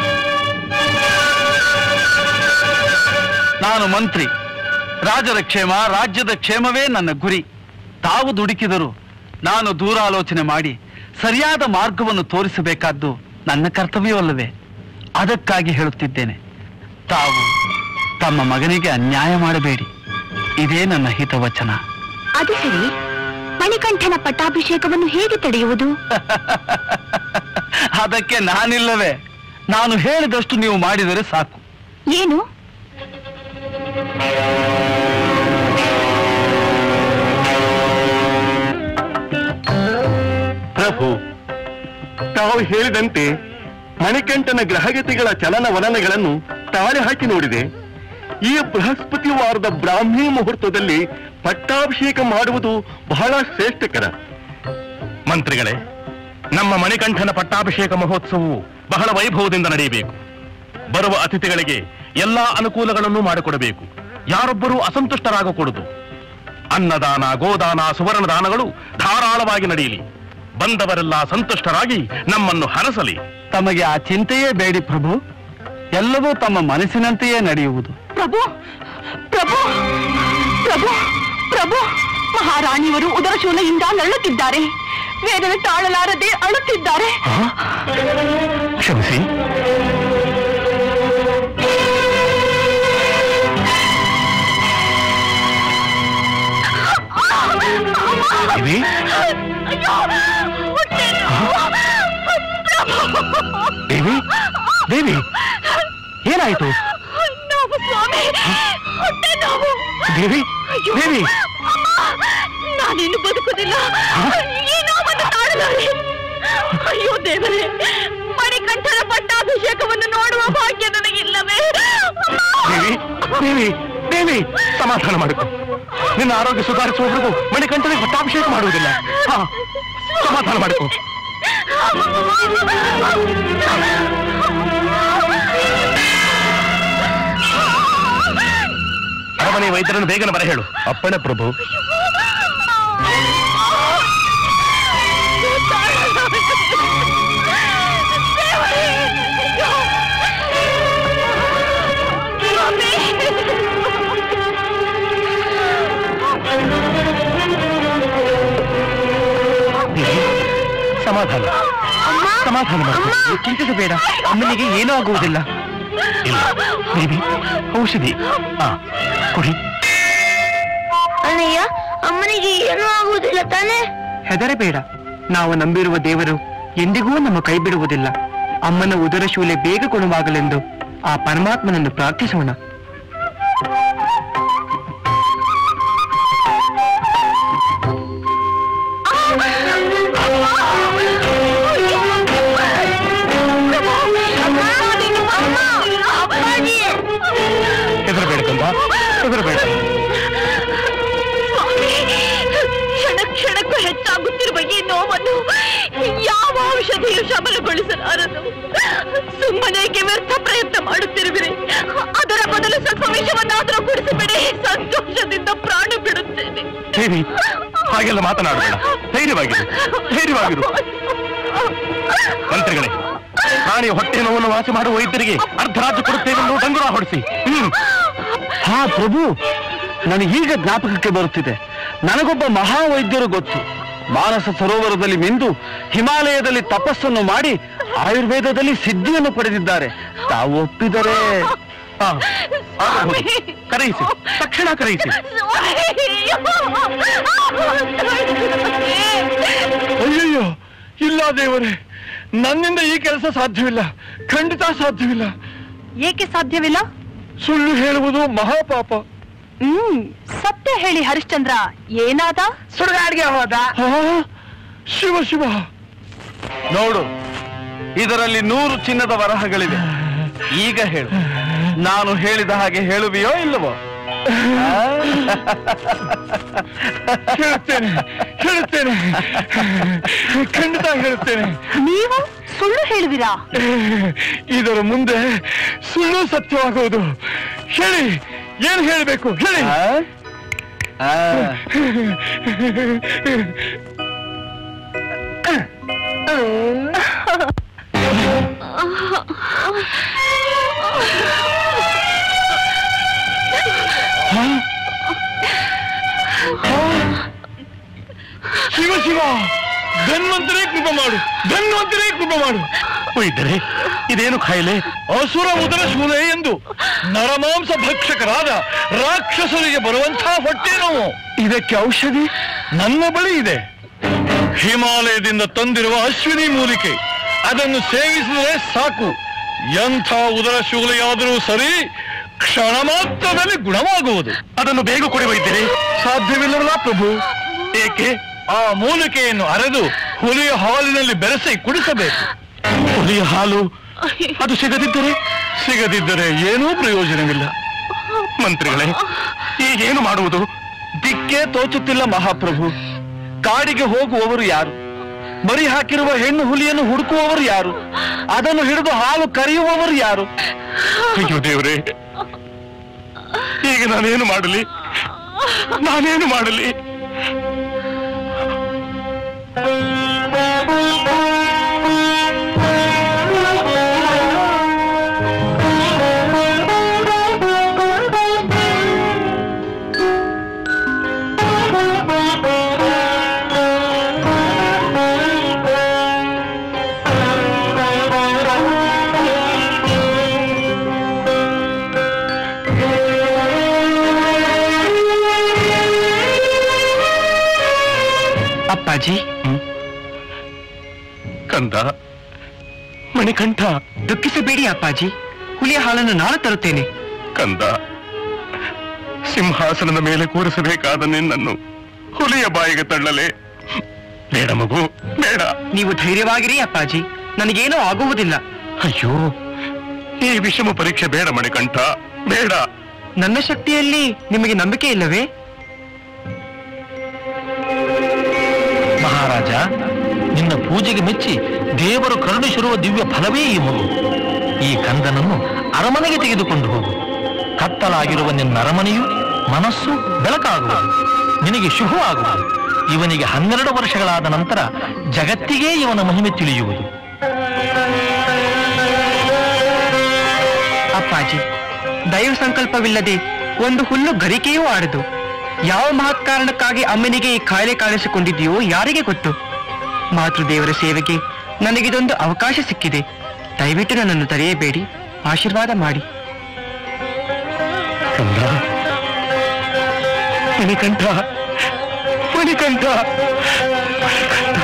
ನಾನು ಮಂತ್ರಿ. ರಾಜರ ಕ್ಷೇಮ, ರಾಜ್ಯದ ಕ್ಷೇಮವೇ ನನ್ನ ಗುರಿ. ತಾವು ದುಡುಕಿದರು ನಾನು ದೂರಾಲೋಚನೆ ಮಾಡಿ ಸರಿಯಾದ ಮಾರ್ಗವನ್ನು ತೋರಿಸಬೇಕಾದ್ದು ನನ್ನ ಕರ್ತವ್ಯವಲ್ಲವೇ? ಅದಕ್ಕಾಗಿ ಹೇಳುತ್ತಿದ್ದೇನೆ, ತಾವು ತಮ್ಮ ಮಗನಿಗೆ ಅನ್ಯಾಯ ಮಾಡಬೇಡಿ. ಇದೇ ನನ್ನ ಹಿತವಚನ. ಅದು ಸರಿ, ಮಣಿಕಂಠನ ಪಟ್ಟಾಭಿಷೇಕವನ್ನು ಹೇಗೆ ತಡೆಯುವುದು? ಅದಕ್ಕೆ ನಾನಿಲ್ಲವೇ? ನಾನು ಹೇಳಿದಷ್ಟು ನೀವು ಮಾಡಿದರೆ ಸಾಕು. ಏನು? ಪ್ರಭು, ತಾವು ಹೇಳಿದಂತೆ ಮಣಿಕಂಠನ ಗ್ರಹಗತಿಗಳ ಚಲನವಲನಗಳನ್ನು ತಾಳೆ ಹಾಕಿ ನೋಡಿದೆ. ಈ ಬೃಹಸ್ಪತಿ ವಾರದ ಬ್ರಾಹ್ಮಿ ಮುಹೂರ್ತದಲ್ಲಿ ಪಟ್ಟಾಭಿಷೇಕ ಮಾಡುವುದು ಬಹಳ ಶ್ರೇಷ್ಠಕರ. ಮಂತ್ರಿಗಳೇ, ನಮ್ಮ ಮಣಿಕಂಠನ ಪಟ್ಟಾಭಿಷೇಕ ಮಹೋತ್ಸವವು ಬಹಳ ವೈಭವದಿಂದ ನಡೆಯಬೇಕು. ಬರುವ ಅತಿಥಿಗಳಿಗೆ ಎಲ್ಲಾ ಅನುಕೂಲಗಳನ್ನು ಮಾಡಿಕೊಡಬೇಕು. ಯಾರೊಬ್ಬರೂ ಅಸಂತುಷ್ಟರಾಗಕೂಡದು. ಅನ್ನದಾನ, ಗೋದಾನ, ಸುವರ್ಣ ದಾನಗಳು ಧಾರಾಳವಾಗಿ ನಡೆಯಲಿ. ಬಂದವರೆಲ್ಲ ಸಂತುಷ್ಟರಾಗಿ ನಮ್ಮನ್ನು ಹರಸಲಿ. ತಮಗೆ ಆ ಚಿಂತೆಯೇ ಬೇಡಿ ಪ್ರಭು. ಎಲ್ಲವೂ ತಮ್ಮ ಮನಸ್ಸಿನಂತೆಯೇ ನಡೆಯುವುದು. ಪ್ರಭು ಪ್ರಭು ಪ್ರಭು ಪ್ರಭು, ಮಹಾರಾಣಿಯವರು ಉದರಶೂಲೆಯಿಂದ ನರಳುತ್ತಿದ್ದಾರೆ. ವೇದನೆ ತಾಳಲಾರದೆ ಅಳುತ್ತಿದ್ದಾರೆ. ಕ್ಷಮಿಸಿ. ದೇವಿ, ದೇವಿ, ಏನಾಯಿತು? ನೋವು ಸ್ವಾಮಿ, ಹೊಟ್ಟೆ ನೋವು. ದೇವಿ, ದೇವಿ, ನಾನಿನ್ನು ಬದುಕುದಿಲ್ಲ. ಈ ನೋವನ್ನು ತಾಳಲಾರೆ. ಅಯ್ಯೋ ದೇವರೇ, ಮಣಿಕಂಠನ ಪಟ್ಟಾಭಿಷೇಕವನ್ನು ನೋಡುವ ಭಾಗ್ಯ ನನಗಿಲ್ಲವೇ? ದೇವಿ, ದೇವಿ, ದೇವಿ, ಸಮಾಧಾನ ಮಾಡಿಕೊ. ನಿನ್ನ ಆರೋಗ್ಯ ಸುಧಾರಿಸುವವರೆಗೂ ಮಣಿಕಂಠನಿಗೆ ಪಟ್ಟಾಭಿಷೇಕ ಮಾಡುವುದಿಲ್ಲ. ಸಮಾಧಾನ ಮಾಡಿಕೊ. ಅರಮನೆ ವೈದ್ಯರನ್ನು ಬೇಗನೆ ಬರ ಹೇಳು. ಅಪ್ಪಣೆ ಪ್ರಭು. ಸಮಾಧಾನ, ಸಮಾಧಾನ ಮಾಡಿ. ಚಿಂತಿಸಬೇಡ, ಅಮ್ಮನಿಗೆ ಏನೂ ಆಗುವುದಿಲ್ಲ. ಇಲ್ಲ ದೇವಿ, ಔಷಧಿ ಕೊಡಿ. ಅಣ್ಣಯ್ಯ, ಅಮ್ಮನಿಗೆ ಏನೂ ಆಗುವುದಿಲ್ಲ ತಾನೇ? ಹೆದರಬೇಡ, ನಾವು ನಂಬಿರುವ ದೇವರು ಎಂದಿಗೂ ನಮ್ಮ ಕೈ ಬಿಡುವುದಿಲ್ಲ. ಅಮ್ಮನ ಉದರ ಶೂಲೆ ಬೇಗ ಗುಣವಾಗಲೆಂದು ಆ ಪರಮಾತ್ಮನನ್ನು ಪ್ರಾರ್ಥಿಸೋಣ. ಹೆದರಬೇಡ ಕಂದ, ಹೆದರಬೇಡ. ಕ್ಷಣ ಕ್ಷಣಕ್ಕೂ ಹೆಚ್ಚಾಗುತ್ತಿರುವ ಈ ನೋವನ್ನು ಯಾವ ಔಷಧಿಯು ಶಮನಗೊಳಿಸಲಾರದು. ಸುಮ್ಮನೆಗೆ ವ್ಯರ್ಥ ಪ್ರಯತ್ನ ಮಾಡುತ್ತಿರುವಿರಿ. ಅದರ ಬದಲು ಸ್ವಲ್ಪ ವಿಷವನ್ನಾದರೂ ಕುಡಿಸಿಬಿಡಿ. ಸಂತೋಷದಿಂದ ಪ್ರಾಣ ಬಿಡುತ್ತೇನೆ. ದೇವಿ, ಹಾಗೆಲ್ಲ ಮಾತನಾಡಬೇಡ. ಧೈರ್ಯವಾಗಿರು, ಧೈರ್ಯವಾಗಿರು. ಮಂತ್ರಿಗಳೇ, ಪ್ರಾಣಿಯ ಹೊಟ್ಟೆ ನೋವನ್ನು ವಾಸಿ ಮಾಡುವ ವೈದ್ಯರಿಗೆ ಅರ್ಧರಾಜ್ಯ ಕೊಡುತ್ತೇವೆಂದು ಡಂಗುರ ಹೊಡಿಸಿ. ಹಾ ಪ್ರಭು, ನನಗೀಗ ಜ್ಞಾಪಕಕ್ಕೆ ಬರುತ್ತಿದೆ. ನನಗೊಬ್ಬ ಮಹಾವೈದ್ಯರು ಗೊತ್ತು. ಮಾನಸ ಸರೋವರದಲ್ಲಿ ಮಿಂದು ಹಿಮಾಲಯದಲ್ಲಿ ತಪಸ್ಸನ್ನು ಮಾಡಿ ಆಯುರ್ವೇದದಲ್ಲಿ ಸಿದ್ಧಿಯನ್ನು ಪಡೆದಿದ್ದಾರೆ. ತಾವು ಒಪ್ಪಿದರೆ ಕರೆಯಿಸಿ, ತಕ್ಷಣ ಕರೆಯಿಸಿ. ಅಯ್ಯಯ್ಯೋ, ಇಲ್ಲ ದೇವರೇ, ನನ್ನಿಂದ ಈ ಕೆಲಸ ಸಾಧ್ಯವಿಲ್ಲ, ಖಂಡಿತ ಸಾಧ್ಯವಿಲ್ಲ. ಏಕೆ ಸಾಧ್ಯವಿಲ್ಲ? ಸುಳ್ಳು ಹೇಳುವುದು ಮಹಾಪಾಪ. ಸತ್ಯ ಹೇಳಿ ಹರಿಶ್ಚಂದ್ರ, ಏನಾದ? ಸುಡುಗಾಡಿಗೆ ಹೋದ. ಶಿವ ಶಿವ. ನೋಡು, ಇದರಲ್ಲಿ 100 ಚಿನ್ನದ ವರಹಗಳಿವೆ. ಈಗ ಹೇಳು, ನಾನು ಹೇಳಿದ ಹಾಗೆ ಹೇಳುವಿಯೋ ಇಲ್ಲವೋ? ಹೇಳುತ್ತೇನೆ, ಹೇಳುತ್ತೇನೆ, ಖಂಡಿತ ಹೇಳುತ್ತೇನೆ. ನೀವು ಸುಳ್ಳು ಹೇಳುವಿರಾ? ಇದರ ಮುಂದೆ ಸುಳ್ಳು ಸತ್ಯವಾಗುವುದು. ಹೇಳಿ, ಏನು ಹೇಳಬೇಕು ಹೇಳಿ. ಶಿವ ಶಿವ, ಧನ್ವಂತರೇ ಕೃಪೆ ಮಾಡು, ಧನ್ವಂತರೇ ಕೃಪೆ ಮಾಡು. ವೈದ್ಯರೇ, ಇದೇನು ಖಾಯಿಲೆ? ಅಸುರ ಉದರ ಶೂಲೆ ಎಂದು ನರಮಾಂಸ ಭಕ್ಷಕರಾದ ರಾಕ್ಷಸರಿಗೆ ಬರುವಂತಹ ಹೊಟ್ಟೆ ನೋವು. ಇದಕ್ಕೆ ಔಷಧಿ ನನ್ನ ಬಳಿ ಇದೆ. ಹಿಮಾಲಯದಿಂದ ತಂದಿರುವ ಅಶ್ವಿನಿ ಮೂಲಿಕೆ, ಅದನ್ನು ಸೇವಿಸಿದರೆ ಸಾಕು. ಎಂಥ ಉದರ ಶೂಲೆಯಾದರೂ ಸರಿ, ಕ್ಷಣ ಮಾತ್ರದಲ್ಲಿ ಗುಣವಾಗುವುದು. ಅದನ್ನು ಬೇಗ ಕೊಡಿ ವೈದ್ಯರೇ. ಸಾಧ್ಯವಿಲ್ಲವಲ್ಲ ಪ್ರಭು. ಏಕೆ? ಆ ಮೂಲಿಕೆಯನ್ನು ಅರೆದು ಹುಲಿಯ ಹಾಲಿನಲ್ಲಿ ಬೆರೆಸಿ ಕುಡಿಸಬೇಕು. ಹುಲಿಯ ಹಾಲು ಅದು ಸಿಗದಿದ್ದರೆ ಏನೂ ಪ್ರಯೋಜನವಿಲ್ಲ. ಮಂತ್ರಿಗಳೇ, ಈಗೇನು ಮಾಡುವುದು? ದಿಕ್ಕೇ ತೋಚುತ್ತಿಲ್ಲ ಮಹಾಪ್ರಭು. ಕಾಡಿಗೆ ಹೋಗುವವರು ಯಾರು? ಮರಿ ಹಾಕಿರುವ ಹೆಣ್ಣು ಹುಲಿಯನ್ನು ಹುಡುಕುವವರು ಯಾರು? ಅದನ್ನು ಹಿಡಿದು ಹಾಲು ಕರೆಯುವವರು ಯಾರು? ಅಯ್ಯೋ ದೇವರೇ, ಈಗ ನಾನೇನು ಮಾಡಲಿ? ಅಪ್ಪಾಜಿ, ಕಂದ, ಮಣಿಕಂಠ, ದುಃಖಿಸಬೇಡಿ ಅಪ್ಪಾಜಿ. ಹುಲಿಯ ಹಾಲನ್ನು ನಾಳೆ ತರುತ್ತೇನೆ. ಕಂದ, ಸಿಂಹಾಸನದ ಮೇಲೆ ಕೂರಿಸಬೇಕಾದ ನಿನ್ನನ್ನು ಹುಲಿಯ ಬಾಯಿಗೆ ತಳ್ಳಲೆ? ಬೇಡ ಮಗು, ಬೇಡ. ನೀವು ಧೈರ್ಯವಾಗಿರಿ ಅಪ್ಪಾಜಿ, ನನಗೇನೂ ಆಗುವುದಿಲ್ಲ. ಅಯ್ಯೋ, ಈ ವಿಷಮ ಪರೀಕ್ಷೆ ಬೇಡ ಮಣಿಕಂಠ, ಬೇಡ. ನನ್ನ ಶಕ್ತಿಯಲ್ಲಿ ನಿಮಗೆ ನಂಬಿಕೆ ಇಲ್ಲವೇ? ಮಹಾರಾಜ, ನಿನ್ನ ಪೂಜೆಗೆ ಮೆಚ್ಚಿ ದೇವರು ಕರುಣಿಸಿರುವ ದಿವ್ಯ ಫಲವೇ ಈ ಮಗು. ಈ ಕಂದನನ್ನು ಅರಮನೆಗೆ ತೆಗೆದುಕೊಂಡು ಹೋಗು. ಕತ್ತಲಾಗಿರುವ ನಿನ್ನ ಅರಮನೆಯು ಮನಸ್ಸು ಬೆಳಕಾಗುವುದು, ನಿನಗೆ ಶುಭವಾಗುವುದು. ಇವನಿಗೆ 12 ವರ್ಷಗಳಾದ ನಂತರ ಜಗತ್ತಿಗೆ ಇವನ ಮಹಿಮೆ ತಿಳಿಯುವುದು. ಅಪ್ಪಾಜಿ, ದೈವ ಸಂಕಲ್ಪವಿಲ್ಲದೆ ಒಂದು ಹುಲ್ಲು ಗರಿಕೆಯೂ ಆಡದು. ಯಾವ ಮಹತ್ ಕಾರಣಕ್ಕಾಗಿ ಅಮ್ಮನಿಗೆ ಈ ಕಾಯಿಲೆ ಕಾಣಿಸಿಕೊಂಡಿದೆಯೋ ಯಾರಿಗೆ ಗೊತ್ತು? ಮಾತೃದೇವರ ಸೇವೆಗೆ ನನಗಿದೊಂದು ಅವಕಾಶ ಸಿಕ್ಕಿದೆ. ದಯವಿಟ್ಟು ನನ್ನನ್ನು ತಡೆಯಬೇಡಿ, ಆಶೀರ್ವಾದ ಮಾಡಿ. ಮಣಿಕಂಠ, ಮಣಿಕಂಠ, ಮಣಿಕಂಠ.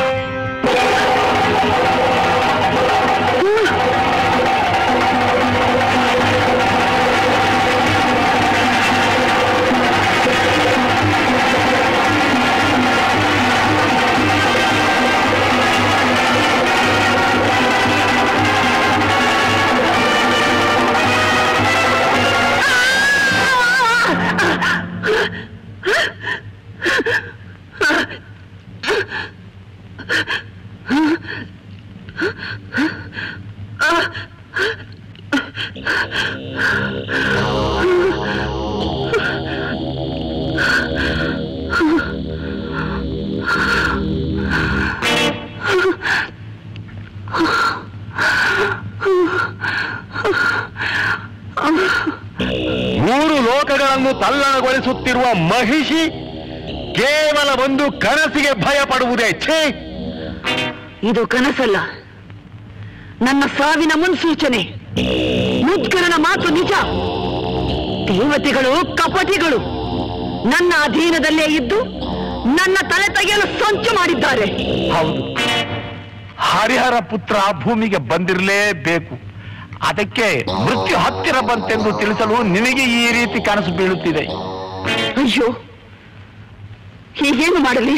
ಮೂರು ಲೋಕಗಳನ್ನು ತಲ್ಲಣಗೊಳಿಸುತ್ತಿರುವ ಮಹಿಷಿ ಕೇವಲ ಒಂದು ಕನಸಿಗೆ ಭಯ ಪಡುವುದೇ? ಛೇ, ಇದು ಕನಸಲ್ಲ, ನನ್ನ ಸಾವಿನ ಮುನ್ಸೂಚನೆ. ಮುದ್ಗರನ ಮಾತು ನಿಜ. ದೇವತೆಗಳು ಕಪಟಿಗಳು ನನ್ನ ಅಧೀನದಲ್ಲೇ ಇದ್ದು ನನ್ನ ತಲೆ ತೆಗೆಯಲು ಸಂಚು ಮಾಡಿದ್ದಾರೆ. ಹೌದು, ಹರಿಹರ ಪುತ್ರ ಭೂಮಿಗೆ ಬಂದಿರಲೇಬೇಕು. ಅದಕ್ಕೆ ಮೃತ್ಯು ಹತ್ತಿರ ಬಂತೆಂದು ತಿಳಿಸಲು ನಿನಗೆ ಈ ರೀತಿ ಕನಸು ಬೀಳುತ್ತಿದೆ. ಅಯ್ಯೋ, ಹೀಗೇನು ಮಾಡಲಿ?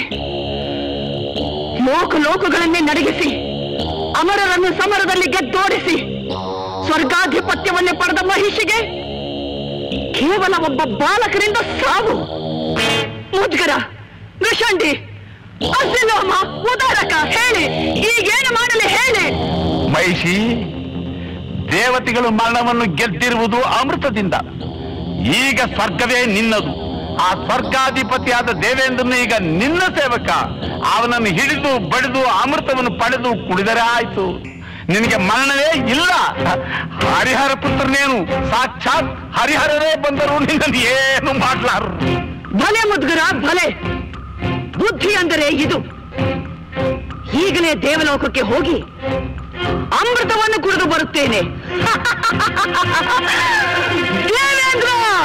ಲೋಕಗಳನ್ನೇ ನಡಗಿಸಿ ಅಮರರನ್ನು ಸಮರದಲ್ಲಿ ಗೆದ್ದೋಡಿಸಿ ಸ್ವರ್ಗಾಧಿಪತ್ಯವನ್ನೇ ಪಡೆದ ಮಹಿಷಿಗೆ ಕೇವಲ ಒಬ್ಬ ಬಾಲಕರಿಂದ ಸಾವು. ಮುದ್ಗರ, ನೃಷಂಡಿ, ಅಸಿಲೋಮ, ಉದಾರಕ, ಹೇಳಿ, ಈಗೇನು ಮಾಡಲಿ ಹೇಳಿ. ಮಹಿಷಿ, ದೇವತೆಗಳು ಮರಣವನ್ನು ಗೆದ್ದಿರುವುದು ಅಮೃತದಿಂದ. ಈಗ ಸ್ವರ್ಗವೇ ನಿನ್ನದು. ಆ ಸ್ವರ್ಗಾಧಿಪತಿಯಾದ ದೇವೇಂದ್ರನು ಈಗ ನಿನ್ನ ಸೇವಕ. ಅವನನ್ನು ಹಿಡಿದು ಬಡಿದು ಅಮೃತವನ್ನು ಪಡೆದು ಕುಡಿದರೆ ಆಯ್ತು. ನಿನಗೆ ಮರಣವೇ ಇಲ್ಲ. ಹರಿಹರ ಪುತ್ರನೇನು, ಸಾಕ್ಷಾತ್ ಹರಿಹರರೇ ಬಂದರು ನಿನ್ನನ್ನು ಏನು ಮಾಡ್ಲಾರು. ಭಲೆ ಮುದ್ಗರ ಭಲೆ. ಬುದ್ಧಿ ಅಂದರೆ ಇದು. ಈಗಲೇ ದೇವಲೋಕಕ್ಕೆ ಹೋಗಿ ಅಮೃತವನ್ನು ಕುಡಿದು ಬರುತ್ತೇನೆ. ದೇವೇಂದ್ರ!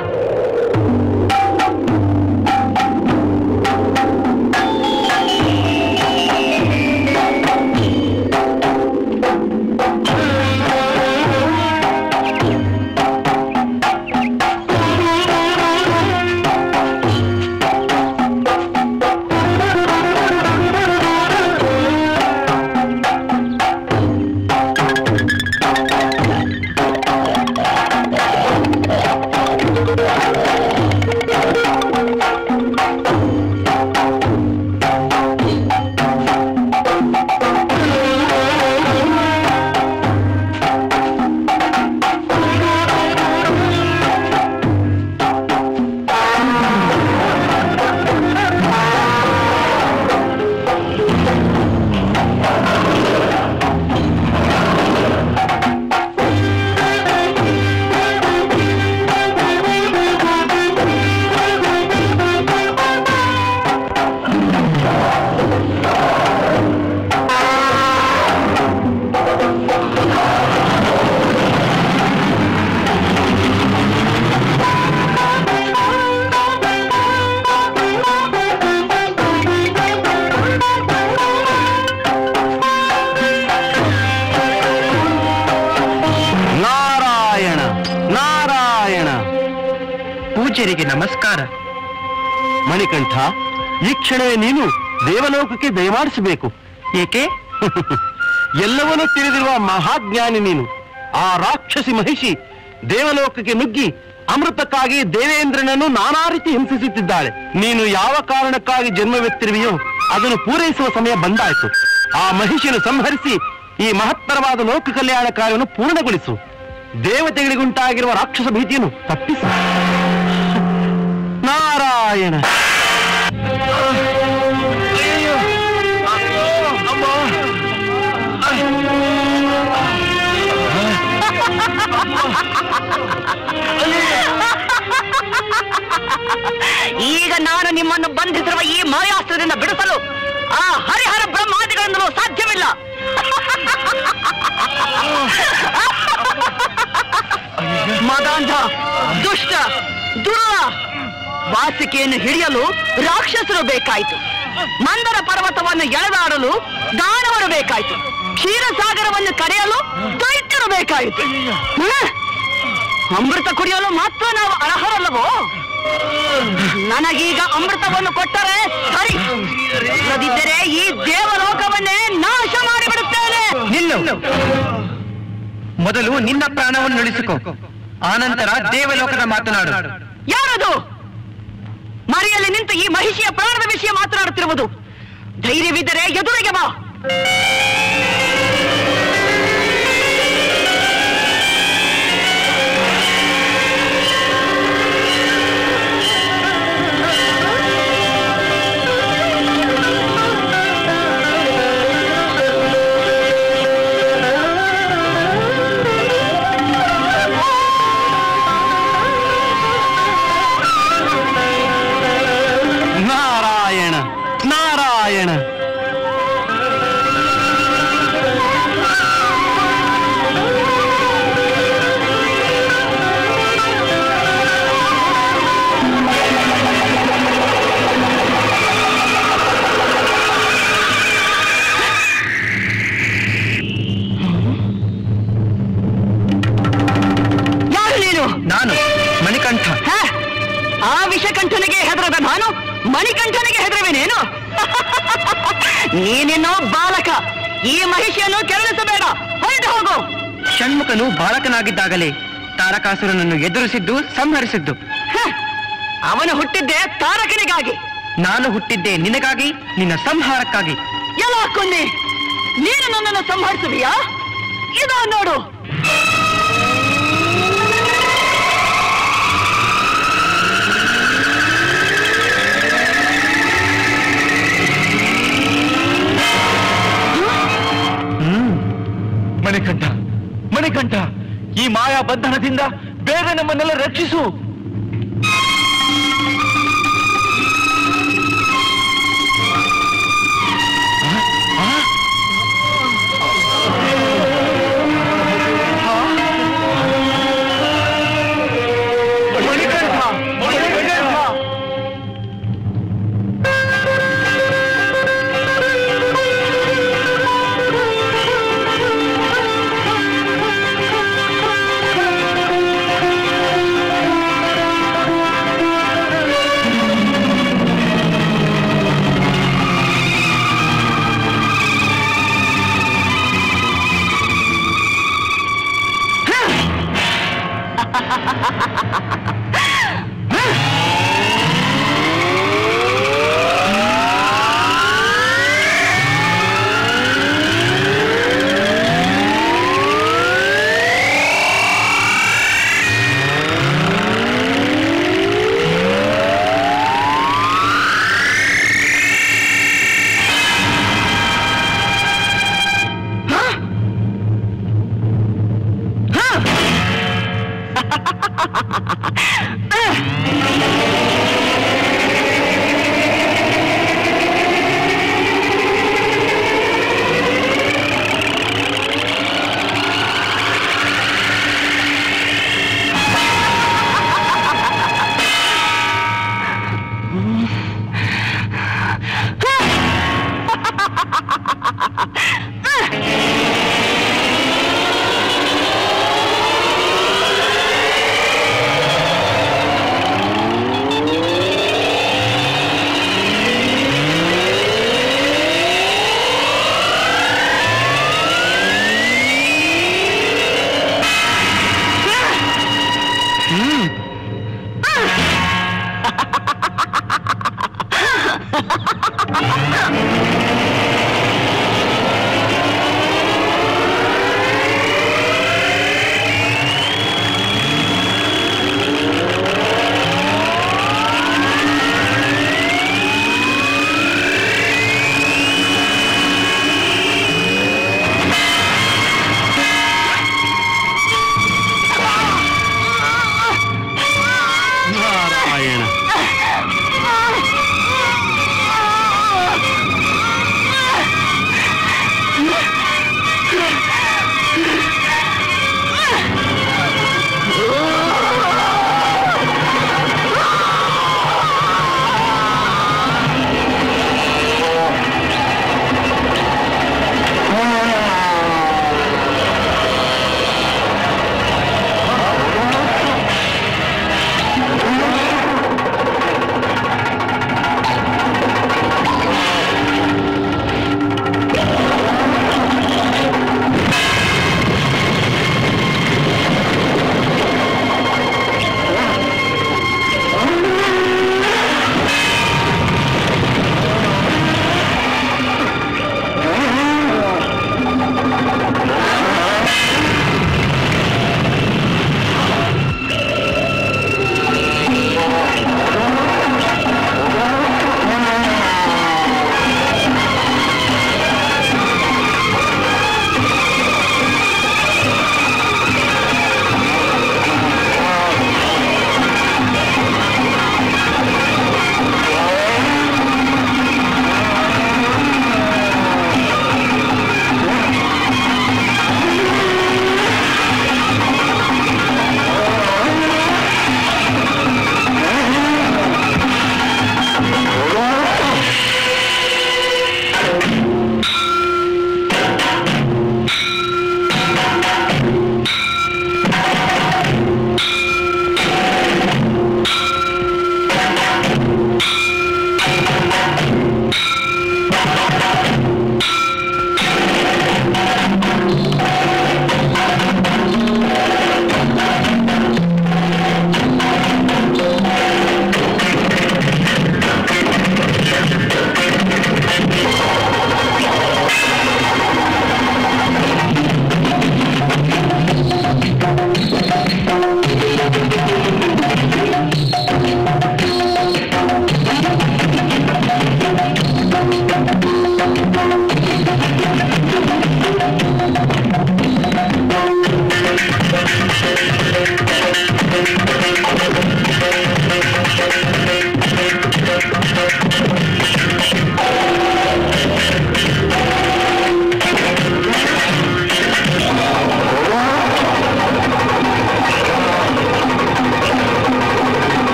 ಪೂಜ್ಯರಿಗೆ ನಮಸ್ಕಾರ. ಮಣಿಕಂಠ, ಈ ಕ್ಷಣವೇ ನೀನು ದೇವಲೋಕಕ್ಕೆ ದಯಮಾಡಿಸಬೇಕು. ಏಕೆ? ಎಲ್ಲವನ್ನೂ ತಿಳಿದಿರುವ ಮಹಾಜ್ಞಾನಿ ನೀನು. ಆ ರಾಕ್ಷಸಿ ಮಹಿಷಿ ದೇವಲೋಕಕ್ಕೆ ನುಗ್ಗಿ ಅಮೃತಕ್ಕಾಗಿ ದೇವೇಂದ್ರನನ್ನು ನಾನಾ ರೀತಿ ಹಿಂಸಿಸುತ್ತಿದ್ದಾಳೆ. ನೀನು ಯಾವ ಕಾರಣಕ್ಕಾಗಿ ಜನ್ಮವೆತ್ತಿರುವೆಯೋ ಅದನ್ನು ಪೂರೈಸುವ ಸಮಯ ಬಂದಾಯಿತು. ಆ ಮಹಿಷಿಯನ್ನು ಸಂಹರಿಸಿ ಈ ಮಹತ್ತರವಾದ ಲೋಕ ಕಲ್ಯಾಣ ಕಾರ್ಯವನ್ನು ಪೂರ್ಣಗೊಳಿಸು. ದೇವತೆಗಳಿಗುಂಟಾಗಿರುವ ರಾಕ್ಷಸ ಭೀತಿಯನ್ನು ತಪ್ಪಿಸು. ನಾರಾಯಣ. ಈಗ ನಾನು ನಿಮ್ಮನ್ನು ಬಂಧಿಸಿರುವ ಈ ಮಾಯಾಸ್ತ್ರದಿಂದ ಬಿಡಿಸಲು ಆ ಹರಿಹರ ಬ್ರಹ್ಮಾದಿಗಳಿಂದಲೂ ಸಾಧ್ಯವಿಲ್ಲ. ಮದಾಂಧ, ದುಷ್ಟ, ದುರ್ಲ ವಾಸಿಕೆಯನ್ನು ಹಿಡಿಯಲು ರಾಕ್ಷಸರು ಬೇಕಾಯಿತು. ಮಂದರ ಪರ್ವತವನ್ನು ಎಳೆದಾಡಲು ದಾನವರು ಬೇಕಾಯಿತು. ಕ್ಷೀರಸಾಗರವನ್ನು ಕರೆಯಲು ದೈತ್ಯರು ಬೇಕಾಯಿತು. ಅಮೃತ ಕುಡಿಯಲು ಮಾತ್ರ ನಾವು ಅರ್ಹರಲ್ಲವೋ? ನನಗೀಗ ಅಮೃತವನ್ನು ಕೊಟ್ಟರೆ ಸರಿ, ಇಲ್ಲದಿದ್ದರೆ ಈ ದೇವಲೋಕವನ್ನೇ ನಾಶ ಮಾಡಿಬಿಡುತ್ತೇನೆ. ನಿಲ್ಲು. ಮೊದಲು ನಿನ್ನ ಪ್ರಾಣವನ್ನು ಉಳಿಸಿಕೊ, ಆನಂತರ ದೇವಲೋಕದ ಮಾತನಾಡು. ಯಾರದು ಮರೆಯಲ್ಲಿ ನಿಂತು ಈ ಮಹಿಷಿಯ ಪ್ರಾಣದ ವಿಷಯ ಮಾತನಾಡುತ್ತಿರುವುದು? ಧೈರ್ಯವಿದ್ದರೆ ಎದುರಿಗೆ ಬಾ. ನಾರಾಯಣ. ಯಾರು ನೀನು? ನಾನು ಮಣಿಕಂಠ. ಆ ವಿಷಕಂಠನಿಗೆ ಹೆದರದ ನಾನು ಮಣಿಕಂಠನಿಗೆ ಹೆದರುವೆನೇನು? ನೀನೇನೋ ಬಾಲಕ. ಈ ಮಹಿಷಿಯನ್ನು ಕೆರಳಿಸಬೇಡ, ಹೊರಟು ಹೋಗು. ಷಣ್ಮುಖನು ಬಾಲಕನಾಗಿದ್ದಾಗಲೇ ತಾರಕಾಸುರನನ್ನು ಎದುರಿಸಿದ್ದು, ಸಂಹರಿಸಿದ್ದು. ಅವನು ಹುಟ್ಟಿದ್ದೇ ತಾರಕನಿಗಾಗಿ. ನಾನು ಹುಟ್ಟಿದ್ದೆ ನಿನಗಾಗಿ, ನಿನ್ನ ಸಂಹಾರಕ್ಕಾಗಿ. ಎಲ್ಲ ಕೊಂದೆ ನೀನು ನನ್ನನ್ನು ಸಂಹರಿಸುವಿಯಾ? ಇದೋ ನೋಡು. ಮಣಿಕಂಠ, ಮಣಿಕಂಠ, ಈ ಮಾಯಾ ಬಂಧನದಿಂದ ಬೇಗ ನಮ್ಮನ್ನೆಲ್ಲ ರಕ್ಷಿಸು.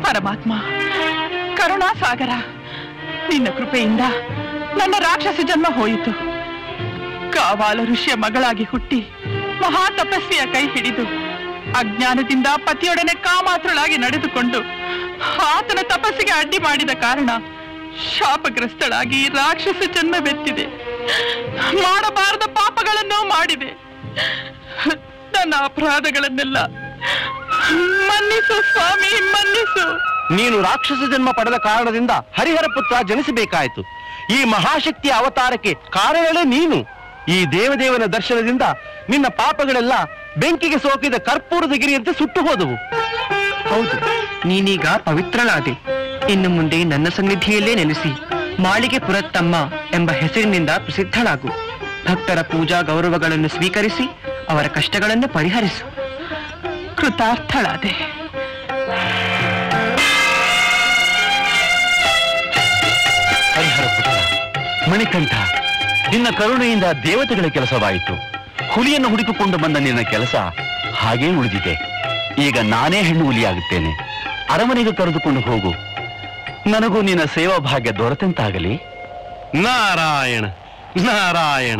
ಪರಮಾತ್ಮ, ಕರುಣಾಸಾಗರ, ನಿನ್ನ ಕೃಪೆಯಿಂದ ನನ್ನ ರಾಕ್ಷಸ ಜನ್ಮ ಹೋಯಿತು. ಕಾವಾಲ ಋಷಿಯ ಮಗಳಾಗಿ ಹುಟ್ಟಿ ಮಹಾ ತಪಸ್ವಿಯ ಕೈ ಹಿಡಿದು ಅಜ್ಞಾನದಿಂದ ಪತಿಯೊಡನೆ ಕಾಮಾತ್ರಳಾಗಿ ನಡೆದುಕೊಂಡು ಆತನ ತಪಸ್ಸಿಗೆ ಅಡ್ಡಿ ಮಾಡಿದ ಕಾರಣ ಶಾಪಗ್ರಸ್ತಳಾಗಿ ರಾಕ್ಷಸ ಜನ್ಮವೆತ್ತಿದೆ. ಮಾಡಬಾರದ ಪಾಪಗಳನ್ನು ಮಾಡಿದೆ. ನನ್ನ ಅಪರಾಧಗಳನ್ನೆಲ್ಲ ಮನ್ನಿಸು ಸ್ವಾಮಿ, ಮನ್ನಿಸು. ನೀನು ರಾಕ್ಷಸ ಜನ್ಮ ಪಡೆದ ಕಾರಣದಿಂದ ಹರಿಹರ ಪುತ್ರ ಜನಿಸಬೇಕಾಯಿತು. ಈ ಮಹಾಶಕ್ತಿಯ ಅವತಾರಕ್ಕೆ ಕಾರಣವೇ ನೀನು. ಈ ದೇವದೇವನ ದರ್ಶನದಿಂದ ನಿನ್ನ ಪಾಪಗಳೆಲ್ಲ ಬೆಂಕಿಗೆ ಸೋಕಿದ ಕರ್ಪೂರದ ಗಿರಿಯಂತೆ ಸುಟ್ಟು ಹೋದವು. ಹೌದು, ನೀನೀಗ ಪವಿತ್ರಳಾದೆ. ಇನ್ನು ಮುಂದೆ ನನ್ನ ಸನ್ನಿಧಿಯಲ್ಲೇ ನೆಲೆಸಿ ಮಾಳಿಗೆ ಪುರತ್ತಮ್ಮ ಎಂಬ ಹೆಸರಿನಿಂದ ಪ್ರಸಿದ್ಧಳಾಗು. ಭಕ್ತರ ಪೂಜಾ ಗೌರವಗಳನ್ನು ಸ್ವೀಕರಿಸಿ ಅವರ ಕಷ್ಟಗಳನ್ನು ಪರಿಹರಿಸು. ಕೃತಾರ್ಥಳಾದೆ. ಹರಿಹರ ಪುತ್ರ ಮಣಿಕಂಠ, ನಿನ್ನ ಕರುಣೆಯಿಂದ ದೇವತೆಗಳ ಕೆಲಸವಾಯಿತು. ಹುಲಿಯನ್ನು ಹುಡುಕಿಕೊಂಡು ಬಂದ ನಿನ್ನ ಕೆಲಸ ಹಾಗೇ ಉಳಿದಿದೆ. ಈಗ ನಾನೇ ಹೆಣ್ಣು ಹುಲಿಯಾಗುತ್ತೇನೆ. ಅರಮನೆಗೆ ಕರೆದುಕೊಂಡು ಹೋಗು. ನನಗೂ ನಿನ್ನ ಸೇವಾ ಭಾಗ್ಯ ದೊರೆತಂತಾಗಲಿ. ನಾರಾಯಣ ನಾರಾಯಣ.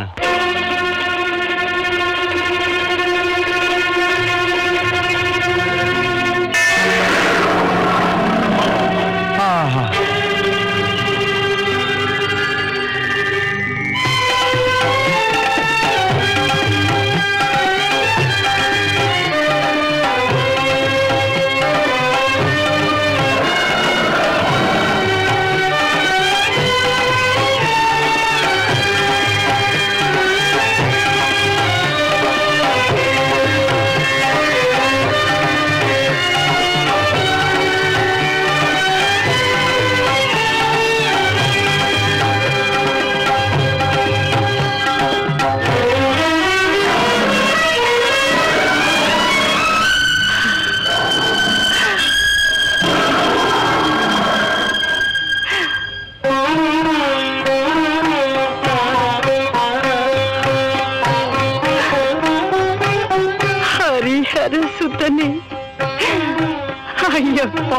ಅಯ್ಯಪ್ಪ,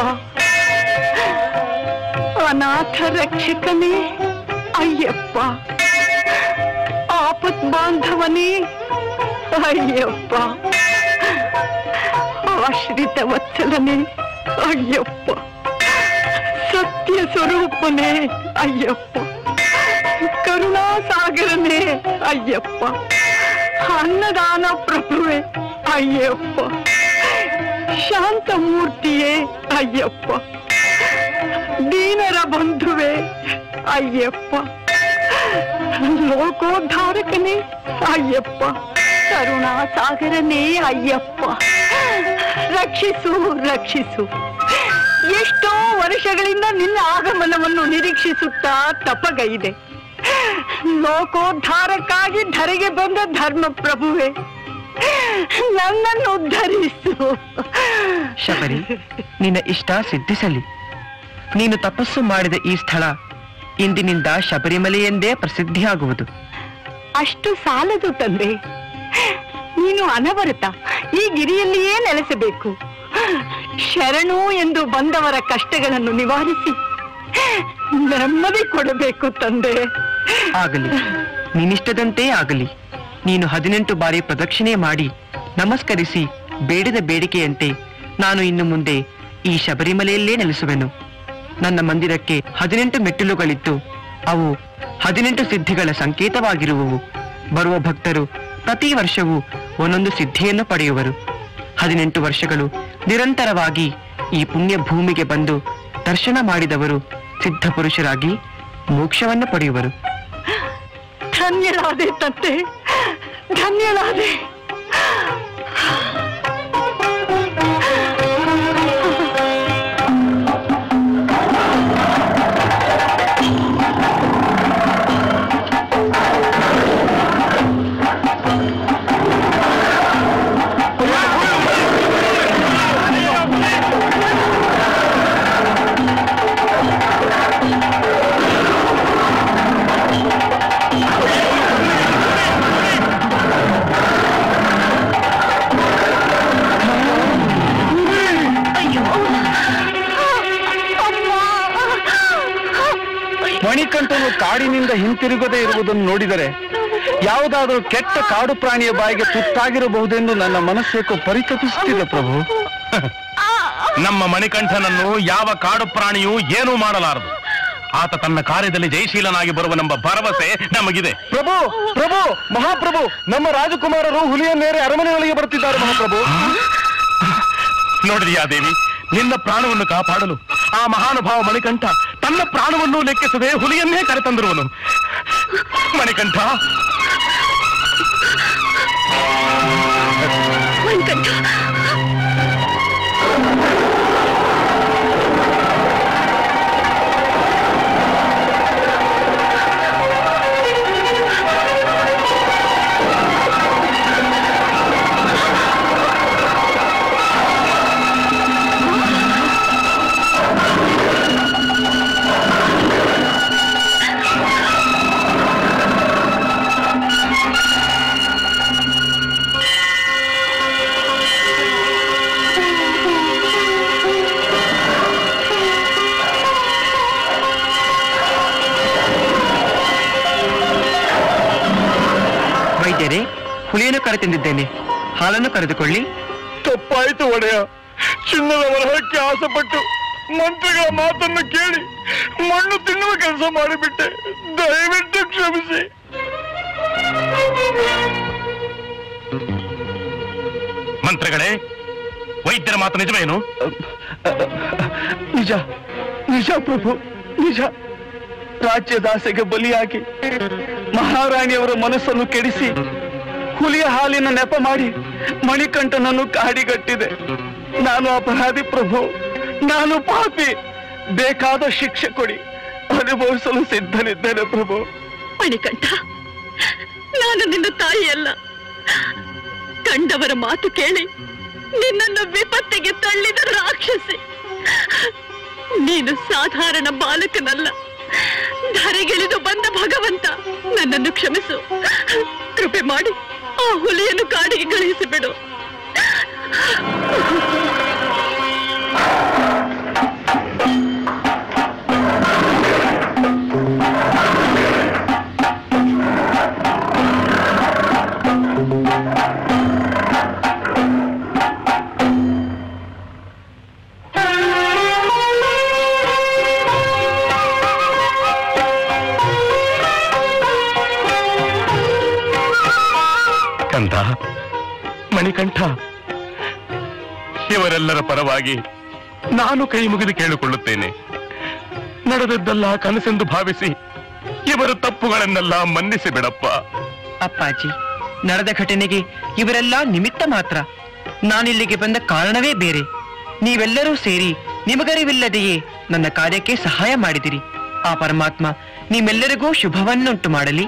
ಅನಾಥ ರಕ್ಷಕನೇ ಅಯ್ಯಪ್ಪ, ಆಪತ್ ಬಾಂಧವನೇ ಅಯ್ಯಪ್ಪ, ಆಶ್ರಿತ ವತ್ಸಲನೇ ಅಯ್ಯಪ್ಪ, ಸತ್ಯ ಸ್ವರೂಪನೇ ಅಯ್ಯಪ್ಪ, ಕರುಣಾಸಾಗರನೇ ಅಯ್ಯಪ್ಪ, ಅನ್ನದಾನ ಪ್ರಭುವೆ ಅಯ್ಯಪ್ಪ, ಶಾಂತಮೂರ್ತಿಯೇ ಅಯ್ಯಪ್ಪ, ದೀನರ ಬಂಧುವೆ ಅಯ್ಯಪ್ಪ, ಲೋಕೋದ್ಧಾರಕನೇ ಅಯ್ಯಪ್ಪ, ಕರುಣಾಸಾಗರನೇ ಅಯ್ಯಪ್ಪ, ರಕ್ಷಿಸು ರಕ್ಷಿಸು. ಎಷ್ಟೋ ವರ್ಷಗಳಿಂದ ನಿನ್ನ ಆಗಮನವನ್ನು ನಿರೀಕ್ಷಿಸುತ್ತಾ ತಪಗೈದೆ. ಲೋಕೋದ್ಧಾರಕ್ಕಾಗಿ ಧರೆಗೆ ಬಂದ ಧರ್ಮ ಪ್ರಭುವೆ, ನನ್ನನ್ನು ಉದ್ಧರಿಸು. ಶಬರಿ, ನಿನ್ನ ಇಷ್ಟ ಸಿದ್ಧಿಸಲಿ. ನೀನು ತಪಸ್ಸು ಮಾಡಿದ ಈ ಸ್ಥಳ ಇಂದಿನಿಂದ ಶಬರಿಮಲೆ ಎಂದೇ ಪ್ರಸಿದ್ಧಿಯಾಗುವುದು. ಅಷ್ಟು ಸಾಲದು ತಂದೆ. ನೀನು ಅನವರತ ಈ ಗಿರಿಯಲ್ಲಿಯೇ ನೆಲೆಸಬೇಕು. ಶರಣು ಎಂದು ಬಂದವರ ಕಷ್ಟಗಳನ್ನು ನಿವಾರಿಸಿ ನೆಮ್ಮದಿ ಕೊಡಬೇಕು ತಂದೆ. ಆಗಲಿ, ನಿನ್ನಿಷ್ಟದಂತೆ ಆಗಲಿ. ನೀನು 18 ಬಾರಿ ಪ್ರದಕ್ಷಿಣೆ ಮಾಡಿ ನಮಸ್ಕರಿಸಿ ಬೇಡಿದ ಬೇಡಿಕೆಯಂತೆ ನಾನು ಇನ್ನು ಮುಂದೆ ಈ ಶಬರಿಮಲೆಯಲ್ಲೇ ನೆಲೆಸುವೆನು. ನನ್ನ ಮಂದಿರಕ್ಕೆ 18 ಮೆಟ್ಟಿಲುಗಳಿದ್ದು ಅವು 18 ಸಿದ್ಧಿಗಳ ಸಂಕೇತವಾಗಿರುವವು. ಬರುವ ಭಕ್ತರು ಪ್ರತಿ ವರ್ಷವೂ ಒಂದೊಂದು ಸಿದ್ಧಿಯನ್ನು ಪಡೆಯುವರು. 18 ವರ್ಷಗಳು ನಿರಂತರವಾಗಿ ಈ ಪುಣ್ಯ ಭೂಮಿಗೆ ಬಂದು ದರ್ಶನ ಮಾಡಿದವರು ಸಿದ್ಧ ಪುರುಷರಾಗಿ ಮೋಕ್ಷವನ್ನು ಪಡೆಯುವರು. ಧನ್ಯಳಾದೆ ತಂದೆ, ಧನ್ಯಳಾದೆ. ಮಣಿಕಂಠನು ಕಾಡಿನಿಂದ ಹಿಂತಿರುಗದೇ ಇರುವುದನ್ನು ನೋಡಿದರೆ ಯಾವುದಾದರೂ ಕೆಟ್ಟ ಕಾಡು ಪ್ರಾಣಿಯ ಬಾಯಿಗೆ ತುತ್ತಾಗಿರಬಹುದೆಂದು ನನ್ನ ಮನಸ್ಸೇಕೋ ಪರಿತಪಿಸುತ್ತಿದೆ ಪ್ರಭು. ನಮ್ಮ ಮಣಿಕಂಠನನ್ನು ಯಾವ ಕಾಡು ಪ್ರಾಣಿಯೂ ಏನೂ ಮಾಡಲಾರದು. ಆತ ತನ್ನ ಕಾರ್ಯದಲ್ಲಿ ಜಯಶೀಲನಾಗಿ ಬರುವನೆಂಬ ಭರವಸೆ ನಮಗಿದೆ. ಪ್ರಭು ಪ್ರಭು ಮಹಾಪ್ರಭು, ನಮ್ಮ ರಾಜಕುಮಾರರು ಹುಲಿಯನ್ನೇರಿ ಅರಮನೆಯೊಳಗೆ ಬರುತ್ತಿದ್ದಾರೆ ಮಹಾಪ್ರಭು. ನೋಡಿದೆಯಾ ದೇವಿ, ನಿನ್ನ ಪ್ರಾಣವನ್ನು ಕಾಪಾಡಲು ಆ ಮಹಾನುಭಾವ ಮಣಿಕಂಠ ತನ್ನ ಪ್ರಾಣವನ್ನು ಲೆಕ್ಕಿಸದೆ ಹುಲಿಯನ್ನೇ ಕರೆತಂದಿರುವನು. ಮಣಿಕಂಠ ಹುಲಿಯನ್ನು ಕರೆತಂದಿದ್ದೇನೆ, ಹಾಲನ್ನು ಕರೆದುಕೊಳ್ಳಿ. ತಪ್ಪಾಯ್ತು ಒಡೆಯ. ಚಿನ್ನದ ವರಹಕ್ಕೆ ಆಸೆಪಟ್ಟು ಮಂತ್ರಿಗಳ ಮಾತನ್ನು ಕೇಳಿ ಮಣ್ಣು ತಿನ್ನುವ ಕೆಲಸ ಮಾಡಿಬಿಟ್ಟೆ. ದಯವಿಟ್ಟು ಕ್ಷಮಿಸಿ. ಮಂತ್ರಿಗಳೇ, ವೈದ್ಯರ ಮಾತು ನಿಜವೇನು? ನಿಜ ನಿಜ ಪ್ರಭು, ನಿಜ. ರಾಜ್ಯದಾಸೆಗೆ ಬಲಿಯಾಗಿ ಮಹಾರಾಣಿಯವರ ಮನಸ್ಸನ್ನು ಕೆಡಿಸಿ ಹುಲಿಯ ಹಾಲಿನ ನೆಪ ಮಾಡಿ ಮಣಿಕಂಠನನ್ನು ಕಾಡಿಗಟ್ಟಿದೆ. ನಾನು ಅಪರಾಧಿ ಪ್ರಭು, ನಾನು ಪಾಪಿ. ಬೇಕಾದ ಶಿಕ್ಷೆ ಕೊಡಿ, ಅನುಭವಿಸಲು ಸಿದ್ಧನಿದ್ದೇನೆ ಪ್ರಭು. ಮಣಿಕಂಠ, ನಾನು ನಿನ್ನ ತಾಯಿಯಲ್ಲ. ಕಂಡವರ ಮಾತು ಕೇಳಿ ನಿನ್ನನ್ನು ವಿಪತ್ತಿಗೆ ತಳ್ಳಿದ ರಾಕ್ಷಸಿ. ನೀನು ಸಾಧಾರಣ ಬಾಲಕನಲ್ಲ, ಧರೆಗಿಳಿದು ಬಂದ ಭಗವಂತ. ನನ್ನನ್ನು ಕ್ಷಮಿಸು, ಕೃಪೆ ಮಾಡಿ ಆ ಹುಲಿಯನ್ನು ಕಾಡಿಗೆ ಕಳುಹಿಸಿಬಿಡು. ಮಣಿಕಂಠ, ಇವರೆಲ್ಲರ ಪರವಾಗಿ ನಾನು ಕೈ ಮುಗಿದು ಕೇಳಿಕೊಳ್ಳುತ್ತೇನೆ. ನಡೆದದ್ದೆಲ್ಲ ಕನಸೆಂದು ಭಾವಿಸಿ ಇವರ ತಪ್ಪುಗಳನ್ನೆಲ್ಲ ಮನ್ನಿಸಿ ಬಿಡಪ್ಪ. ಅಪ್ಪಾಜಿ, ನಡೆದ ಘಟನೆಗೆ ಇವರೆಲ್ಲ ನಿಮಿತ್ತ ಮಾತ್ರ. ನಾನಿಲ್ಲಿಗೆ ಬಂದ ಕಾರಣವೇ ಬೇರೆ. ನೀವೆಲ್ಲರೂ ಸೇರಿ ನಿಮಗರಿವಿಲ್ಲದೆಯೇ ನನ್ನ ಕಾರ್ಯಕ್ಕೆ ಸಹಾಯ ಮಾಡಿದಿರಿ. ಆ ಪರಮಾತ್ಮ ನಿಮ್ಮೆಲ್ಲರಿಗೂ ಶುಭವನ್ನುಂಟು ಮಾಡಲಿ.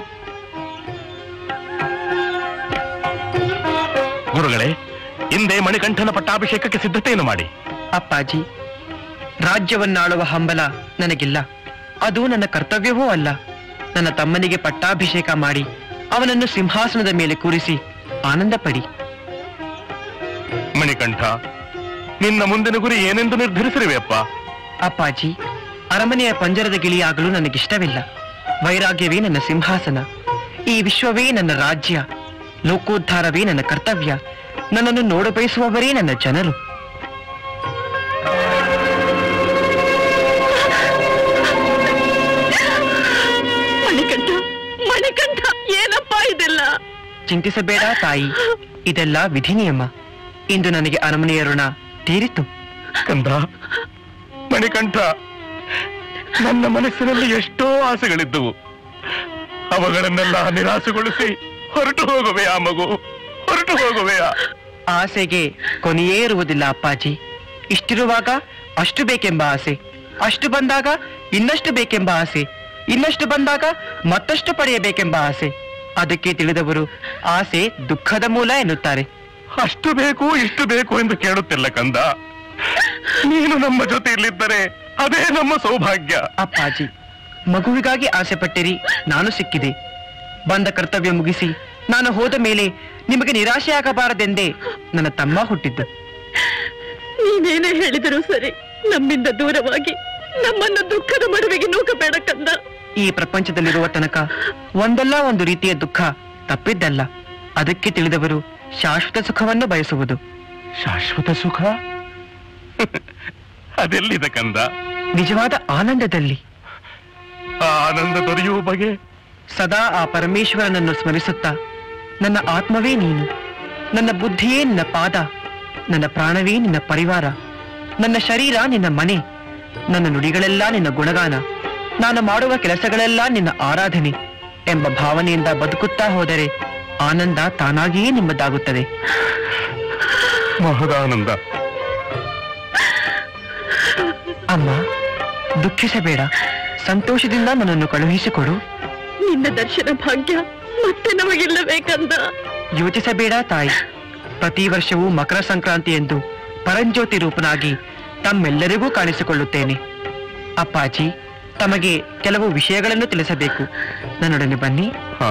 ಗುರುಗಳೇ, ಹಿಂದೆ ಮಣಿಕಂಠನ ಪಟ್ಟಾಭಿಷೇಕಕ್ಕೆ ಸಿದ್ಧತೆಯನ್ನು ಮಾಡಿ. ಅಪ್ಪಾಜಿ, ರಾಜ್ಯವನ್ನಾಳುವ ಹಂಬಲ ನನಗಿಲ್ಲ. ಅದು ನನ್ನ ಕರ್ತವ್ಯವೂ ಅಲ್ಲ. ನನ್ನ ತಮ್ಮನಿಗೆ ಪಟ್ಟಾಭಿಷೇಕ ಮಾಡಿ ಅವನನ್ನು ಸಿಂಹಾಸನದ ಮೇಲೆ ಕೂರಿಸಿ ಆನಂದ ಪಡಿ. ಮಣಿಕಂಠ, ನಿನ್ನ ಮುಂದಿನ ಗುರಿ ಏನೆಂದು ನಿರ್ಧರಿಸಿರುವೆಯಪ್ಪ? ಅಪ್ಪಾಜಿ, ಅರಮನೆಯ ಪಂಜರದ ಗಿಳಿಯಾಗಲು ನನಗಿಷ್ಟವಿಲ್ಲ. ವೈರಾಗ್ಯವೇ ನನ್ನ ಸಿಂಹಾಸನ. ಈ ವಿಶ್ವವೇ ನನ್ನ ರಾಜ್ಯ. ಲೋಕೋದ್ಧಾರವೇ ನನ್ನ ಕರ್ತವ್ಯ. ನನ್ನನ್ನು ನೋಡಬಯಸುವವರೇ ನನ್ನ ಜನರು. ಮಣಿಕಂಠ, ಮಣಿಕಂಠ, ಏನಪ್ಪ ಇದೆಲ್ಲ? ಚಿಂತಿಸಬೇಡ ತಾಯಿ, ಇದೆಲ್ಲ ವಿಧಿ ನಿಯಮ. ಇಂದು ನನಗೆ ಅರಮನೆಯ ಋಣ ತೀರಿತು. ಕಂದ, ಮಣಿಕಂಠ, ನನ್ನ ಮನಸ್ಸಿನಲ್ಲಿ ಎಷ್ಟೋ ಆಸೆಗಳಿದ್ದವು. ಅವುಗಳನ್ನೆಲ್ಲ ನಿರಾಸೆಗೊಳಿಸಿ ಹೊರಟು ಹೋಗುವೆಯಾ ಮಗು? ಹೊರಟು ಹೋಗುವೆಯಾ? ಆಸೆಗೆ ಕೊನೆಯೇ ಇರುವುದಿಲ್ಲ ಅಪ್ಪಾಜಿ. ಇಷ್ಟಿರುವಾಗ ಅಷ್ಟು ಬೇಕೆಂಬ ಆಸೆ, ಅಷ್ಟು ಬಂದಾಗ ಇನ್ನಷ್ಟು ಬೇಕೆಂಬ ಆಸೆ, ಇನ್ನಷ್ಟು ಬಂದಾಗ ಮತ್ತಷ್ಟು ಪಡೆಯಬೇಕೆಂಬ ಆಸೆ. ಅದಕ್ಕೆ ತಿಳಿದವರು ಆಸೆ ದುಃಖದ ಮೂಲ ಎನ್ನುತ್ತಾರೆ. ಅಷ್ಟು ಬೇಕು ಇಷ್ಟು ಬೇಕು ಎಂದು ಕೇಳುತ್ತಿಲ್ಲ ಕಂದ. ನೀನು ನಮ್ಮ ಜೊತೆ ಇಲ್ಲಿದ್ದರೆ ಅದೇ ನಮ್ಮ ಸೌಭಾಗ್ಯ. ಅಪ್ಪಾಜಿ, ಮಗುವಿಗಾಗಿ ಆಸೆ ಪಟ್ಟಿರಿ, ನಾನು ಸಿಕ್ಕಿದೆ. ಬಂದ ಕರ್ತವ್ಯ ಮುಗಿಸಿ ನಾನು ಹೋದ ಮೇಲೆ ನಿಮಗೆ ನಿರಾಶೆಯಾಗಬಾರದೆಂದೇ ನನ್ನ ತಮ್ಮ ಹುಟ್ಟಿದ್ದು. ನೀನೇನೇ ಹೇಳಿದರೂ ಸರಿ, ನಮ್ಮಿಂದ ದೂರವಾಗಿ ನಮ್ಮನ್ನು ದುಃಖದ ಮಡುವಿಗೆ ನೂಕಬೇಡ ಕಂದ. ಈ ಪ್ರಪಂಚದಲ್ಲಿರುವ ತನಕ ಒಂದಲ್ಲ ಒಂದು ರೀತಿಯ ದುಃಖ ತಪ್ಪಿದ್ದಲ್ಲ. ಅದಕ್ಕೆ ತಿಳಿದವರು ಶಾಶ್ವತ ಸುಖವನ್ನು ಬಯಸುವುದು. ಶಾಶ್ವತ ಸುಖ ಅದೆಲ್ಲಿದೆ ಕಂದ? ನಿಜವಾದ ಆನಂದದಲ್ಲಿ. ಆ ಆನಂದ ದೊರೆಯುವ ಬಗೆ? ಸದಾ ಆ ಪರಮೇಶ್ವರನನ್ನು ಸ್ಮರಿಸುತ್ತಾ, ನನ್ನ ಆತ್ಮವೇ ನೀನು, ನನ್ನ ಬುದ್ಧಿಯೇ ನಿನ್ನ ಪಾದ, ನನ್ನ ಪ್ರಾಣವೇ ನಿನ್ನ ಪರಿವಾರ, ನನ್ನ ಶರೀರ ನಿನ್ನ ಮನೆ, ನನ್ನ ನುಡಿಗಳೆಲ್ಲ ನಿನ್ನ ಗುಣಗಾನ, ನಾನು ಮಾಡುವ ಕೆಲಸಗಳೆಲ್ಲ ನಿನ್ನ ಆರಾಧನೆ ಎಂಬ ಭಾವನೆಯಿಂದ ಬದುಕುತ್ತಾ ಹೋದರೆ ಆನಂದ ತಾನಾಗಿಯೇ ನಿಮ್ಮದಾಗುತ್ತದೆ. ಮಹದಾನಂದ. ಅಮ್ಮ, ದುಃಖಿಸಬೇಡ, ಸಂತೋಷದಿಂದ ನನ್ನನ್ನು ಕಳುಹಿಸಿಕೊಡು. ನಿನ್ನ ದರ್ಶನ ಭಾಗ್ಯ ಮತ್ತೆ ನಮಗಿಲ್ಲಬೇಕಂದ. ಯೋಚಿಸಬೇಡ ತಾಯಿ, ಪ್ರತಿ ವರ್ಷವೂ ಮಕರ ಸಂಕ್ರಾಂತಿ ಎಂದು ಪರಂಜ್ಯೋತಿ ರೂಪನಾಗಿ ತಮ್ಮೆಲ್ಲರಿಗೂ ಕಾಣಿಸಿಕೊಳ್ಳುತ್ತೇನೆ. ಅಪ್ಪಾಜಿ, ತಮಗೆ ಕೆಲವು ವಿಷಯಗಳನ್ನು ತಿಳಿಸಬೇಕು, ನನ್ನೊಡನೆ ಬನ್ನಿ.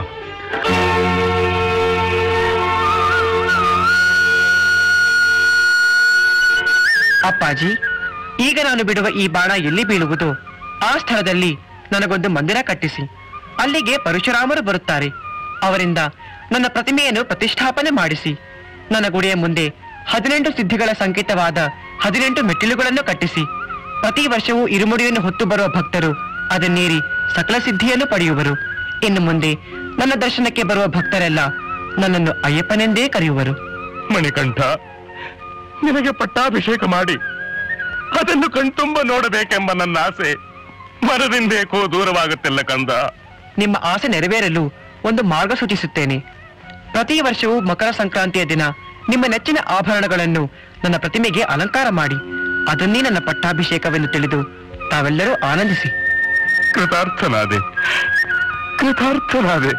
ಅಪ್ಪಾಜಿ, ಈಗ ನಾನು ಬಿಡುವ ಈ ಬಾಣ ಎಲ್ಲಿ ಬೀಳುವುದು ಆ ಸ್ಥಳದಲ್ಲಿ ನನಗೊಂದು ಮಂದಿರ ಕಟ್ಟಿಸಿ, ಅಲ್ಲಿಗೆ ಪರಶುರಾಮರು ಬರುತ್ತಾರೆ. ಅವರಿಂದ ನನ್ನ ಪ್ರತಿಮೆಯನ್ನು ಪ್ರತಿಷ್ಠಾಪನೆ ಮಾಡಿಸಿ, ನನ್ನ ಗುಡಿಯ ಮುಂದೆ 18 ಸಿದ್ಧಿಗಳ ಸಂಕೇತವಾದ 18 ಮೆಟ್ಟಿಲುಗಳನ್ನು ಕಟ್ಟಿಸಿ, ಪ್ರತಿ ವರ್ಷವೂ ಇರುಮುಡಿಯನ್ನು ಹೊತ್ತು ಬರುವ ಭಕ್ತರು ಅದನ್ನೇರಿ ಸಕಲ ಸಿದ್ಧಿಯನ್ನು ಪಡೆಯುವರು. ಇನ್ನು ಮುಂದೆ ನನ್ನ ದರ್ಶನಕ್ಕೆ ಬರುವ ಭಕ್ತರೆಲ್ಲ ನನ್ನನ್ನು ಅಯ್ಯಪ್ಪನೆಂದೇ ಕರೆಯುವರು. ಮಣಿಕಂಠ, ನಿನಗೆ ಪಟ್ಟಾಭಿಷೇಕ ಮಾಡಿ ಅದನ್ನು ಕಣ್ತುಂಬ ನೋಡಬೇಕೆಂಬ ನನ್ನ ಆಸೆ ಮರದಿಂದೇಕೋ ದೂರವಾಗುತ್ತಿಲ್ಲ ಕಂದ. ನಿಮ್ಮ ಆಸೆ ನೆರವೇರಲು ಒಂದು ಮಾರ್ಗ ಸೂಚಿಸುತ್ತೇನೆ. ಪ್ರತಿ ವರ್ಷವೂ ಮಕರ ಸಂಕ್ರಾಂತಿಯ ದಿನ ನಿಮ್ಮ ನೆಚ್ಚಿನ ಆಭರಣಗಳನ್ನು ನನ್ನ ಪ್ರತಿಮೆಗೆ ಅಲಂಕಾರ ಮಾಡಿ, ಅದನ್ನೇ ನನ್ನ ಪಟ್ಟಾಭಿಷೇಕವೆಂದು ತಿಳಿದು ತಾವೆಲ್ಲರೂ ಆನಂದಿಸಿ. ಕೃತಾರ್ಥನಾದೆ, ಕೃತಾರ್ಥನಾದೆ.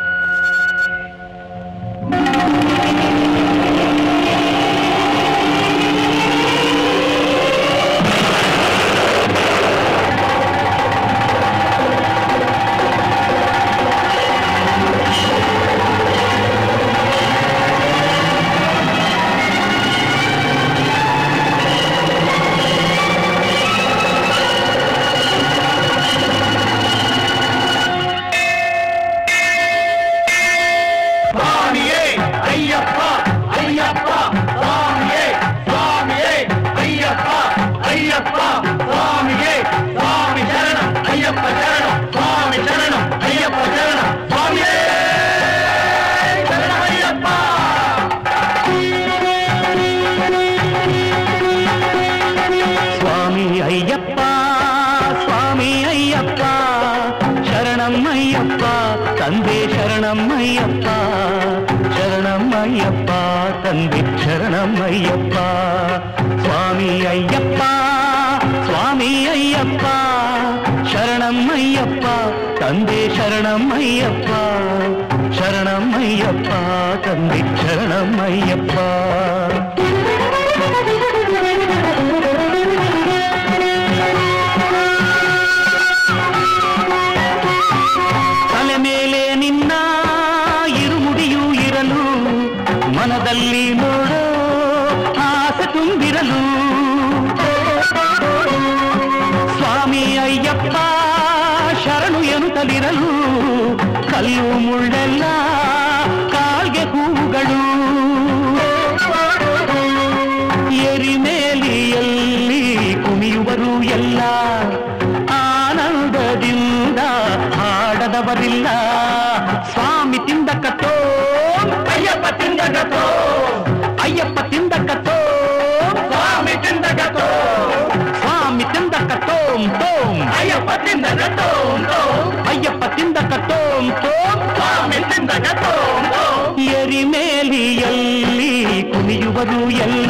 ಎರಿಮೇಲಿಯಲ್ಲಿ ಕುಣಿಯುವರು ಎಲ್ಲ,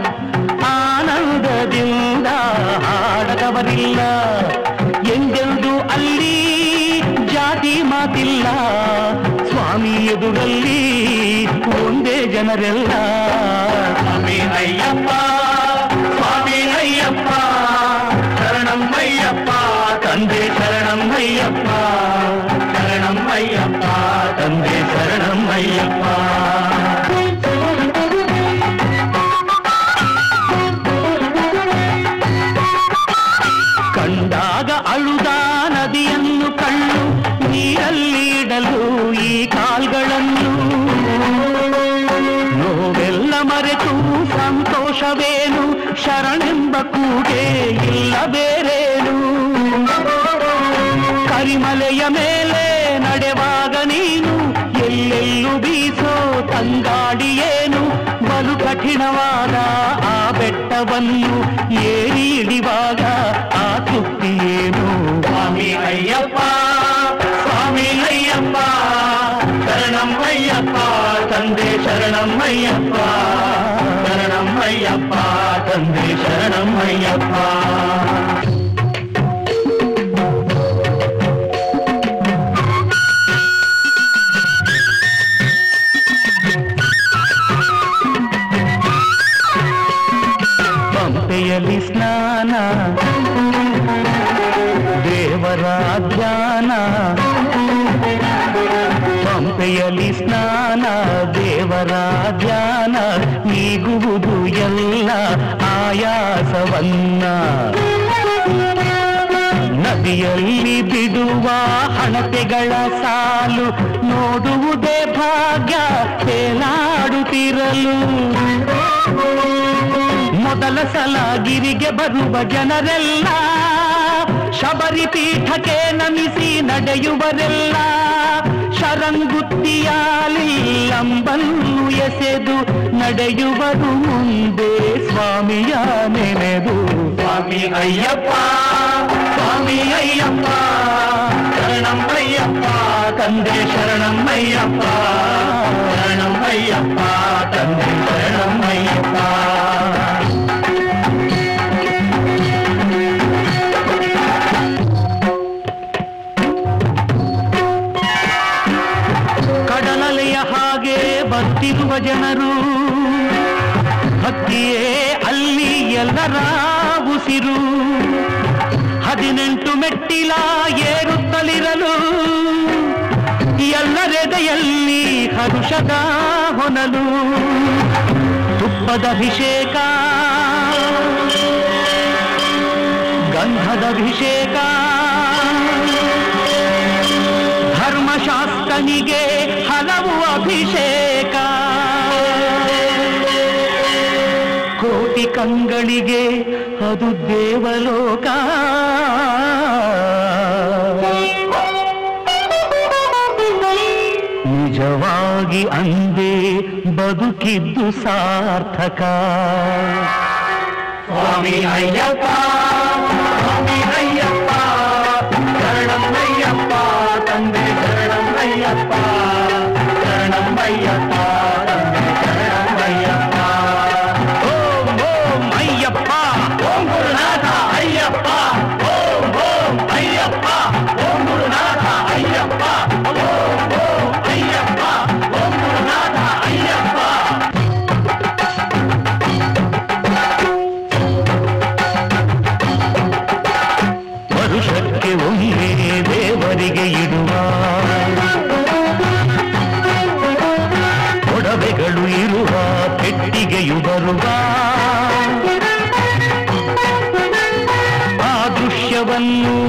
ಆನಂದದಿಂದ ಹಾಡದವರಿಲ್ಲ. ಎಂದೆಂದು ಅಲ್ಲಿ ಜಾತಿ ಮಾತಿಲ್ಲ, ಸ್ವಾಮಿ ಎದುರಲ್ಲಿ ಒಂದೇ ಜನರೆಲ್ಲ. ಸ್ವಾಮಿ ಅಯ್ಯಪ್ಪ, ಸ್ವಾಮಿ ಅಯ್ಯಪ್ಪ, ಶರಣಮ್ಮಯ್ಯಪ್ಪ ತಂದೆ, ಶರಣಮ್ಮಯ್ಯಪ್ಪ, ಶರಣಮ್ಮಯ್ಯಪ್ಪ ತಂದೆ, ಶರಣಮ್ಮಯ್ಯಪ್ಪ. ಕಂಡಾಗ ಅಳುದ ನದಿಯನ್ನು ಕಳ್ಳು ಕಾಲ್ಗಳನ್ನು ನೋವೆಲ್ಲ ಮರೆತು ಸಂತೋಷವೇನು ಶರಣೆಂಬ ಕೂಗೆ ಇಲ್ಲ ಬೇರೇನು ಕರಿಮಲೆಯ ಮೇಲೆ ನಡೆವಾಗ ನೀನು ಎಲ್ಲೆಲ್ಲೂ ಬೀಸೋ ತಂಗಾಡಿಯೇನು ಬಲು ಕಠಿಣವಾದ ಆ ಬೆಟ್ಟವನ್ನು ಏರಿ ಇಳಿವಾಗ ಆ ತೃಪ್ತಿಯೇನು ಸ್ವಾಮಿ ಅಯ್ಯಪ್ಪ ಸ್ವಾಮಿ ಅಯ್ಯಪ್ಪ ಶರಣಂ ಅಯ್ಯಪ್ಪ ತಂದೆ ಶರಣಂ ಅಯ್ಯಪ್ಪ ಶರಣಂ ಅಯ್ಯಪ್ಪ ತಂದೆ ಶರಣಂ ಅಯ್ಯಪ್ಪ ಪಂಪೆಯಲ್ಲಿ ಸ್ನಾನ ದೇವರ ಧ್ಯಾನ ಪಂಪೆಯಲ್ಲಿ ಸ್ನಾನ ದೇವರ ಧ್ಯಾನ ನೀಗುವುದು ಎಲ್ಲ ಆಯಾಸವನ್ನ ನದಿಯಲ್ಲಿ ಬಿಡುವ ಹಣತೆಗಳ ಸಾಲು ನೋಡುವುದೇ ಭಾಗ್ಯ ತೇಲಾಡುತ್ತಿರಲು ಮೊದಲ ಸಲ ಗಿರಿಗೆ ಬರುವ ಜನರೆಲ್ಲ ಶಬರಿ ಪೀಠಕ್ಕೆ ನಮಿಸಿ ನಡೆಯುವರೆಲ್ಲ ಶರಂಗುತ್ತಿಯಾಲಿಲ್ಲಂಬನ್ನು ಎಸೆದು ನಡೆಯುವರು ಮುಂದೆ ಸ್ವಾಮಿಯ ನೆನೆದು ಸ್ವಾಮಿ ಅಯ್ಯಪ್ಪ ಸ್ವಾಮಿ ಅಯ್ಯಪ್ಪ ಶರಣಂ ಅಯ್ಯಪ್ಪ ತಂದೆ ಶರಣಂ ಅಯ್ಯಪ್ಪ ಶರಣಂ ಅಯ್ಯಪ್ಪ ತಂದೆ ಶರಣಂ ಅಯ್ಯಪ್ಪ ಕಡಲಲೆಯ ಹಾಗೆ ಬರ್ತಿರುವ ಜನರು ಭಕ್ತಿಯೇ ಅಲ್ಲಿ ಎಲ್ಲರ ಉಸಿರು 18 ಮೆಟ್ಟಿಲ ಏರುತ್ತಲಿರಲು ಎಲ್ಲರೆದೆಯಲ್ಲಿ ಹರುಷದ ಹೊನಲು ತುಪ್ಪದ ಅಭಿಷೇಕ ಗಂಧದ ಅಭಿಷೇಕ ಧರ್ಮಶಾಸ್ತ್ರನಿಗೆ ಹಲವು ಅಭಿಷೇಕ ಕೋಟಿ ಕಂಗಳಿಗೆ ಅದು ದೇವಲೋಕ ನಿಜವಾಗಿ ಅಂದೇ ಬದುಕಿದ್ದು ಸಾರ್ಥಕ ಸ್ವಾಮಿ ಅಯ್ಯಪ್ಪ ಸ್ವಾಮಿ ಅಯ್ಯಪ್ಪ ಶರಣಂ ಅಯ್ಯಪ್ಪ ತಂದೆ ಶರಣಂ ಅಯ್ಯಪ್ಪ ಶರಣಂ ಅಯ್ಯಪ್ಪ ತಂದೆ ಶರಣಂ ಅಯ್ಯಪ್ಪ ಓಂ ಓಂ ಅಯ್ಯಪ್ಪ ಓಂ ಗುರುನಾಥ ಅಯ್ಯಪ್ಪ ಓಂ ಓಂ ಅಯ್ಯಪ್ಪ ಓಂ ಗುರುನಾಥ ಅಯ್ಯಪ್ಪ ಓಂ ಓಂ ಅಯ್ಯಪ್ಪ ಓಂ ಗುರುನಾಥ ಅಯ್ಯಪ್ಪ ವರುಷಕ್ಕೆ ಒಮ್ಮೆ ದೇವರಿಗೆ ಇಡುವ ಒಡವೆಗಳು ಇರುವ ಪೆಟ್ಟಿಗೆಯು ಬರುವ ಆ ದೃಶ್ಯವನ್ನು